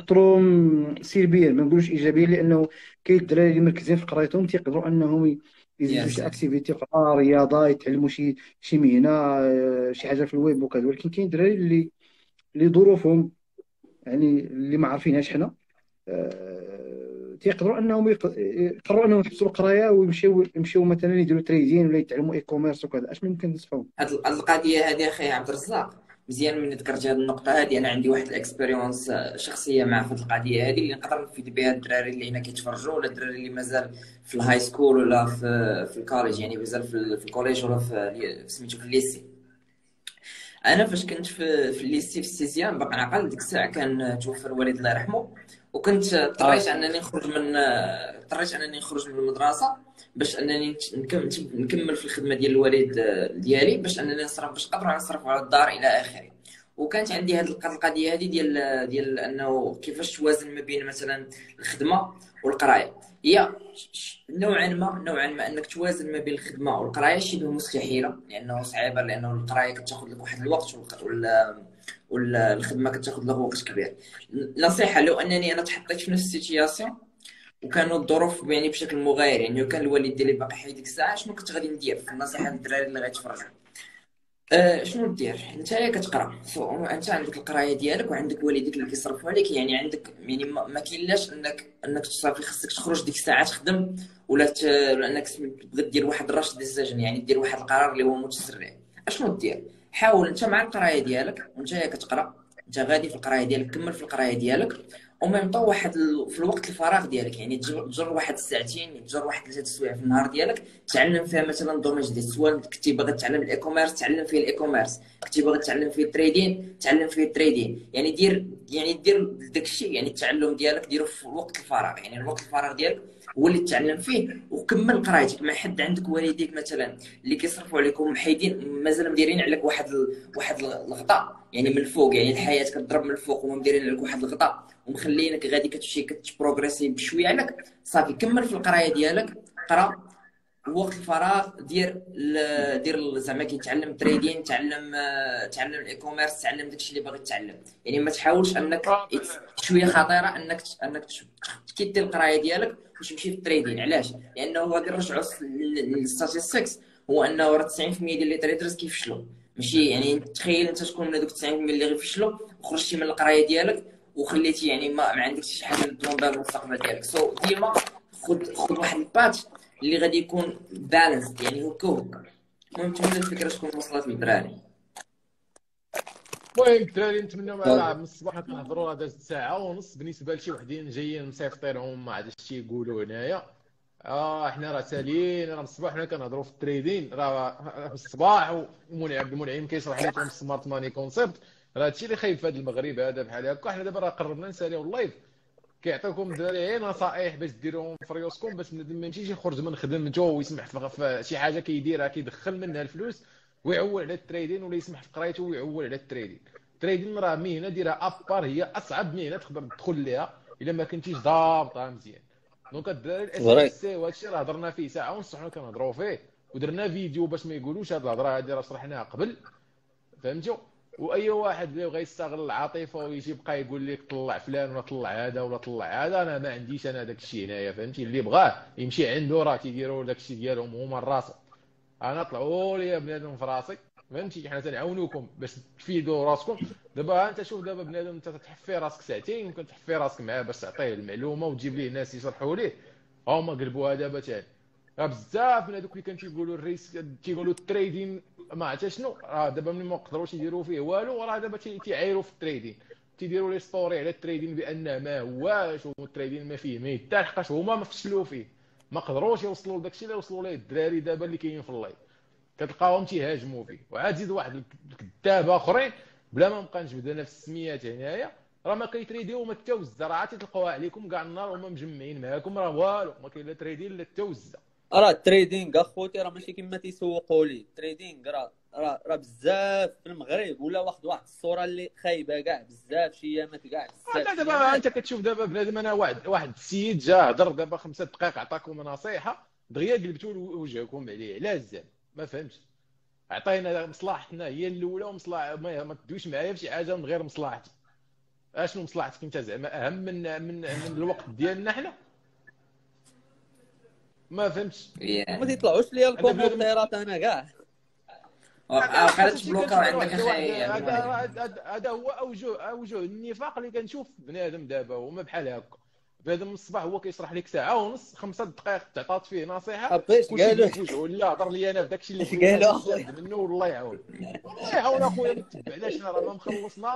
تيتأثروا سلبيا، ما نقولوش ايجابيا، لانه كاين الدراري اللي مركزين في قرايتهم تيقدروا انهم يزيدوا شي يس اكتيفيتي اخرى، رياضه، يتعلموا شي مهنه، شي حاجه في الويب وكذا. ولكن كاين دراري اللي ظروفهم يعني اللي ما عارفينهاش حنا، تيقدروا انهم يقرروا انهم يحبسوا القرايه ويمشيو مثلا يديروا تريدين ولا يتعلموا اي كوميرس وكذا. اش ممكن نصفهم؟ هاد القضيه هذه اخي عبد الرزاق، مزيان من ذكرت هذه النقطه هذه. انا عندي واحد الاكسبيريونس شخصيه مع هاد القضيه هذه اللي نقدر نفيد بها الدراري اللي هنا كيتفرجوا، ولا الدراري اللي مازال في الهاي سكول ولا في الكوليج، يعني مازال في الكوليج ولا في سميتو في الليسي. انا فاش كنت في الليسي في السيزيام باقي عقل، ديك الساعه كان توفى الوالد الله يرحمه، وكنت اضطريت انني نخرج من المدرسه باش انني نكمل في الخدمه ديال الوالد ديالي، باش انني نصرف، باش نقدر نصرف على الدار الى اخره. وكانت عندي هذه القضيه هذه ديال انه كيفاش توازن ما بين مثلا الخدمه والقرايه. هي نوعا ما انك توازن ما بين الخدمه والقرايه شبه مستحيله، لانه صعيبه، لانه القرايه كتاخذ لك واحد الوقت والخدمه كتاخذ لك وقت كبير. نصيحه، لو انني انا تحطيت في نفس السيتياسيون وكانوا الظروف يعني بشكل مغاير، يعني وكان الوالد ديالي باقي حي ديك الساعه، شنو كنت غادي ندير؟ في النصيحه للدراري اللي غيتفرجوا، شنو دير؟ نتايا كتقرا، انت عندك القرايه ديالك وعندك والديك اللي كيصرفوا عليك، يعني عندك يعني ما كاينلاش انك صافي خصك تخرج ديك الساعه تخدم، ولا انك تبغي دير واحد الرش ديسيجن، يعني دير واحد القرار اللي هو متسرع. اشنو دير؟ حاول انت مع القرايه ديالك وانت كتقرا، انت غادي في القرايه ديالك، كمل في القرايه ديالك، وما يمطى واحد في الوقت الفراغ ديالك، يعني تجر واحد الساعتين، تجر واحد 3 سوايع في النهار ديالك تعلم فيها مثلا دومين جديد. سواء كنتي باغي تتعلم الاي كوميرس تعلم فيه الاي كوميرس، كنتي باغي تتعلم فيه التريدين تعلم فيه التريدين، يعني دير داك الشيء، يعني التعلم ديالك ديرو في وقت الفراغ، يعني الوقت الفراغ ديالك هو اللي تتعلم فيه، وكمل قرايتك. ما حد عندك والديك مثلا اللي كيصرفوا عليكم محيدين مازال مديرين عليك واحد الغطاء، يعني من الفوق، يعني الحياه كتضرب من الفوق وما مديرين عليك واحد الغطاء ومخلينك غادي كتمشي كتبروغريسي بشويه عليك. صافي كمل في القرايه ديالك، قرا وقت الفراغ، دير زعما كيتعلم تريدين، تعلم الاي كوميرس، تعلم داكشي اللي باغي تتعلم. يعني ما تحاولش انك شويه خطيره انك تكدي القرايه ديالك وتمشي في التريدين. علاش؟ لانه غادي نرجعوا للستاتستكس، هو انه راه 90% ديال لي تريدرز كيفشلوا. ماشي يعني تخيل انت تكون من هذوك 90% اللي غيفشلوا وخرجتي من القرايه ديالك وخليتي يعني ما عندكش شي حاجه تضمن بها المستقبل ديالك. ديما خذ واحد الباتش اللي غادي يكون بالانس، يعني هكا. المهم نتمنى الفكره تكون وصلت للدراري. المهم الدراري نتمنوا راه من الصباح كنهضروا، راه دازت ساعه ونص بالنسبه لشي وحدين جايين مصيفطينهم ما عرفتش شي يقولوا هنايا. احنا راه ساليين، راه من الصباح حنا كنهضروا في التريدين، راه في الصباح عبد المنعم كيشرح لكم السمارت ماني كونسيبت. راه هادشي اللي خايب في هذا المغرب هذا بحال هكا. حنا دابا راه قررنا نساليو اللايف، كيعطيوكم الدراري غير نصائح باش ديروهم في ريوسكم، باش بنادم ما يمشيش يخرج من خدمته ويسمح في شي حاجه كيديرها كيدخل منها الفلوس ويعول على التريدين، ولا يسمح في قرايته ويعول على التريدين. التريدين راه مهنه ديرها ابار، هي اصعب مهنه تقدر تدخل ليها الا ما كنتيش ضابطها مزيان. دونك الدراري الاس ام فري. سي وهذا الشيء راه هضرنا فيه ساعه ونص حنا كنهضروا فيه، ودرنا فيديو باش ما يقولوش هاد الهضره هادي راه شرحناها قبل، فهمتوا؟ واي واحد اللي بغى يستغل العاطفه ويجي يبقى يقول لك طلع فلان ولا طلع هذا ولا طلع هذا، انا ما عنديش انا داك الشيء هنايا، فهمتي؟ اللي بغاه يمشي عنده، راه تيديروا داك الشيء ديالهم هما الراس. انا طلعوا لي بنادم في راسي، فهمتي؟ حنا تنعاونوكم باش تفيدوا راسكم. دابا انت شوف، دابا بنادم انت تحفي راسك ساعتين، يمكن تحفي راسك معاه باش تعطيه المعلومه وتجيب ليه ناس يشرحوا ليه. هما قلبوها دابا تاني. راه بزاف من هذوك اللي كانوا تيقولوا الريسك، تيقولوا التريدين ما عرفت شنو، راه دابا ملي ما قدروش يديروا فيه والو، راه دابا تيعايروا في التريدين، تيديروا لي ستوري على التريدين بان ما هواش، والتريدين ما فيه ما يدار، حقاش هما ما فشلوا فيه، ما قدروش يوصلوا لداك الشيء اللي وصلوا ليه الدراري دابا اللي كاينين في اللايف. كتلقاهم تيهاجموا فيه، وعاد زيد واحد الكذاب اخرين بلا ما نبقى نجبد انا في السميات هنايا، راه ما كيتريديو ما التوزه، راه تلقاوها عليكم كاع النهار هما مجمعين معاكم، راه والو ما كاين لا تريدين لا التوزه. راه التريدينغ اخوتي راه ماشي كما تيسوقوا لي. التريدينغ راه بزاف في المغرب، ولا واحد الصوره اللي خايبه كاع بزاف، شي ايامات كاع بزاف. دابا انت كتشوف دابا بنادم، انا واحد السيد جا هضر دابا 5 دقائق عطاكم نصيحه دغيا قلبتوا وجهكم عليه، علاش زعما؟ ما فهمتش. عطينا مصلحتنا هي الاولى، ومصلحه ما تدويش معايا بشي حاجه من غير مصلحتي. اشنو مصلحتك انت زعما اهم من الوقت ديالنا حنا؟ ما فهمتش. ما تيطلعوش ليا عندك بنادم الكومونتيرات انا كاع. وقيلا تبلوكاو عندك اخي هذا هو اوجه النفاق اللي كنشوف بنادم دابا هما بحال هكا. بنادم من الصباح هو كيشرح لك ساعه ونص 5 دقائق تعطات فيه نصيحه عرفتي اش كلشي قالوا؟ كيفوجئوا لا هضر لي انا في داكشي اللي اش قلت قالوا نستافد منه والله يعاون. الله يعاون اخويا ما تبعناش راه ما مخلصنا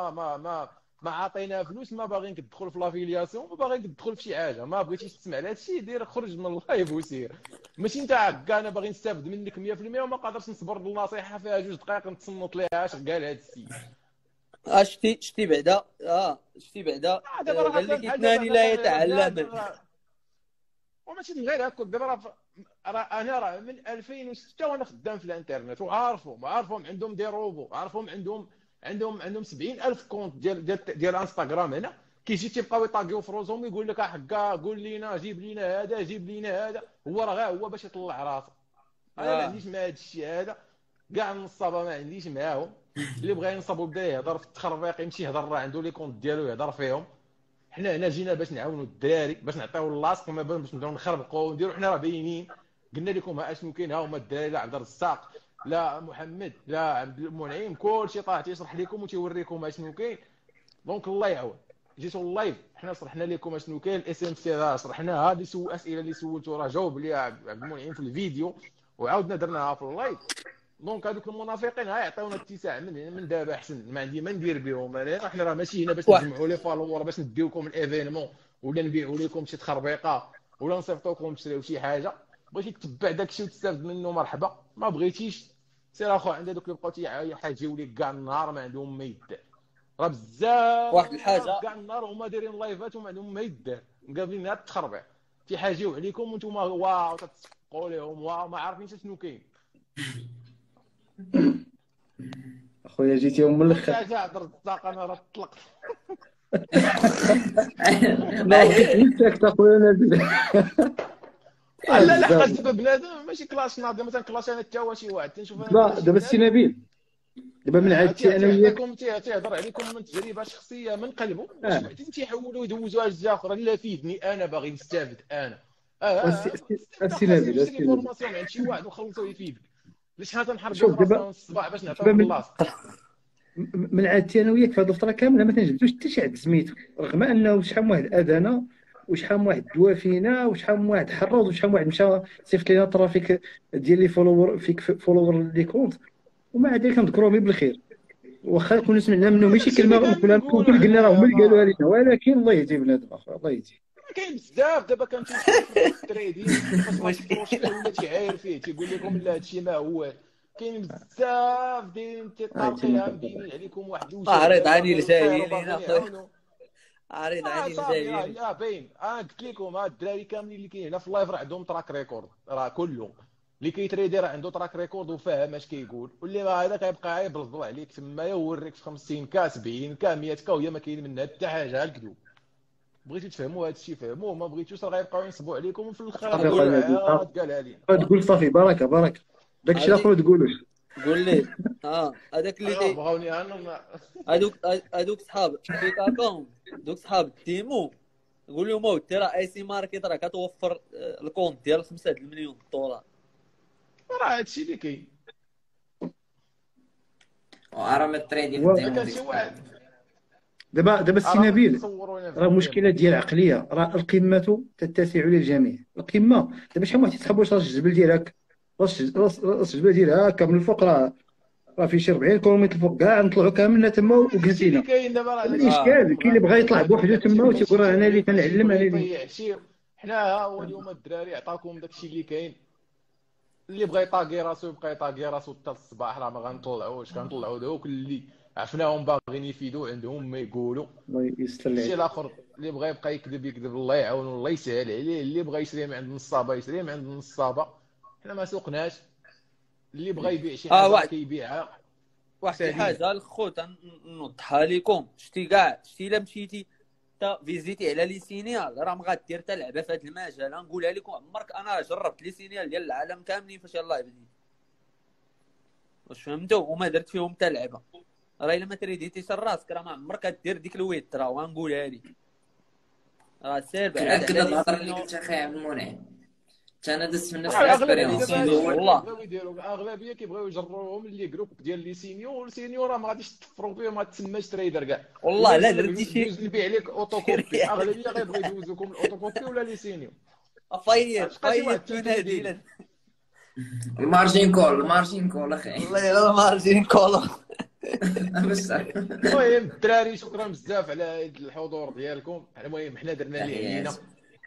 ما عطينا فلوس ما باغيين تدخل في لافيلياسيون ما باغيين تدخل في شي حاجه ما بغيتيش تسمع لهذا الشيء دير خرج من اللايف وسير. ماشي انت هكا انا باغي نستافد منك 100% وما قادرش نصبر بالنصيحه فيها 2 دقائق نتصنت ليها اش قال هذا السيد. شتي بعدا شتي بعدا دابا راه قال لك بحال اثنان دابا لا بنادم يتعلم. وماشي غير هكا دابا انا من 2006 وانا خدام في الانترنت وعارفهم عندهم دي روبو عارفهم عندهم 70,000 كونت ديال انستغرام هنا كيجي تيبقاو يطاقيو في روزهم يقول لك حكا قول لينا جيب لينا هذا جيب لينا هذا هو راه غير هو باش يطلع راسه. انا ما عنديش مع هذا الشيء هذا كاع النصابه ما عنديش معاهم. اللي بغى ينصب وبدا يهضر في التخربيق يمشي يهضر راه عنده لي كونت ديالو يهضر فيهم. حنا هنا جينا باش نعاونوا الدراري باش نعطيو اللاصق وما باش نبداو نخربقوا ونديروا. حنا راه باينين قلنا لكم ها اشنو كاين ها هما الدراري لا عبد الرزاق لا محمد لا عبد المنعم كلشي طاح تيشرح لكم وتيوريكم اشنو كاين. دونك الله يعاون جيتوا اللايف حنا شرحنا لكم اشنو كاين الاس ام سي راه شرحناها اللي سول اسئله اللي سولتو راه جاوب ليها عبد المنعم في الفيديو وعاودنا درناها في اللايف. دونك هذوك المنافقين ها يعطيونا اتساع من دابا احسن ما عندي ما ندير بهم انا. حنا راه ماشي هنا باش نجمعوا لي فالور باش نديوكم الايفينمون ولا نبيعوا لكم شي تخربيقه ولا نصيفطوكم تشريو شي حاجه. بغيتي تتبع داكشي وتستافد منه مرحبا ما بغيتيش سير اخو. عند هذوك اللي بقاو تيحاجيو لك كاع النهار ما عندهم ما يدار راه بزاف واحد الحاجه كاع النهار هما دايرين لايفات وما عندهم ما يدار مقابلين هاد التخربيق تيحاجيو عليكم وانتم واو تتصفقوا لهم واو ما عارفين شنو كاين. اخويا جيتيهم من الاخر. حتى هضر الطاقه انا راه طلقت. لا بغيت ساكت اخويا نبيل. لا لحقت بنادم ماشي كلاش ناضي مثلا كلاش انا حتى هو شي واحد تنشوف انا دابا السي نبيل دابا من عادتي انا وياك تيهضر عليكم من تجربه شخصيه من قلبه واش بعدين تيحولوا يدوزوها لجهه اخرى. لا فيدني انا باغي نستافد انا السي نبيل فورماسيون عند شي واحد وخلصوا يفيدك علاش حنا تنحرقوا شوف راسنا دابا الصباح باش نعطيو اللاصق. من عادتي انا وياك في هذه الفتره كامله ما تنجبدوش حتى شي عد سميتو رغم انه شحال من واحد اذانا وشحال من واحد دوا فينا وشحال من واحد حرض وشحال من واحد مشى صيفط لينا الترافيك ديال لي فولور فيك فولور لي كونت ومع ذلك نذكروهم بالخير واخا كنا سمعنا منهم ماشي كلمه كنا قلنا راه هما اللي قالوها لنا ولكن الله يهدي بنادم اخر الله يهدي. كاين بزاف دابا كنشوف التريدين فاش البروشي ولا تيعاير فيه تيقول لكم لا هادشي ما هو. كاين بزاف دايرين تيطارقيها مبينين عليكم واحد الوجه. عريض عني الجايين اخويا عريض عني الجايين. لا باين انا قلت لكم ها الدراري كاملين اللي كاين هنا في اللايف راه عندهم تراك ريكورد راه كلهم اللي كيتريدي راه عنده تراك ريكورد وفاهم اش كيقول واللي ما هذا كيبقى يبلطو عليك تما يوريك في 50 كا 70 كا 100 كا وهي ما كاين منها حتى حاجه الكذوب. بغيتو تفهموا هذا الشيء فهموه ما بغيتوش راه غيبقاو ينصبوا عليكم وفي الاخر قالها لي تقول صافي بركه داكشي الاخر ما تقولوش. قول لي هذاك اللي بغاوني انا هذوك صحاب فيك اكونت دوك صحاب التيمو قول لهم اودي راه اي سي ماركت راه كتوفر الكونت ديال 5 مليون دولار راه هادشي اللي كاين. وارم التريدين كان شي واحد دابا السي نبيل راه مشكله ديال العقليه راه القمه تتسع للجميع. القمه دابا شحال واحد تيسحب واش راس الجبل ديالك راس الجبل ديالها هكا من الفوق راه في شي 40 كيلومتر الفوق كاع نطلعوا كاملنا تما وجلسينا. كاين دابا راه الاشكال كاين اللي بغى يطلع بوحدو تما وتيقول راه انا اللي كنعلم انا اللي حنا ها هو اليوم الدراري عطاكم داكشي اللي كاين. اللي بغى يطاقي راسو يبقى يطاقي راسو حتى الصباح راه ما غنطلعوش كنطلعوا دوك اللي عرفناهم باغيين يفيدوا عندهم ما يقولوا. الله يستر عليك. الشيء الاخر اللي بغى يبقى يكذب الله يعاونو الله يسهل عليه. اللي بغى يشري من عند النصابه يشري من عند النصابه حنا ما سوقناش. اللي بغى يبيع شي حاجه كيبيعها. واحد الحاجه الخوت نوضحها لكم شتي الا مشيتي تا فيزيتي على لي سينيال راه ما غادير حتى لعبه في هذا المجال. نقولها لكم عمرك انا جربت لي سينيال ديال العالم كاملين فاش يلاه بديت واش فهمتوا وما درت فيهم حتى لعبه. راه الا ما تريديتيش راسك راه ما عمرك غدير ديك الويت راه ونقولها لك راه سير بعد كنأكد الهضره اللي قلت اخي عبد المنعم حتى انا دزت من نفس الاغلبيه لي الاكسبيريونس في دابا سينيور الاول. والله. كيبغيو يديروا الاغلبيه كيبغيو يجروهم اللي جروب ديال لي سينيور، والسينيور راه ما غاديش تفروا فيهم، ما تسماش تريدر كاع. والله الا لا قلنا درتي شي دوز نبيع لك اوتو شي كوبي، ريال. اغلبيه غيبغيو يدوزوكم الاوتو كوبي ولا لي سينيور. فاير شي واحد فين ثلث هادي يدير. لا. المارجين كول اخي. والله غير مارجين كولو. بس المهم الدراري شكرا بزاف على هاد الحضور ديالكم. المهم حنا درنا اللي تحيات. علينا.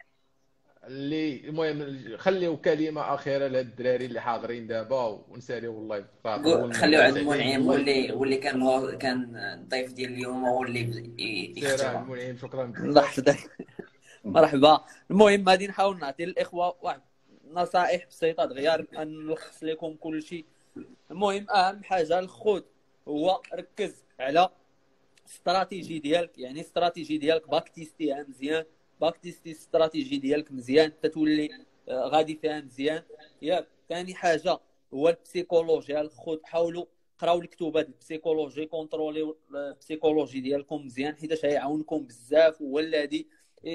المهم خليو كلمه اخيره لهاد الدراري اللي حاضرين دابا، ونساليو اللايف. خليو عبد المنعم واللي كان الضيف ديال اليوم هو اللي يختم. المنعم شكرا الله بزاف. يحفظك. مرحبا. المهم غادي نحاول نعطي للاخوه واحد نصائح بسيطه دغيا نلخص لكم كل شيء. المهم اهم حاجه الخوت هو ركز على استراتيجي ديالك، يعني استراتيجي ديالك باك تيستيها مزيان، باك تيستي استراتيجي ديالك مزيان تتولي غادي فيها مزيان ياك. ثاني حاجه هو البسيكولوجيا الخوت، حاولوا قراو الكتوبات البسيكولوجي، كونتروليو البسيكولوجي ديالكم مزيان حيت غيعاونكم بزاف، هو الذي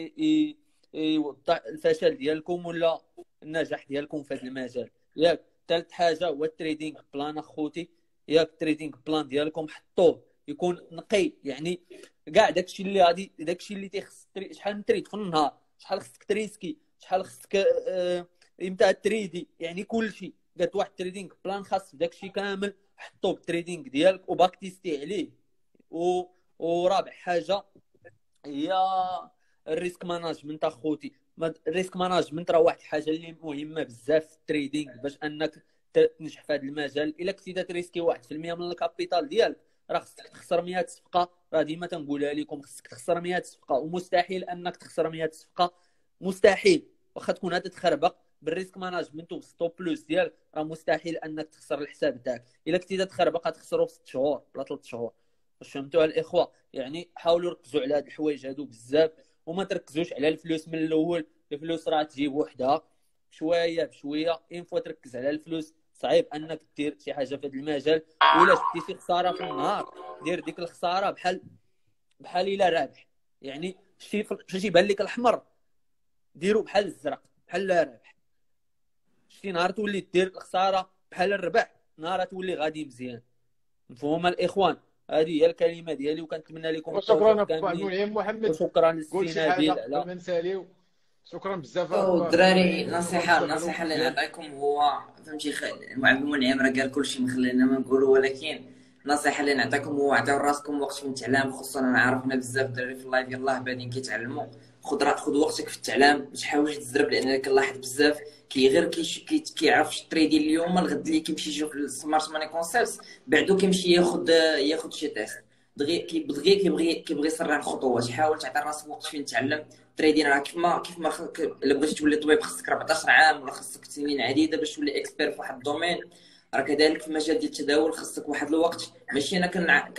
يوضح الفشل ديالكم ولا النجاح ديالكم في هذا المجال ياك. ثالث حاجه هو التريدينغ بلان اخوتي ياك. التريدينغ بلان ديالكم حطوه يكون نقي، يعني كاع داكشي اللي غادي داكشي اللي تيخص شحال تريد في النهار، شحال خصك تريسكي، شحال خصك امتى تريدي، يعني كلشي قالت واحد التريدينغ بلان خاص بداكشي كامل حطوه بالتريدينغ ديالك وباك تيستي عليه. ورابع حاجه هي الريسك ماناجمنت اخوتي. الريسك ماناجمنت راه واحد الحاجه اللي مهمه بزاف في التريدينغ باش انك تنجح في هذا المجال. الا كنتي تريسكي 1% من الكابيتال ديالك راه خصك تخسر 100 صفقه، راه ديما تنقولها لكم خصك تخسر 100 صفقه، ومستحيل انك تخسر 100 صفقه، مستحيل. واخا تكون هذا تخربق بالريسك ماناجمنت وبستوب بلوس ديالك راه مستحيل انك تخسر الحساب تاعك. الا كنتي تخربق غتخسرو في 6 شهور ولا 3 شهور. واش فهمتوا الاخوه؟ يعني حاولوا ركزوا على هاد الحوايج هادو بزاف، وما تركزوش على الفلوس من الاول. الفلوس راه تجيب وحدها شويه بشويه. ان فوا تركز على الفلوس صعيب انك دير شي حاجه في هذا المجال. ولا شفتي شي خساره في النهار دير ديك الخساره بحال الا رابح، يعني شتي يبان لك الاحمر ديرو بحال الزرق بحال رابح. شتي نهار تولي دير الخساره بحال الربح نهار تولي غادي مزيان. مفهوم الاخوان؟ هذه هي الكلمه ديالي وكنتمنى لكم وشكرا التوفيق اخويا كاملين. المنعم. محمد وشكرا قول للسي شي حاجه نبيل قبل على ما نساليو. شكرا بزاف الدراري. النصيحه اللي نعطيكم هو فهمتي عبد المنعم راه قال كلشي ما خلينا ما نقولوا، ولكن النصيحه اللي نعطيكم هو عطيو راسكم وقت في التعلام. خصوصا انا عارفنا بزاف الدراري في اللايف يلاه بادين كيتعلموا. خذ وقتك في التعلام، ما تحاولش تزرب، لان كنلاحظ بزاف غير كيعرف التريدي اليوم الغد اللي كيمشي يشوف السمارت ماني كونسيبتس بعدو كيمشي ياخذ شي تيست دغيا كيبغي يسرع الخطوات. حاول تعطي راسك وقت فين تعلم تريدين. راه كيف ما الا بغيتي تولي طبيب خصك 14 عام ولا خصك سنين عديده باش تولي اكسبير في واحد الدومين. راه كذلك في المجال ديال التداول خصك واحد الوقت. ماشي انا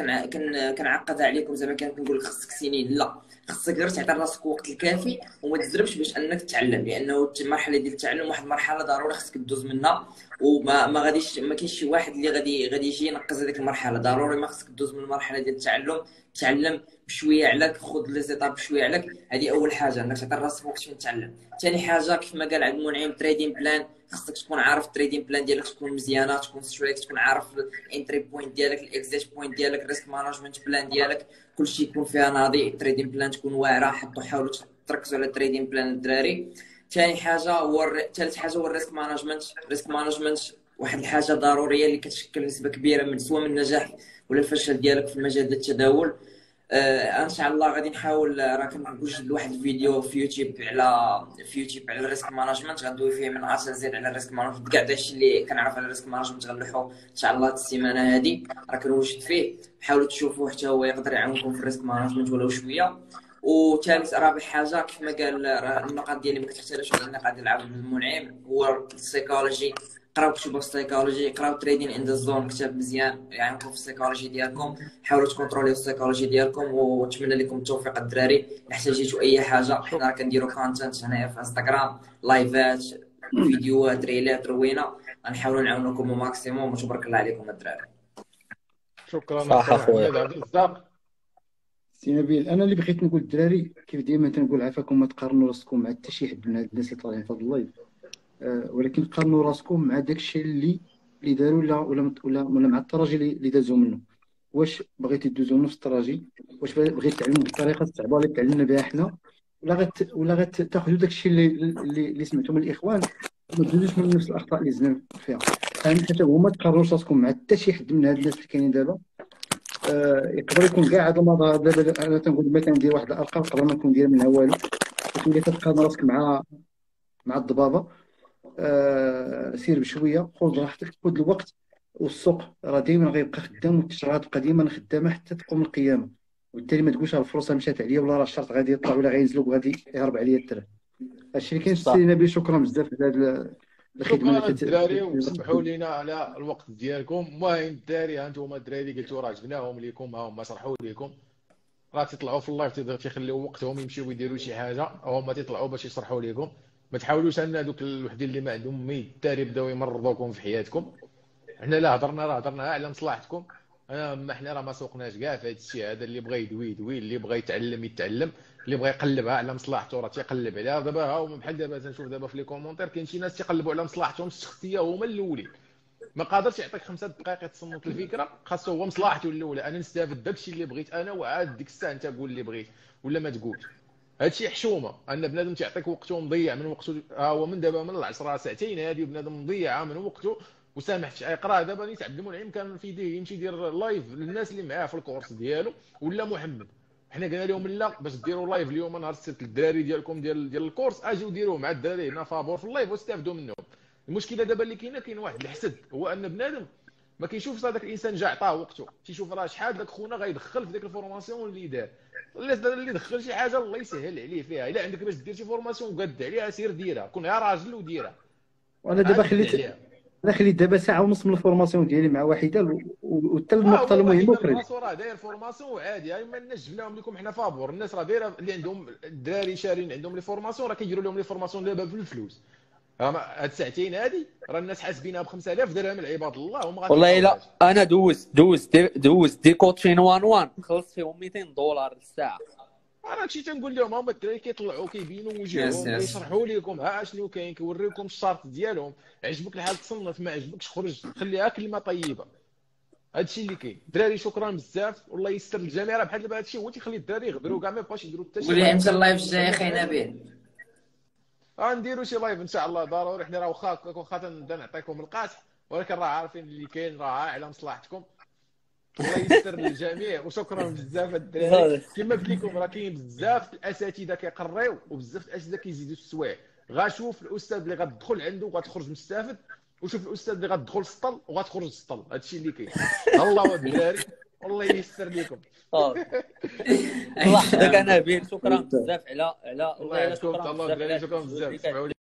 كنعقد عليكم زعما كنقول لك خصك سنين، لا، خصك غير تعطي راسك وقت الكافي وما تزربش باش انك تتعلم، لانه المرحله ديال التعلم واحد المرحله ضروري خصك تدوز منها. وما غاديش ما كاينش شي واحد اللي غادي يجي ينقص هذيك المرحله. ضروري ما خصك تدوز من المرحله ديال التعلم، تعلم بشويه عليك، خذ لي زيتاب بشويه عليك. هذه اول حاجه، انك تعطي راسك وقت فين تتعلم. ثاني حاجه كيف ما قال عبد المنعم تريدين بلان. خصك تكون عارف التريدين بلان ديالك تكون مزيانه، تكون شويه تكون عارف الانتري بوينت ديالك، الاكزيت بوينت ديالك، الريسك مانجمنت بلان ديالك، كلشي يكون فيها ناضي. التريدين بلان تكون واعره. حاولوا تركزوا على التريدين بلان الدراري. ثالث حاجه هو الريسك مانجمنت. واحد الحاجه ضروريه اللي كتشكل نسبه كبيره من سواء من النجاح ولا الفشل ديالك في المجال ديال التداول. ان شاء الله غادي نحاول. راه كنوجد واحد الفيديو في يوتيوب على الريسك مانجمنت، غندوي فيه من اصل زيد على الريسك مانجمنت. كاع داكشي اللي كنعرف على الريسك مانجمنت غنلوحو ان شاء الله السيمانه هذه. راه كنوجد فيه، حاولوا تشوفوه حتى هو يقدر يعاونكم في الريسك مانجمنت ولو شويه. وثالث رابع حاجه كيف ما قال النقاط ديالي ما كتختلفش على النقاط ديال عبد المنعم، هو السيكولوجي. قراو كتب السيكولوجي، قراو تريدين ان ذا زون، كتاب مزيان يعاونكم في السيكولوجي ديالكم. حاولوا تكونتروليو السيكولوجي ديالكم، ونتمنى لكم التوفيق الدراري. احتاجيتوا اي حاجه حنا كنديروا كونتنت هنايا في انستغرام، لايفات، فيديوهات، ريلات روينه، غنحاولوا نعاونوكم ماكسيموم. وتبارك الله عليكم الدراري. شكرا صح اخويا اخويا. محمد عبد الرزاق. سي نبيل، انا اللي بغيت نقول الدراري كيف ديما تنقول عافاكم ما تقارنوا راسكم مع حتى شي حد من هاد الناس اللي طالعين في هاد اللايف. ولكن قارنوا راسكم مع داك الشيء اللي داروا، ولا مع الطراجي اللي دازوا منه. واش بغيتي دوزو نفس الطراجي؟ واش بغيتي تعلموا بالطريقه الصعبه اللي تعلمنا بها حنا، ولا تاخذوا داك الشيء اللي سمعتوا من الاخوان، ما تدوزوش من نفس الاخطاء اللي زدنا فيها. يعني حتى هما تقارنوش راسكم مع حتى شي حد من هاد الناس اللي كاينين دابا. يقدر يكون كاع هذا المظهر دابا. انا تنقول مثلا ندير واحد الارقام قبل ما نكون ندير منها والو، تولي تتقارن راسك مع الضبابه. سير بشويه، خذ راحتك، خذ الوقت. والسوق راه دائما غيبقى خدام، والتجاره غتبقى ديما خدامه حتى تقوم القيامه. وبالتالي ما تقولش الفرصه مشات عليا، ولا راه الشرط غادي يطلع، ولا غينزلوا وغادي يهرب عليا الدرهم. هادشي اللي كاين. صح. سي نبيل، شكرا بزاف على هذه الخدمه شكرا اللي الدراري، وسمحوا لنا على الوقت ديالكم. المهم الدراري، ها انتم الدراري قلتوا راه جبناهم لكم، ها هما شرحوا لكم. راه تيطلعوا في اللايف تيخليو وقتهم يمشيو يديروا شي حاجه، هما تيطلعوا باش يشرحوا لكم. ما تحاولوش ان دوك الوحدين اللي ما عندهم مي الدراري يبداو يمرضوكم في حياتكم. حنا لا هضرنا، راه هضرنا على مصلحتكم. ما حنا راه ما سوقناش كاع في هذا الشيء هذا. اللي بغى يدوي يدوي، اللي بغى يتعلم يتعلم، اللي بغى يقلبها على مصلحته راه تيقلب عليها. دابا ها هما بحال دابا تنشوف دابا في لي كومونتير كاين شي ناس تيقلبوا على مصلحتهم الشخصيه هما الاولين. ما قادرش يعطيك 5 دقائق يتصنت الفكره، خاصو هو مصلحته الاولى. انا نستافد داكشي اللي بغيت انا، وعاد ديك الساعه انت قول اللي بغيت ولا ما تقولش. هادشي حشومه ان بنادم تيعطيك وقته مضيع من وقته. ها هو من دابا من العشره ساعتين هادي بنادم مضيعه من وقته وسامح في شي يقرا. دابا نيت عبد المنعم كان في يديه يمشي يدير لايف للناس اللي معاه في الكورس ديالو، ولا محمد. حنا قلنا لهم لا، باش ديروا لايف اليوم نهار السبت للدراري ديالكم ديال الكورس، اجيو ديروه مع الدراري هنا فابور في اللايف واستافدوا منهم. المشكله دابا اللي كاينه، كاين واحد الحسد، هو ان بنادم ما كيشوفش هذاك الانسان جا عطاه وقته، تيشوف راه شحال داك خونا غيدخل في ديك الفورماسيون اللي دار. اللي دخل شي حاجه الله يسهل عليه فيها. الا عندك باش دير شي فورماسيون وقاد عليها، سير ديرها، كون يا راجل وديرها. وانا دابا خليت دابا ساعه ونص من الفورماسيون ديالي مع وحيده، وحتى النقطه المهمه اخرى. الناس راه داير فورماسيون عادي. ما الناس جبناهم لكم حنا فابور. الناس راه دايره اللي عندهم الدراري شارين عندهم لي فورماسيون، راه كيديروا لهم لي فورماسيون دابا بالفلوس. هاد الساعتين هادي راه الناس حاسبينها ب 5000 درهم العباد الله، وما والله لا، انا دوز دي كوتشين 1 خلصت فيهم $200 الساعه. انا هادشي تنقول لهم، هما الدراري كيطلعوا كيبينوا وجههم كيشرحوا لكم ها اشنو كاين، كيوريوكم الشرط ديالهم. عجبك الحال تصنف، ما عجبكش خرج، خليها كلمه طيبه. هادشي اللي كاين. الدراري شكرا بزاف، والله يسر الجميع. راه بحال دابا هادشي هو تيخلي الدراري يغبروا كاع، ما يبقاوش يديروا حتى شي قول لي امتى اللايف الجاي اخي نبيل؟ غنديروا شي لايف ان شاء الله ضروري. حنا راه واخا تنبدا نعطيكم القاصح، ولكن راه عارفين اللي كاين راه على مصلحتكم. الله يسر للجميع، وشكرا بزاف الدراري. كما قلت لكم راه كاين بزاف الاساتذه كيقريو، وبزاف الاساتذه كيزيدوا السوايع. غاشوف الاستاذ اللي غتدخل عنده وغتخرج مستافد، وشوف الاستاذ اللي غتدخل سطل وغتخرج سطل. هادشي اللي كاين. الله الدراري، والله يسر لكم. الله يحفظك نبيل، شكرا بزاف على الله يعطيكم الله الدراري، شكرا بزاف.